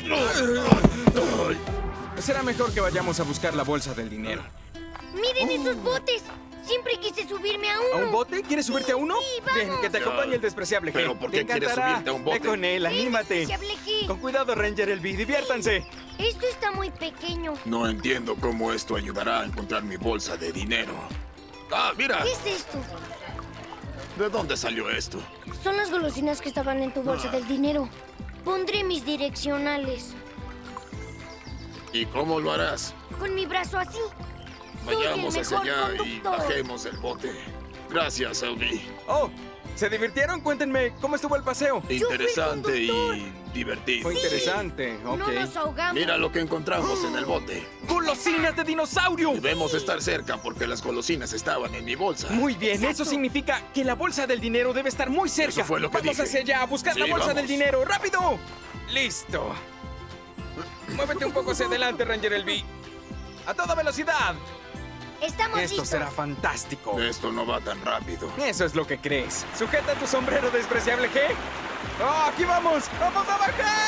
Será mejor que vayamos a buscar la bolsa del dinero. ¡Miren esos botes! Siempre quise subirme a uno. ¿A un bote? ¿Quieres subirte a uno? Sí, vamos. Bien, que te acompañe el despreciable G. ¿Pero por qué Te quieres encantará. subirte a un bote? Ve con él, anímate. Despreciable G. Con cuidado, Ranger L B. Diviértanse. Esto está muy pequeño. No entiendo cómo esto ayudará a encontrar mi bolsa de dinero. ¡Ah, mira! ¿Qué es esto? ¿De dónde salió esto? Son las golosinas que estaban en tu bolsa del dinero. Pondré mis direccionales. ¿Y cómo lo harás? Con mi brazo así. Soy el Vayamos hacia mejor allá y conductor. bajemos el bote. Gracias, L B. Oh, ¿se divirtieron? Cuéntenme, ¿cómo estuvo el paseo? Interesante y divertido. Fue interesante, ok. No nos ahogamos. Mira lo que encontramos en el bote. ¡Golosinas de dinosaurio! Debemos estar cerca porque las golosinas estaban en mi bolsa. Muy bien, Exacto. eso significa que la bolsa del dinero debe estar muy cerca. Eso fue lo que Vamos dije. hacia allá a buscar Sí, la bolsa vamos. del dinero. ¡Rápido! ¡Listo! Muévete un poco hacia adelante, Ranger L B. ¡A toda velocidad! Estamos Esto listos. será fantástico. Esto no va tan rápido. Eso es lo que crees. Sujeta tu sombrero, despreciable G. ¡Oh, aquí vamos! ¡Vamos a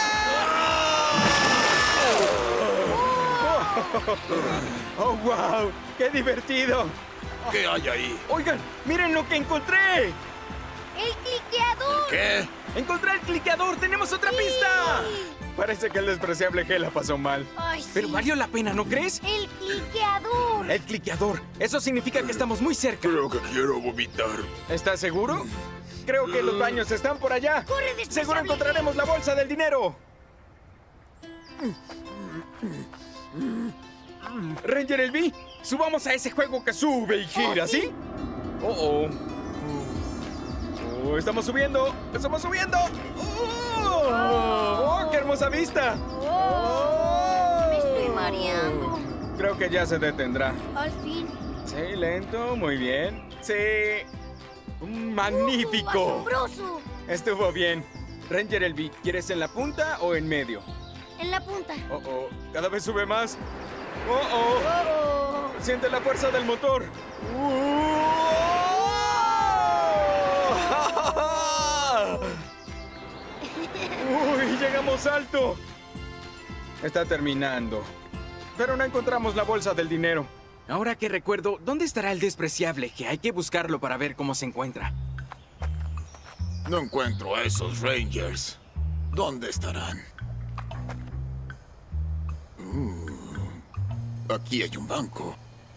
bajar! ¡Oh, oh, wow! ¡Qué divertido! ¿Qué hay ahí? Oigan, miren lo que encontré. ¡El cliqueador! ¿Qué? ¡Encontré el cliqueador! ¡Tenemos otra pista! Parece que el despreciable G la pasó mal. Ay, sí. Pero valió la pena, ¿no crees? ¡El cliqueador! El cliqueador. Eso significa que estamos muy cerca. Creo que quiero vomitar. ¿Estás seguro? Creo que los baños están por allá. ¡Corre, despreciable! Seguro encontraremos la bolsa del dinero. Ranger L B, subamos a ese juego que sube y gira, Oh, sí. ¿sí? Oh, oh. Oh, estamos subiendo. Estamos subiendo. Oh, oh, qué hermosa vista. Oh. Me estoy mareando. Creo que ya se detendrá. Al fin. Sí, lento, muy bien. Sí. ¡Magnífico! ¡Uh, asombroso! Estuvo bien. Ranger L B, ¿quieres en la punta o en medio? En la punta. Oh, oh, cada vez sube más. Oh, oh. Oh. Siente la fuerza del motor. Uy, llegamos alto. Está terminando. Pero no encontramos la bolsa del dinero. Ahora que recuerdo, ¿dónde estará el despreciable? Que hay que buscarlo para ver cómo se encuentra. No encuentro a esos Rangers. ¿Dónde estarán? Uh, aquí hay un banco.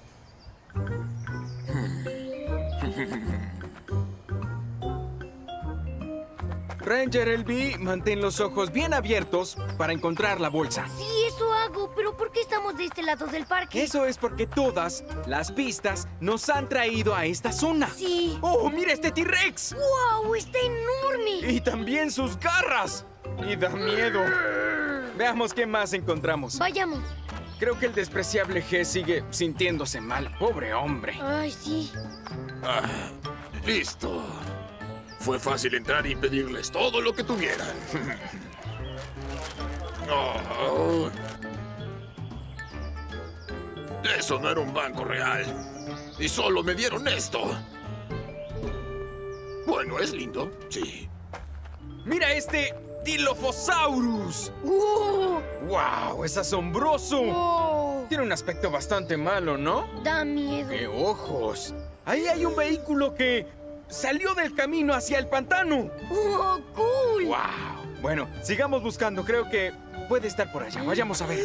Ranger L B, mantén los ojos bien abiertos para encontrar la bolsa. Sí, eso hago, pero ¿por qué estamos de este lado del parque? Eso es porque todas las pistas nos han traído a esta zona. Sí. ¡Oh, mira este T-Rex! ¡Wow! ¡Está enorme! Y también sus garras. Y da miedo. Veamos qué más encontramos. Vayamos. Creo que el despreciable G sigue sintiéndose mal. Pobre hombre. Ay, sí. Ah, listo. Fue fácil entrar y pedirles todo lo que tuvieran. Oh. Eso no era un banco real. Y solo me dieron esto. Bueno, es lindo, sí. ¡Mira este Dilophosaurus! ¡Uh! ¡Wow! ¡Es asombroso! ¡Oh! Tiene un aspecto bastante malo, ¿no? Da miedo. ¡Qué ojos! Ahí hay un vehículo que salió del camino hacia el pantano. ¡Oh, cool! ¡Wow! Bueno, sigamos buscando. Creo que puede estar por allá. Vayamos a ver.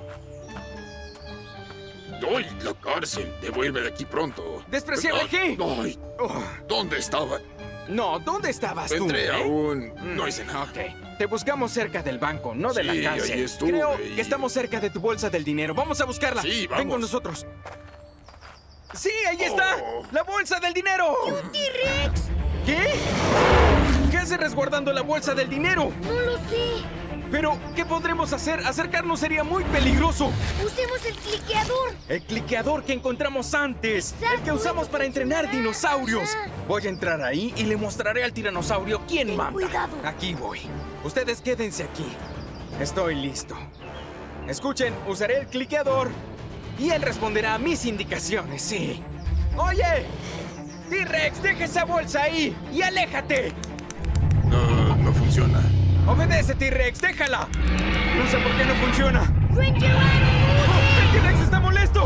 ¡Ay, la cárcel! Debo irme de aquí pronto. ¡Despreciable G! ¡Ay! Oh, ¿Dónde estaba? no, ¿dónde estabas tú? Entré eh? aún. No hice nada. Ok. Te buscamos cerca del banco, no de Sí, la cárcel. ahí estuve Creo y- que estamos cerca de tu bolsa del dinero. Vamos a buscarla. Sí, Ven con vamos. nosotros. ¡Sí, ahí está! Oh. ¡La bolsa del dinero! ¡Un T-Rex! ¿Qué? ¿Qué hace resguardando la bolsa del dinero? No lo sé. Pero, ¿qué podremos hacer? Acercarnos sería muy peligroso. Usemos el cliqueador. El cliqueador que encontramos antes. Exacto, el que usamos eso para entrenar funcionará. dinosaurios. Ajá. Voy a entrar ahí y le mostraré al tiranosaurio quién Ten manda. cuidado. Aquí voy. Ustedes quédense aquí. Estoy listo. Escuchen, usaré el cliqueador. Y él responderá a mis indicaciones, sí. ¡Oye! ¡T-Rex, deja esa bolsa ahí! ¡Y aléjate! No, no funciona. ¡Obedece, T-Rex! ¡Déjala! No sé por qué no funciona. ¡Ranger Iron! ¡Oh, ¡el T-Rex está molesto!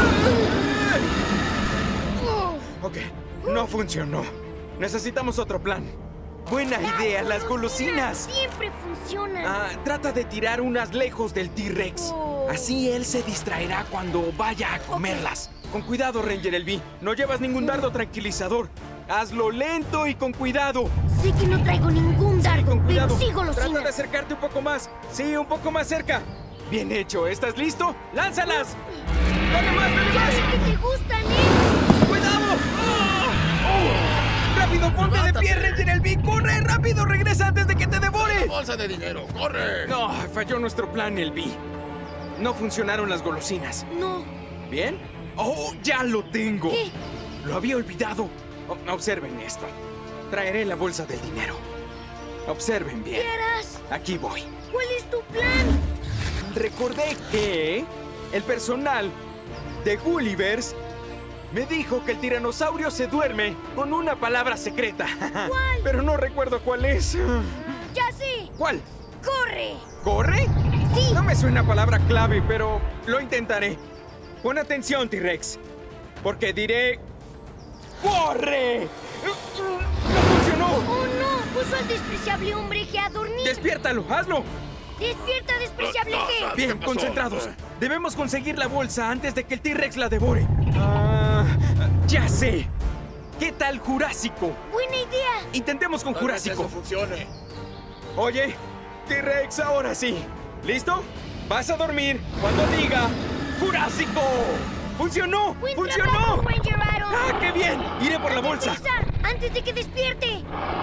Ok, no funcionó. Necesitamos otro plan. Buena idea, las golosinas. Siempre funcionan. Ah, trata de tirar unas lejos del T-Rex. Oh. Así él se distraerá cuando vaya a comerlas. Con cuidado, Ranger Elby. No llevas ningún dardo tranquilizador. Hazlo lento y con cuidado. Sé que no traigo ningún dardo, Sí, con cuidado. pero sí golosinas. Trata de acercarte un poco más. Sí, un poco más cerca. Bien hecho. ¿Estás listo? ¡Lánzalas! ¡Dale más, dale Ya más! sé que te gustan, ¿eh? ¡Cuidado! ¡Oh! ¡Oh! ¡Rápido, ponte de pie, Ranger Elby! ¡Corre, rápido! ¡Regresa antes de que te devore! ¡Bolsa de dinero! ¡Corre! No, falló nuestro plan, Elby. No funcionaron las golosinas. No. ¿Bien? ¡Oh, ya lo tengo! ¿Qué? Lo había olvidado. O- observen esto. Traeré la bolsa del dinero. Observen bien. ¿Qué harás? Aquí voy. ¿Cuál es tu plan? Recordé que el personal de Gullivers me dijo que el tiranosaurio se duerme con una palabra secreta. ¿Cuál? Pero no recuerdo cuál es. Ya sé. ¿Cuál? ¡Corre! ¿Corre? Sí. No me suena palabra clave, pero lo intentaré. Pon atención, T-Rex. Porque diré... ¡Corre! ¡No funcionó! ¡Oh, no! Puso al despreciable hombre G a dormir. ¡Despiértalo! ¡Hazlo! ¡Despierta, despreciable G! Bien, concentrados. Debemos conseguir la bolsa antes de que el T-Rex la devore. Ah, ya sé. ¿Qué tal Jurásico? ¡Buena idea! Intentemos con Tal vez Jurásico. eso funcione. Oye, T-Rex, ahora sí. ¿Listo? Vas a dormir cuando diga ¡Jurásico! ¡Funcionó! ¡Buen ¡Funcionó! trabajo, Ranger Iron! ¡Ah, qué bien! Iré por la ¡Date bolsa. prisa, antes de que despierte!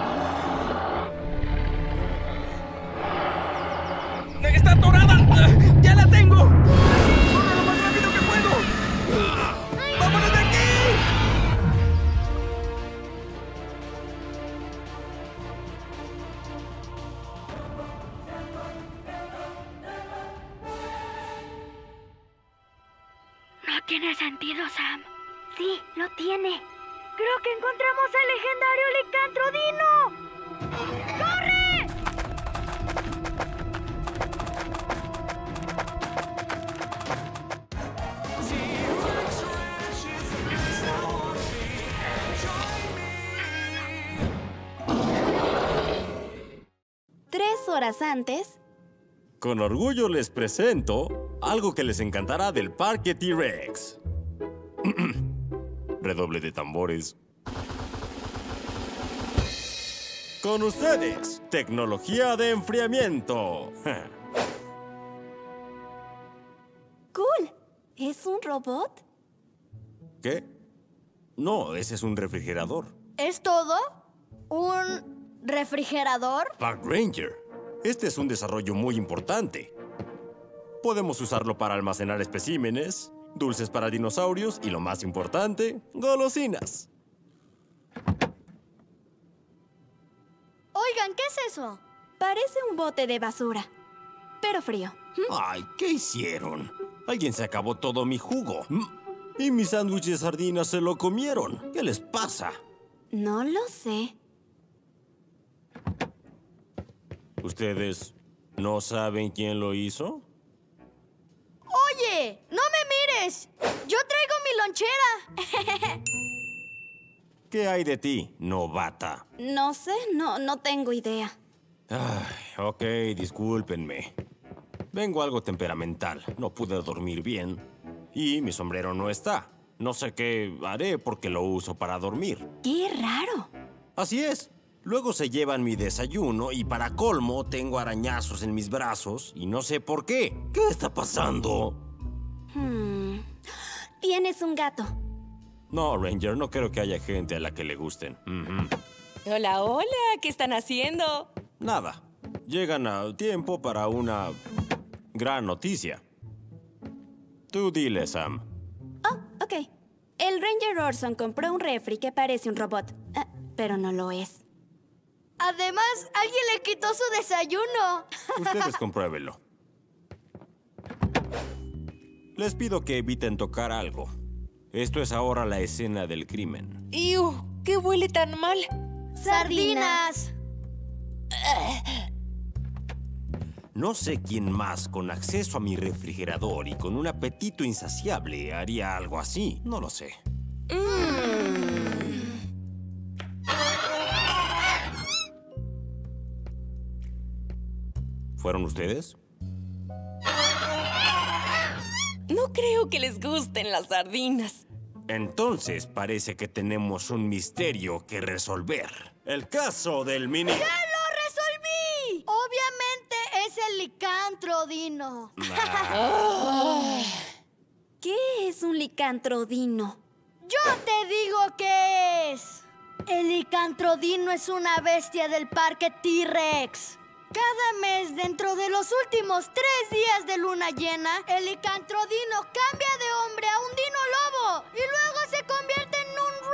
¡Está atorada! ¡Ya la tengo! ¡Corro lo más rápido que puedo! ¡Vámonos de aquí! No tiene sentido, Sam. Sí, lo tiene. Creo que encontramos al legendario Licantro Dino. ¡Corre! Tres horas antes, Con orgullo les presento algo que les encantará del Parque T-Rex. Redoble de tambores. Con ustedes, tecnología de enfriamiento. cool. ¿Es un robot? ¿Qué? No, ese es un refrigerador. ¿Es todo? ¿Un refrigerador? Park Ranger. Este es un desarrollo muy importante. Podemos usarlo para almacenar especímenes, dulces para dinosaurios y, lo más importante, golosinas. Oigan, ¿qué es eso? Parece un bote de basura, pero frío. Ay, ¿qué hicieron? Alguien se acabó todo mi jugo. Mm, Y mi sándwich de sardinas se lo comieron. ¿Qué les pasa? No lo sé. ¿Ustedes no saben quién lo hizo? Oye, no me mires. Yo traigo mi lonchera. ¿Qué hay de ti, novata? No sé, no, no tengo idea. Ay, ok, discúlpenme. Vengo algo temperamental. No pude dormir bien. Y mi sombrero no está. No sé qué haré porque lo uso para dormir. ¡Qué raro! Así es. Luego se llevan mi desayuno y para colmo tengo arañazos en mis brazos y no sé por qué. ¿Qué está pasando? Hmm. Tienes un gato. No, Ranger, no creo que haya gente a la que le gusten. Ujú. Hola, hola, ¿qué están haciendo? Nada. Llegan a tiempo para una gran noticia. Tú dile, Sam. Oh, ok. El Ranger Orson compró un refri que parece un robot, ah, pero no lo es. Además, alguien le quitó su desayuno. Ustedes compruébenlo. Les pido que eviten tocar algo. Esto es ahora la escena del crimen. ¡Iu! ¿Qué huele tan mal? ¡Sardinas! No sé quién más, con acceso a mi refrigerador y con un apetito insaciable, haría algo así. No lo sé. ¿Fueron ustedes? No creo que les gusten las sardinas. Entonces parece que tenemos un misterio que resolver. El caso del mini... ¡Ya lo resolví! Obviamente es el licantrodino. Ah. ¿Qué es un licantrodino? ¡Yo te digo qué es! El licantrodino es una bestia del parque T-Rex. Cada mes, dentro de los últimos tres días de luna llena, el licantrodino cambia de hombre a un dino lobo y luego se convierte en un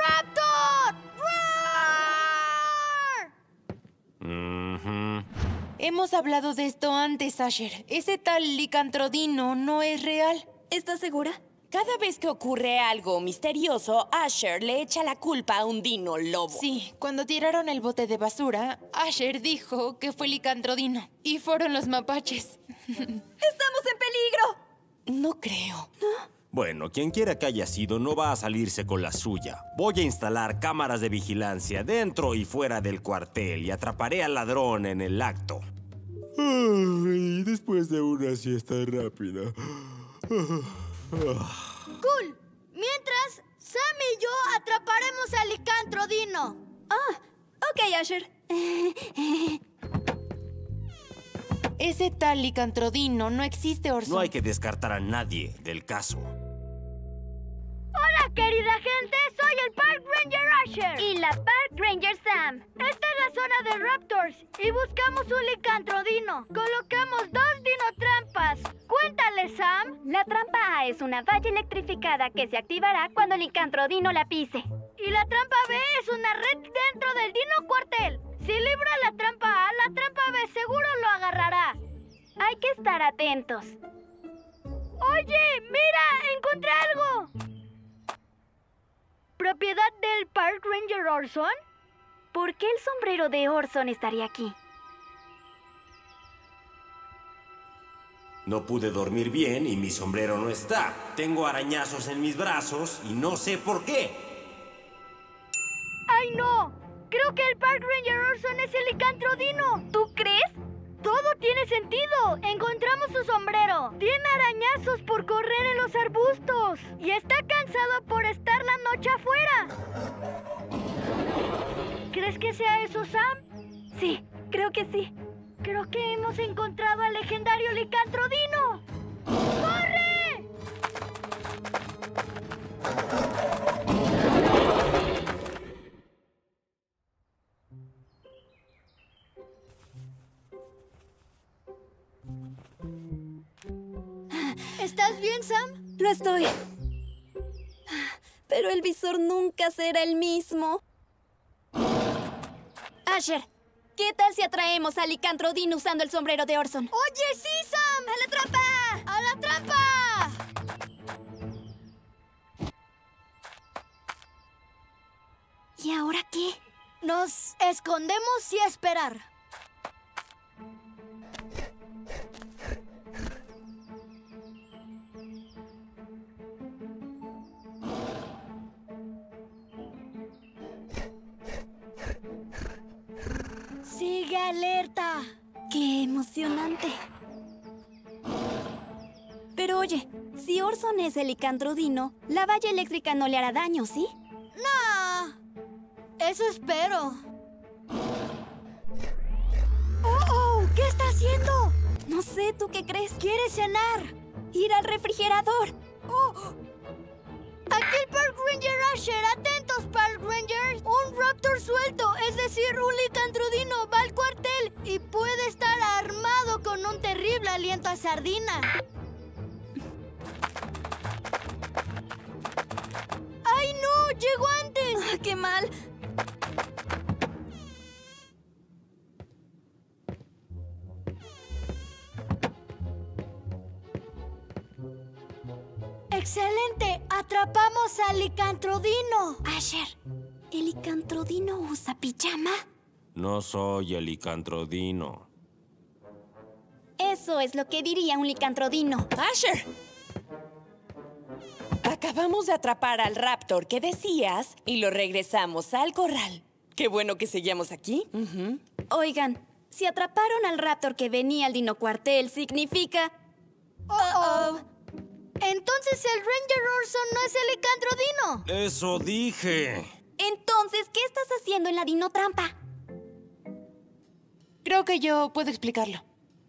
raptor. ¡Roar! Uh-huh. Hemos hablado de esto antes, Asher. Ese tal licantrodino no es real. ¿Estás segura? Cada vez que ocurre algo misterioso, Asher le echa la culpa a un dino lobo. Sí, cuando tiraron el bote de basura, Asher dijo que fue licantrodino. Y fueron los mapaches. ¡Estamos en peligro! No creo. Bueno, quien quiera que haya sido no va a salirse con la suya. Voy a instalar cámaras de vigilancia dentro y fuera del cuartel y atraparé al ladrón en el acto. Ay, después de una siesta rápida. ¡Cool! Mientras, Sam y yo atraparemos al licantrodino. Ah, ok, Asher. Ese tal licantrodino no existe, Orson. No hay que descartar a nadie del caso. Hola, querida gente. Soy el Park Ranger Asher. Y la Park Ranger Sam. Esta es la zona de Raptors y buscamos un licantrodino. Colocamos dos dinotrampas. Cuéntale, Sam. La trampa A es una valla electrificada que se activará cuando el licantrodino la pise. Y la trampa B es una red dentro del dino cuartel. Si libra la trampa A, la trampa B seguro lo agarrará. Hay que estar atentos. Oye, mira, encontré algo. ¿Propiedad del Park Ranger Orson? ¿Por qué el sombrero de Orson estaría aquí? No pude dormir bien y mi sombrero no está. Tengo arañazos en mis brazos y no sé por qué. ¡Ay, no! Creo que el Park Ranger Orson es el licantrodino. ¿Tú crees? Todo tiene sentido. Encontramos su sombrero. Tiene arañazos por correr en los arbustos. Y está cansado por estar la noche afuera. ¿Crees que sea eso, Sam? Sí, creo que sí. Creo que hemos encontrado al legendario licantrodino. ¡Corre! ¿Estás bien, Sam? Lo estoy. Pero el visor nunca será el mismo. Asher, ¿qué tal si atraemos al licantrodino usando el sombrero de Orson? ¡Oye, sí, Sam! ¡A la trampa! ¡A la trampa! ¿Y ahora qué? Nos escondemos y a esperar. ¡Sigue alerta! ¡Qué emocionante! Pero oye, si Orson es el licantrodino, la valla eléctrica no le hará daño, ¿sí? ¡No! Eso espero. ¡Oh, oh! ¿Qué está haciendo? No sé, ¿tú qué crees? ¿Quiere cenar? Ir al refrigerador. ¡Oh! ¡Aquí el Park Ranger Asher! ¡Atentos, Park Rangers! Un raptor suelto, es decir, un licantrodino, va al cuartel y puede estar armado con un terrible aliento a sardina. ¡Ay, no! ¡Llegó antes! Ah, ¡qué mal! ¡Excelente! ¡Atrapamos al licantrodino! Asher, ¿el licantrodino usa pijama? No soy el licantrodino. Eso es lo que diría un licantrodino. ¡Asher! Acabamos de atrapar al raptor que decías y lo regresamos al corral. Qué bueno que seguíamos aquí. Uh-huh. Oigan, si atraparon al raptor que venía al dino cuartel, significa... ¡Oh, oh! Entonces el Ranger Orson no es el licantrodino. Eso dije. Entonces, ¿qué estás haciendo en la dino trampa? Creo que yo puedo explicarlo.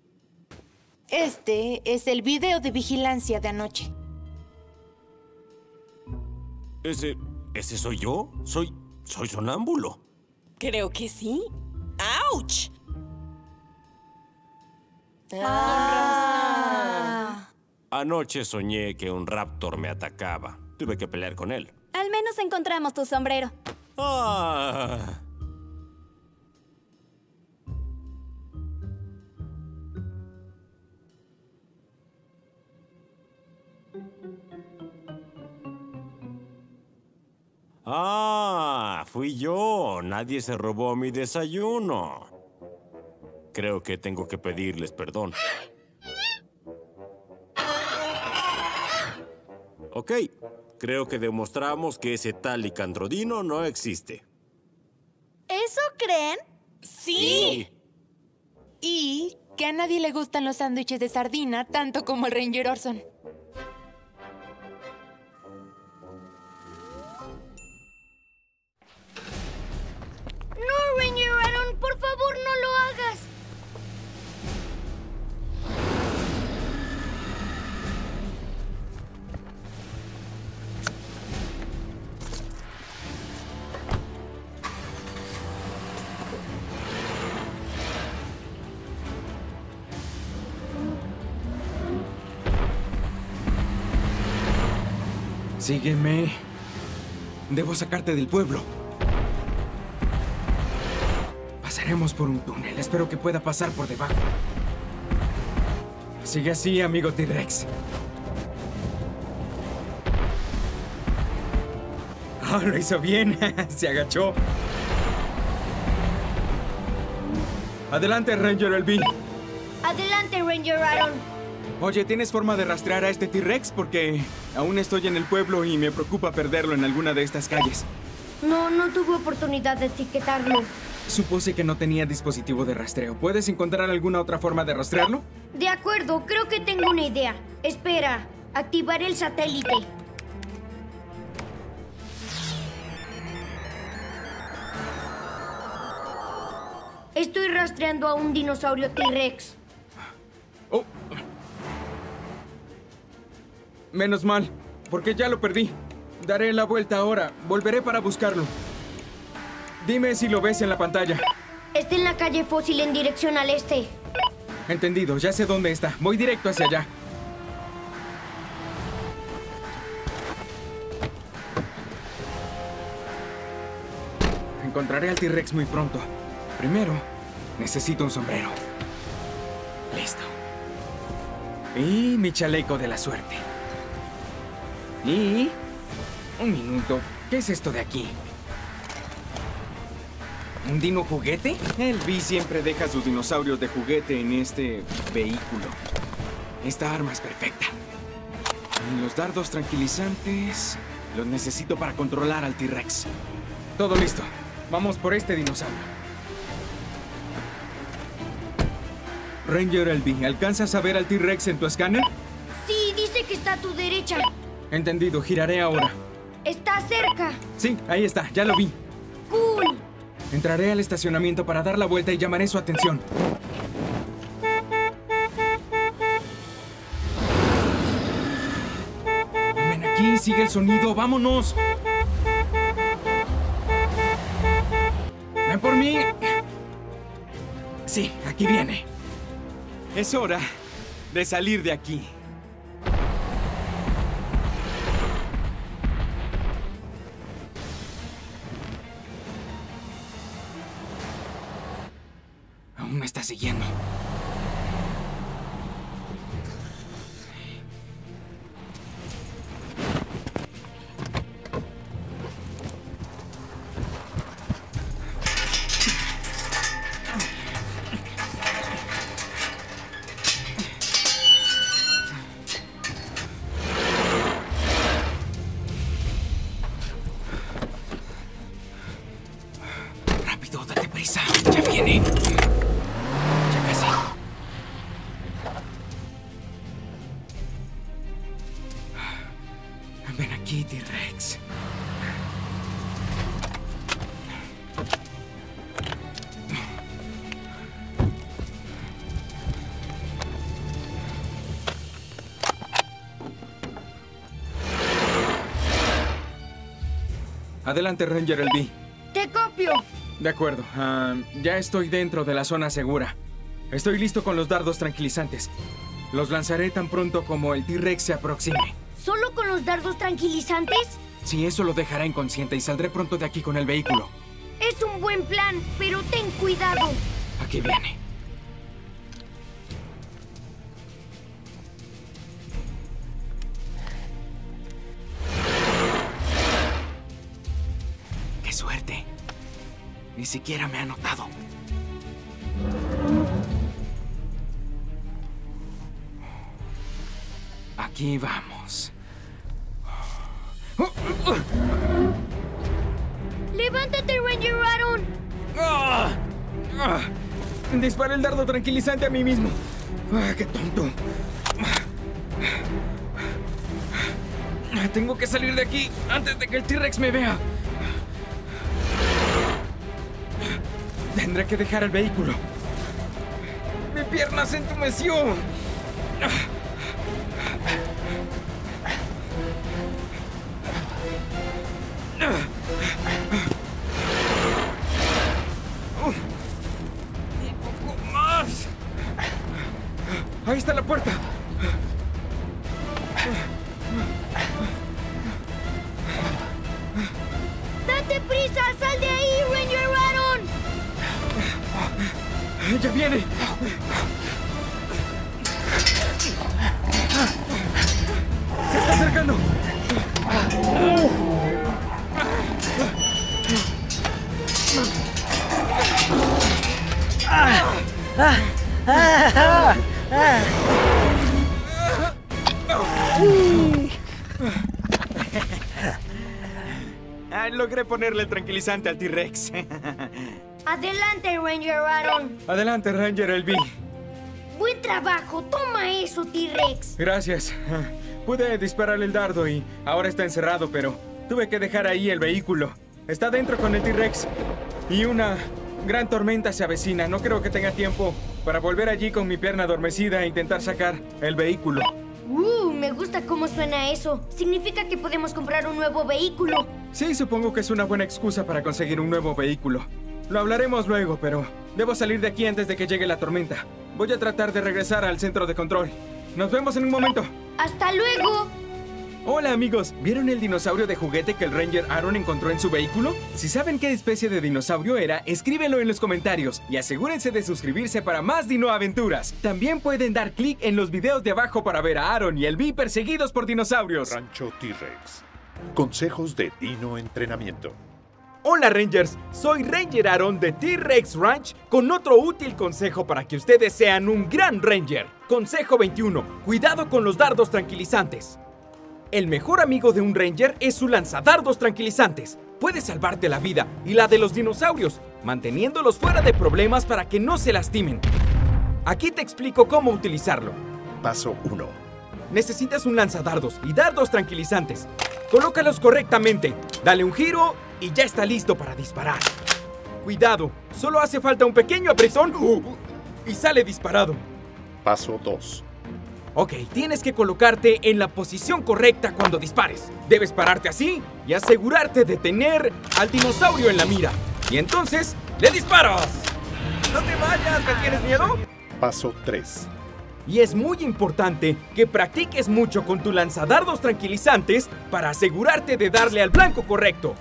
Este es el video de vigilancia de anoche. ¿Ese... ese soy yo? Soy... soy sonámbulo. Creo que sí. ¡Auch! Ah. Anoche soñé que un raptor me atacaba. Tuve que pelear con él. Al menos encontramos tu sombrero. Ah. Ah, fui yo. Nadie se robó mi desayuno. Creo que tengo que pedirles perdón. Ok, creo que demostramos que ese tal licantrodino no existe. ¿Eso creen? ¡Sí! Y que a nadie le gustan los sándwiches de sardina tanto como el Ranger Orson. ¡No, Ranger Aaron! ¡Por favor, no lo hagas! Sígueme. Debo sacarte del pueblo. Pasaremos por un túnel. Espero que pueda pasar por debajo. Sigue así, amigo T-Rex. Ah, lo hizo bien. Se agachó. Adelante, Ranger L B. Adelante, Ranger Aaron. Oye, ¿tienes forma de rastrear a este T-Rex? Porque aún estoy en el pueblo y me preocupa perderlo en alguna de estas calles. No, no tuve oportunidad de etiquetarlo. Supuse que no tenía dispositivo de rastreo. ¿Puedes encontrar alguna otra forma de rastrearlo? De acuerdo, creo que tengo una idea. Espera, activaré el satélite. Estoy rastreando a un dinosaurio T-Rex. Oh. Menos mal, porque ya lo perdí. Daré la vuelta ahora. Volveré para buscarlo. Dime si lo ves en la pantalla. Está en la calle Fósil en dirección al este. Entendido, ya sé dónde está. Voy directo hacia allá. Encontraré al T-Rex muy pronto. Primero, necesito un sombrero. Listo. Y mi chaleco de la suerte. Y... un minuto. ¿Qué es esto de aquí? ¿Un dino juguete? El B siempre deja sus dinosaurios de juguete en este vehículo. Esta arma es perfecta. Y los dardos tranquilizantes los necesito para controlar al T-Rex. Todo listo. Vamos por este dinosaurio. Ranger L B, ¿alcanzas a ver al T-Rex en tu escáner? Sí, dice que está a tu derecha. Entendido, giraré ahora. Está cerca. Sí, ahí está, ya lo vi. Cool. Entraré al estacionamiento para dar la vuelta y llamaré su atención. Ven aquí, sigue el sonido, vámonos. Ven por mí. Sí, aquí viene. Es hora de salir de aquí. Aún me está siguiendo. prisa! ¡Ya viene! Ya casi. Ven aquí, T-Rex. Adelante, Ranger L B. ¡Te copio! De acuerdo. Uh, ya estoy dentro de la zona segura. Estoy listo con los dardos tranquilizantes. Los lanzaré tan pronto como el T-Rex se aproxime. ¿Solo con los dardos tranquilizantes? Sí, eso lo dejará inconsciente y saldré pronto de aquí con el vehículo. Es un buen plan, pero ten cuidado. Aquí viene. ¡Qué suerte! Ni siquiera me ha notado. Aquí vamos. ¡Levántate, Ranger Aaron! ¡Ah! ¡Ah! Disparé el dardo tranquilizante a mí mismo. ¡Ah, qué tonto! Tengo que salir de aquí antes de que el T-Rex me vea. Tendré que dejar el vehículo. ¡Mi pierna se entumeció! Un poco más. Ahí está la puerta. ¡Date prisa! ¡Sal de ahí, Ranger Aaron! ¡Ya viene! ¡Se está acercando! Ah, logré ponerle el tranquilizante al T-Rex. Adelante, Ranger Aaron. Adelante, Ranger L B. Buen trabajo. Toma eso, T-Rex. Gracias. Pude dispararle el dardo y ahora está encerrado, pero tuve que dejar ahí el vehículo. Está dentro con el T-Rex. Y una gran tormenta se avecina. No creo que tenga tiempo para volver allí con mi pierna adormecida e intentar sacar el vehículo. Uh, me gusta cómo suena eso. Significa que podemos comprar un nuevo vehículo. Sí, supongo que es una buena excusa para conseguir un nuevo vehículo. Lo hablaremos luego, pero debo salir de aquí antes de que llegue la tormenta. Voy a tratar de regresar al centro de control. Nos vemos en un momento. ¡Hasta luego! Hola, amigos. ¿Vieron el dinosaurio de juguete que el Ranger Aaron encontró en su vehículo? Si saben qué especie de dinosaurio era, escríbenlo en los comentarios y asegúrense de suscribirse para más Dino Aventuras. También pueden dar clic en los videos de abajo para ver a Aaron y L B perseguidos por dinosaurios. Rancho T-Rex. Consejos de Dino Entrenamiento. Hola, Rangers. Soy Ranger Aaron de T-Rex Ranch con otro útil consejo para que ustedes sean un gran Ranger. Consejo veintiuno. Cuidado con los dardos tranquilizantes. El mejor amigo de un Ranger es su lanzadardos tranquilizantes. Puede salvarte la vida y la de los dinosaurios, manteniéndolos fuera de problemas para que no se lastimen. Aquí te explico cómo utilizarlo. Paso uno. Necesitas un lanzadardos y dardos tranquilizantes. Colócalos correctamente, dale un giro y ya está listo para disparar. Cuidado, solo hace falta un pequeño apretón y sale disparado. Paso dos. Ok, tienes que colocarte en la posición correcta cuando dispares. Debes pararte así y asegurarte de tener al dinosaurio en la mira. Y entonces, ¡le disparas! ¡No te vayas! ¿Me tienes miedo? Paso tres. Y es muy importante que practiques mucho con tu lanzadardos tranquilizantes para asegurarte de darle al blanco correcto.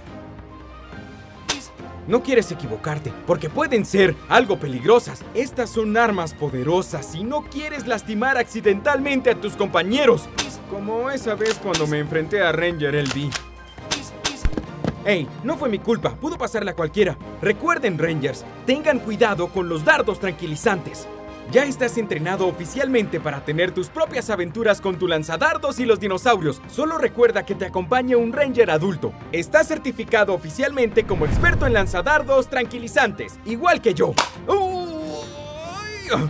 No quieres equivocarte, porque pueden ser algo peligrosas. Estas son armas poderosas y no quieres lastimar accidentalmente a tus compañeros. Como esa vez cuando me enfrenté a Ranger L B. Hey, no fue mi culpa, pudo pasarle a cualquiera. Recuerden, Rangers, tengan cuidado con los dardos tranquilizantes. Ya estás entrenado oficialmente para tener tus propias aventuras con tu lanzadardos y los dinosaurios. Solo recuerda que te acompaña un Ranger adulto. Estás certificado oficialmente como experto en lanzadardos tranquilizantes, igual que yo. ¡Uh! ¡Ay!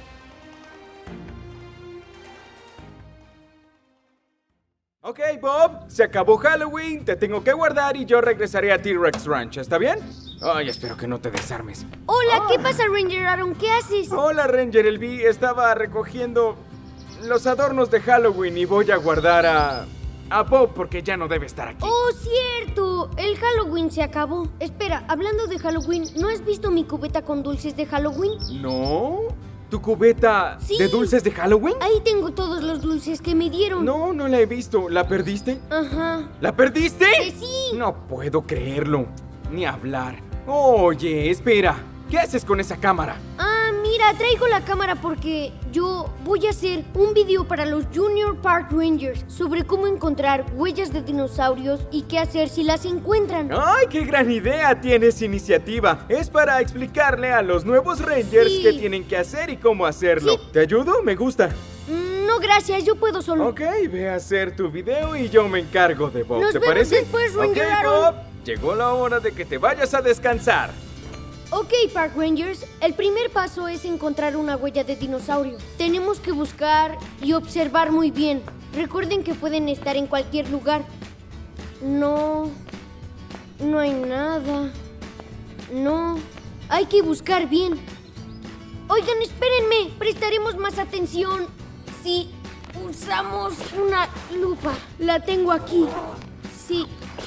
Ok, Bob, se acabó Halloween, te tengo que guardar y yo regresaré a T-Rex Ranch, ¿está bien? Ay, espero que no te desarmes. Hola, ¿qué pasa, Ranger Aaron? ¿Qué haces? Hola, Ranger Elvi, estaba recogiendo los adornos de Halloween y voy a guardar a... a Bob porque ya no debe estar aquí. ¡Oh, cierto! El Halloween se acabó. Espera, hablando de Halloween, ¿no has visto mi cubeta con dulces de Halloween? ¿No? ¿Tu cubeta sí. de dulces de Halloween? Ahí tengo todos los dulces que me dieron. No, no la he visto. ¿La perdiste? Ajá. ¿La perdiste? ¡Que sí! No puedo creerlo. Ni hablar. Oye, espera. ¿Qué haces con esa cámara? Ah, mira, traigo la cámara porque yo voy a hacer un video para los Junior Park Rangers sobre cómo encontrar huellas de dinosaurios y qué hacer si las encuentran. ¡Ay, qué gran idea tienes, iniciativa! Es para explicarle a los nuevos Rangers sí. qué tienen que hacer y cómo hacerlo. Sí. ¿Te ayudo? Me gusta. No, gracias, yo puedo solo. Ok, ve a hacer tu video y yo me encargo de Bob. Nos ¿Te vemos parece? Después, Ranger Ok, Aaron. Bob, llegó la hora de que te vayas a descansar. Ok, Park Rangers, el primer paso es encontrar una huella de dinosaurio. Tenemos que buscar y observar muy bien. Recuerden que pueden estar en cualquier lugar. No, no hay nada. No, hay que buscar bien. Oigan, espérenme, prestaremos más atención si usamos una lupa. La tengo aquí. Sí.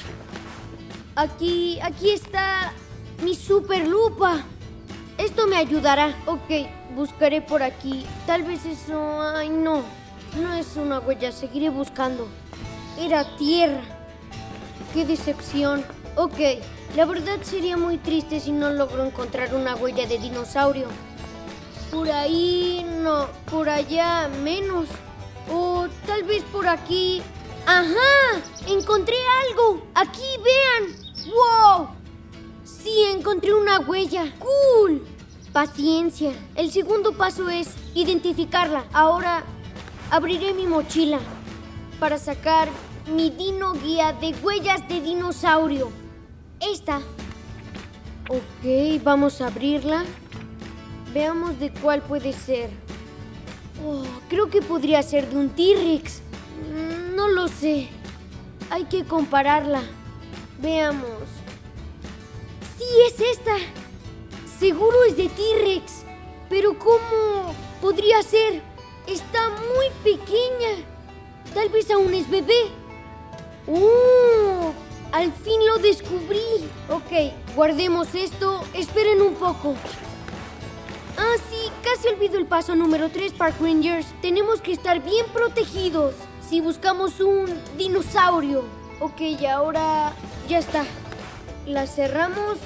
Aquí, aquí está... mi super lupa. Esto me ayudará. Ok, buscaré por aquí. Tal vez eso... Ay, no. No es una huella. Seguiré buscando. Era tierra. Qué decepción. Ok, la verdad sería muy triste si no logro encontrar una huella de dinosaurio. Por ahí... no. Por allá menos. O tal vez por aquí... ¡Ajá! ¡Encontré algo! ¡Aquí, vean! ¡Wow! Sí, encontré una huella. ¡Cool! Paciencia. El segundo paso es identificarla. Ahora abriré mi mochila para sacar mi dino guía de huellas de dinosaurio. Esta. Ok, vamos a abrirla. Veamos de cuál puede ser. Oh, creo que podría ser de un T-Rex. No lo sé. Hay que compararla. Veamos. ¡Sí, es esta! Seguro es de T-Rex. Pero ¿cómo podría ser? Está muy pequeña. Tal vez aún es bebé. ¡Oh! Al fin lo descubrí. Ok, guardemos esto. Esperen un poco. Ah, sí, casi olvido el paso número tres, Park Rangers. Tenemos que estar bien protegidos si buscamos un dinosaurio. Ok, y ahora ya está. La cerramos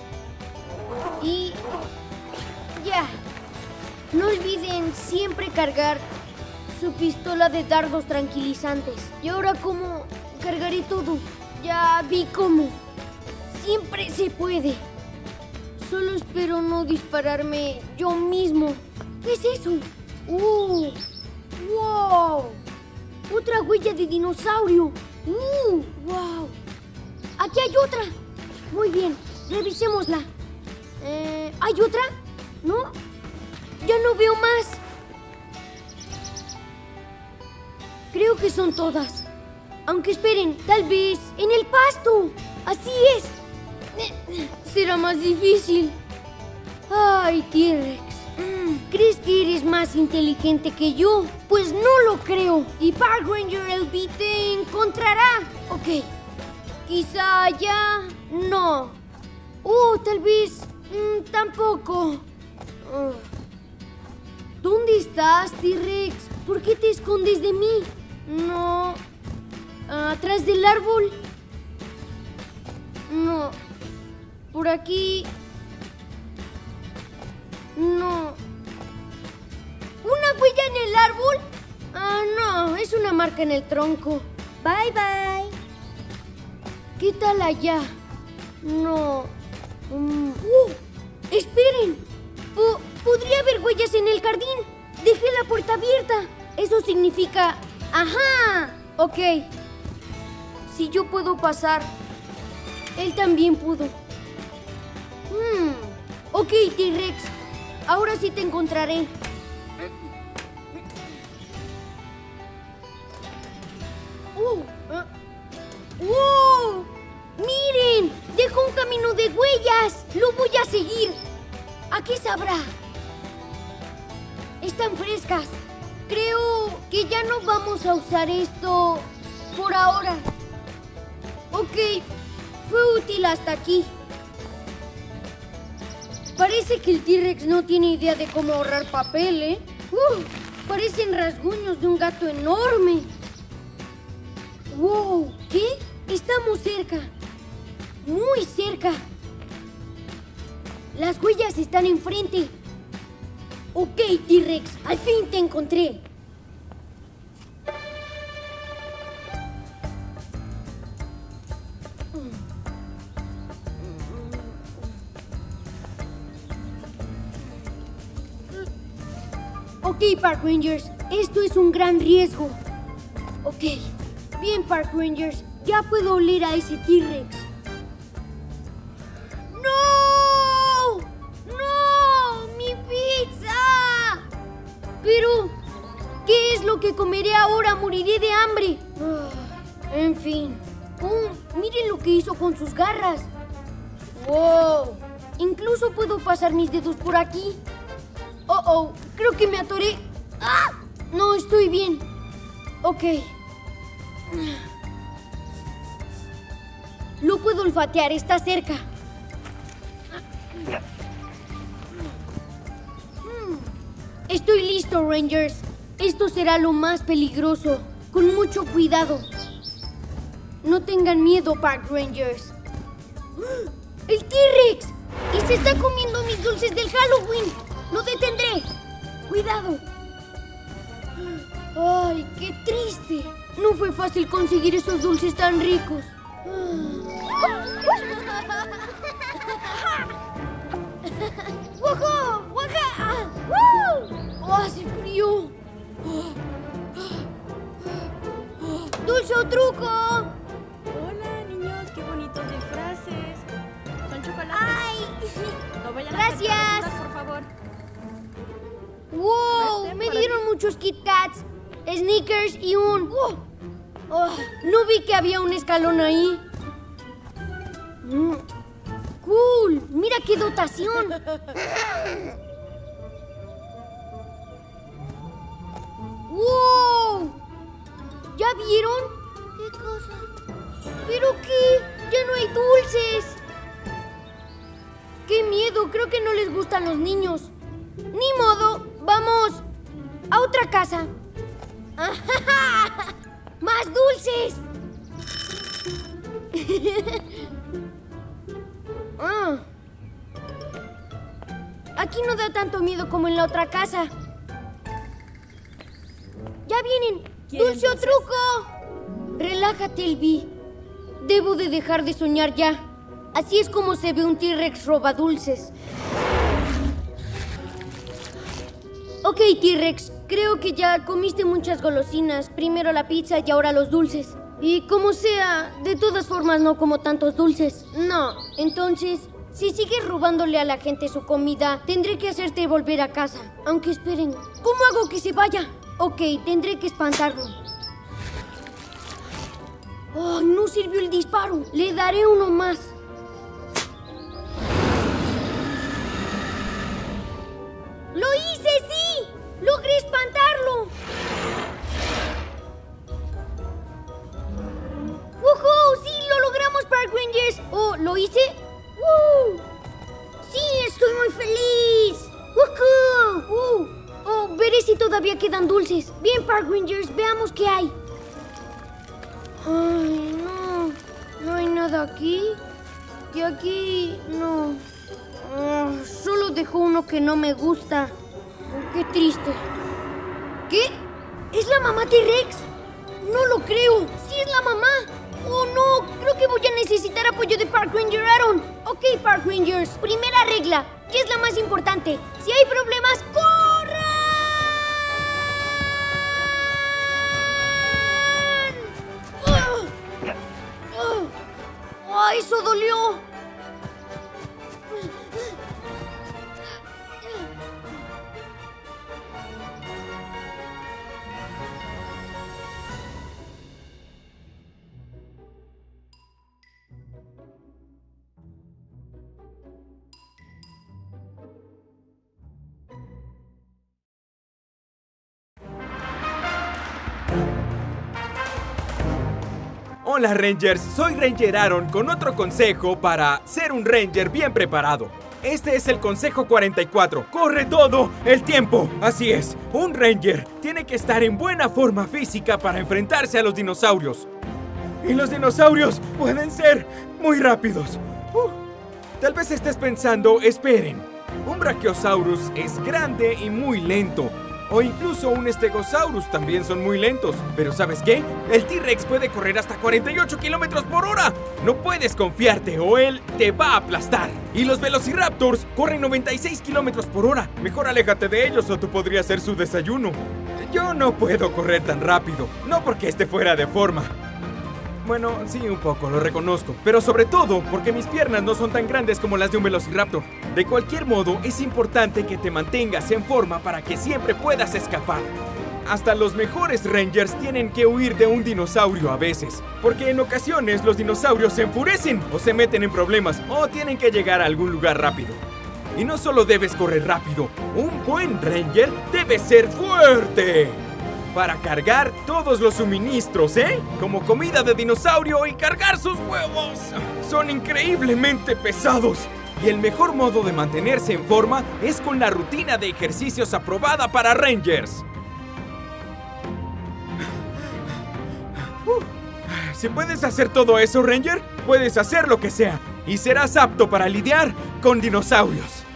y ya. No olviden siempre cargar su pistola de dardos tranquilizantes. Y ahora, ¿cómo cargaré todo? Ya vi cómo. Siempre se puede. Solo espero no dispararme yo mismo. ¿Qué es eso? ¡Uh! ¡Wow! Otra huella de dinosaurio. ¡Uh! ¡Wow! Aquí hay otra. Muy bien, revisémosla. Eh, ¿Hay otra? ¿No? Ya no veo más. Creo que son todas. Aunque esperen, tal vez en el pasto. Así es. Será más difícil. Ay, T-Rex. ¿Crees que eres más inteligente que yo? Pues no lo creo. Y Park Ranger L B te encontrará. Ok. Quizá allá... no. Oh, tal vez... mmm, tampoco. Oh. ¿Dónde estás, T-Rex? ¿Por qué te escondes de mí? No. ¿Atrás del árbol? No. ¿Por aquí? No. ¿Una huella en el árbol? Ah, no. Es una marca en el tronco. Bye, bye. ¿Qué tal allá? No. Um. ¡Uh! ¡Esperen! Po- ¿Podría haber huellas en el cartón? cerca. ¡Ajá! Ok. Si yo puedo pasar, él también pudo. Hmm. Ok, T-Rex. Ahora sí te encontraré. ¡Uh! Uh, ¡Wow! ¡Miren! ¡Dejó un camino de huellas! ¡Lo voy a seguir! ¿A qué sabrá? Están frescas. Creo que ya no vamos a usar esto por ahora. Ok, fue útil hasta aquí. Parece que el T-Rex no tiene idea de cómo ahorrar papel, ¿eh? Uh, parecen rasguños de un gato enorme. ¡Wow! ¿Qué? Estamos cerca. Muy cerca. Las huellas están enfrente. Ok, T-Rex, al fin te encontré. Ok, Park Rangers, esto es un gran riesgo. Ok, bien, Park Rangers, ya puedo oler a ese T-Rex. ¡No! ¡No! ¡Mi pizza! Pero, ¿qué es lo que comeré ahora? Moriré de hambre. En fin. Oh, miren lo que hizo con sus garras. ¡Wow! Incluso puedo pasar mis dedos por aquí. Oh, oh, creo que me atoré. ¡Ah! No, estoy bien. Ok. Lo puedo olfatear, está cerca. Estoy listo, Rangers. Esto será lo más peligroso. Con mucho cuidado. No tengan miedo, Park Rangers. ¡El T-Rex! ¡Y se está comiendo mis dulces del Halloween! ¡Lo detendré! ¡Cuidado! ¡Ay, qué triste! No fue fácil conseguir esos dulces tan ricos. ¡Woohoo! ¡Waja! ¡Oh, hace frío! ¡Dulce o truco! Hola, niños, qué bonitos disfraces. Son chocolates. ¡Ay! No vayan a ¡Gracias! hacer preguntas, por favor. ¡Wow! Vete, Me por dieron aquí. muchos Kit Kats, Snickers y un... ¡Oh! Oh, no vi que había un escalón ahí. Mm. ¡Cool! ¡Mira qué dotación! ¡Wow! ¿Ya vieron? ¿Qué cosa? ¿Pero qué? ¡Ya no hay dulces! ¡Qué miedo! Creo que no les gustan los niños. ¡Ni modo! ¡Vamos a otra casa! ¡Más dulces! Ah. Aquí no da tanto miedo como en la otra casa. ¡Ya vienen! ¡Dulce o truco! Relájate, Elvi. Debo de dejar de soñar ya. Así es como se ve un T-Rex roba dulces. Ok, T-Rex, creo que ya comiste muchas golosinas. Primero la pizza y ahora los dulces. Y como sea, de todas formas no como tantos dulces. No, entonces, si sigues robándole a la gente su comida, tendré que hacerte volver a casa. Aunque esperen, ¿cómo hago que se vaya? Ok, tendré que espantarlo. Oh, no sirvió el disparo. Le daré uno más. ¡Lo hice, sí! ¡Logré espantarlo! ¡Woohoo! ¡Sí, lo logramos, Park Rangers! Oh, ¿lo hice? ¡Woo! ¡Sí, estoy muy feliz! ¡Woohoo! ¡Uh! Oh, veré si todavía quedan dulces. Bien, Park Rangers, veamos qué hay. Ay, no. No hay nada aquí. Y aquí, no. Oh, solo dejó uno que no me gusta. Oh, qué triste. ¿Qué? ¿Es la mamá T-Rex? No lo creo. ¡Sí es la mamá! ¡Oh, no! Creo que voy a necesitar apoyo de Park Ranger Aaron. Ok, Park Rangers. Primera regla, que es la más importante. Si hay problemas, ¡corran! eso dolió! Hola Rangers, soy Ranger Aaron con otro consejo para ser un Ranger bien preparado. Este es el consejo cuarenta y cuatro. ¡Corre todo el tiempo! Así es, un Ranger tiene que estar en buena forma física para enfrentarse a los dinosaurios. Y los dinosaurios pueden ser muy rápidos. Uh, tal vez estés pensando, esperen, un Brachiosaurus es grande y muy lento. O incluso un Stegosaurus también son muy lentos. Pero ¿sabes qué? El T-Rex puede correr hasta cuarenta y ocho kilómetros por hora. No puedes confiarte o él te va a aplastar. Y los Velociraptors corren noventa y seis kilómetros por hora. Mejor aléjate de ellos o tú podrías ser su desayuno. Yo no puedo correr tan rápido. No porque esté fuera de forma. Bueno, sí, un poco, lo reconozco. Pero sobre todo porque mis piernas no son tan grandes como las de un Velociraptor. De cualquier modo, es importante que te mantengas en forma para que siempre puedas escapar. Hasta los mejores Rangers tienen que huir de un dinosaurio a veces. Porque en ocasiones los dinosaurios se enfurecen o se meten en problemas o tienen que llegar a algún lugar rápido. Y no solo debes correr rápido, un buen Ranger debe ser fuerte. Para cargar todos los suministros, ¿eh? Como comida de dinosaurio y cargar sus huevos. Son increíblemente pesados. Y el mejor modo de mantenerse en forma es con la rutina de ejercicios aprobada para Rangers. Uh, si puedes hacer todo eso, Ranger, puedes hacer lo que sea. Y serás apto para lidiar con dinosaurios.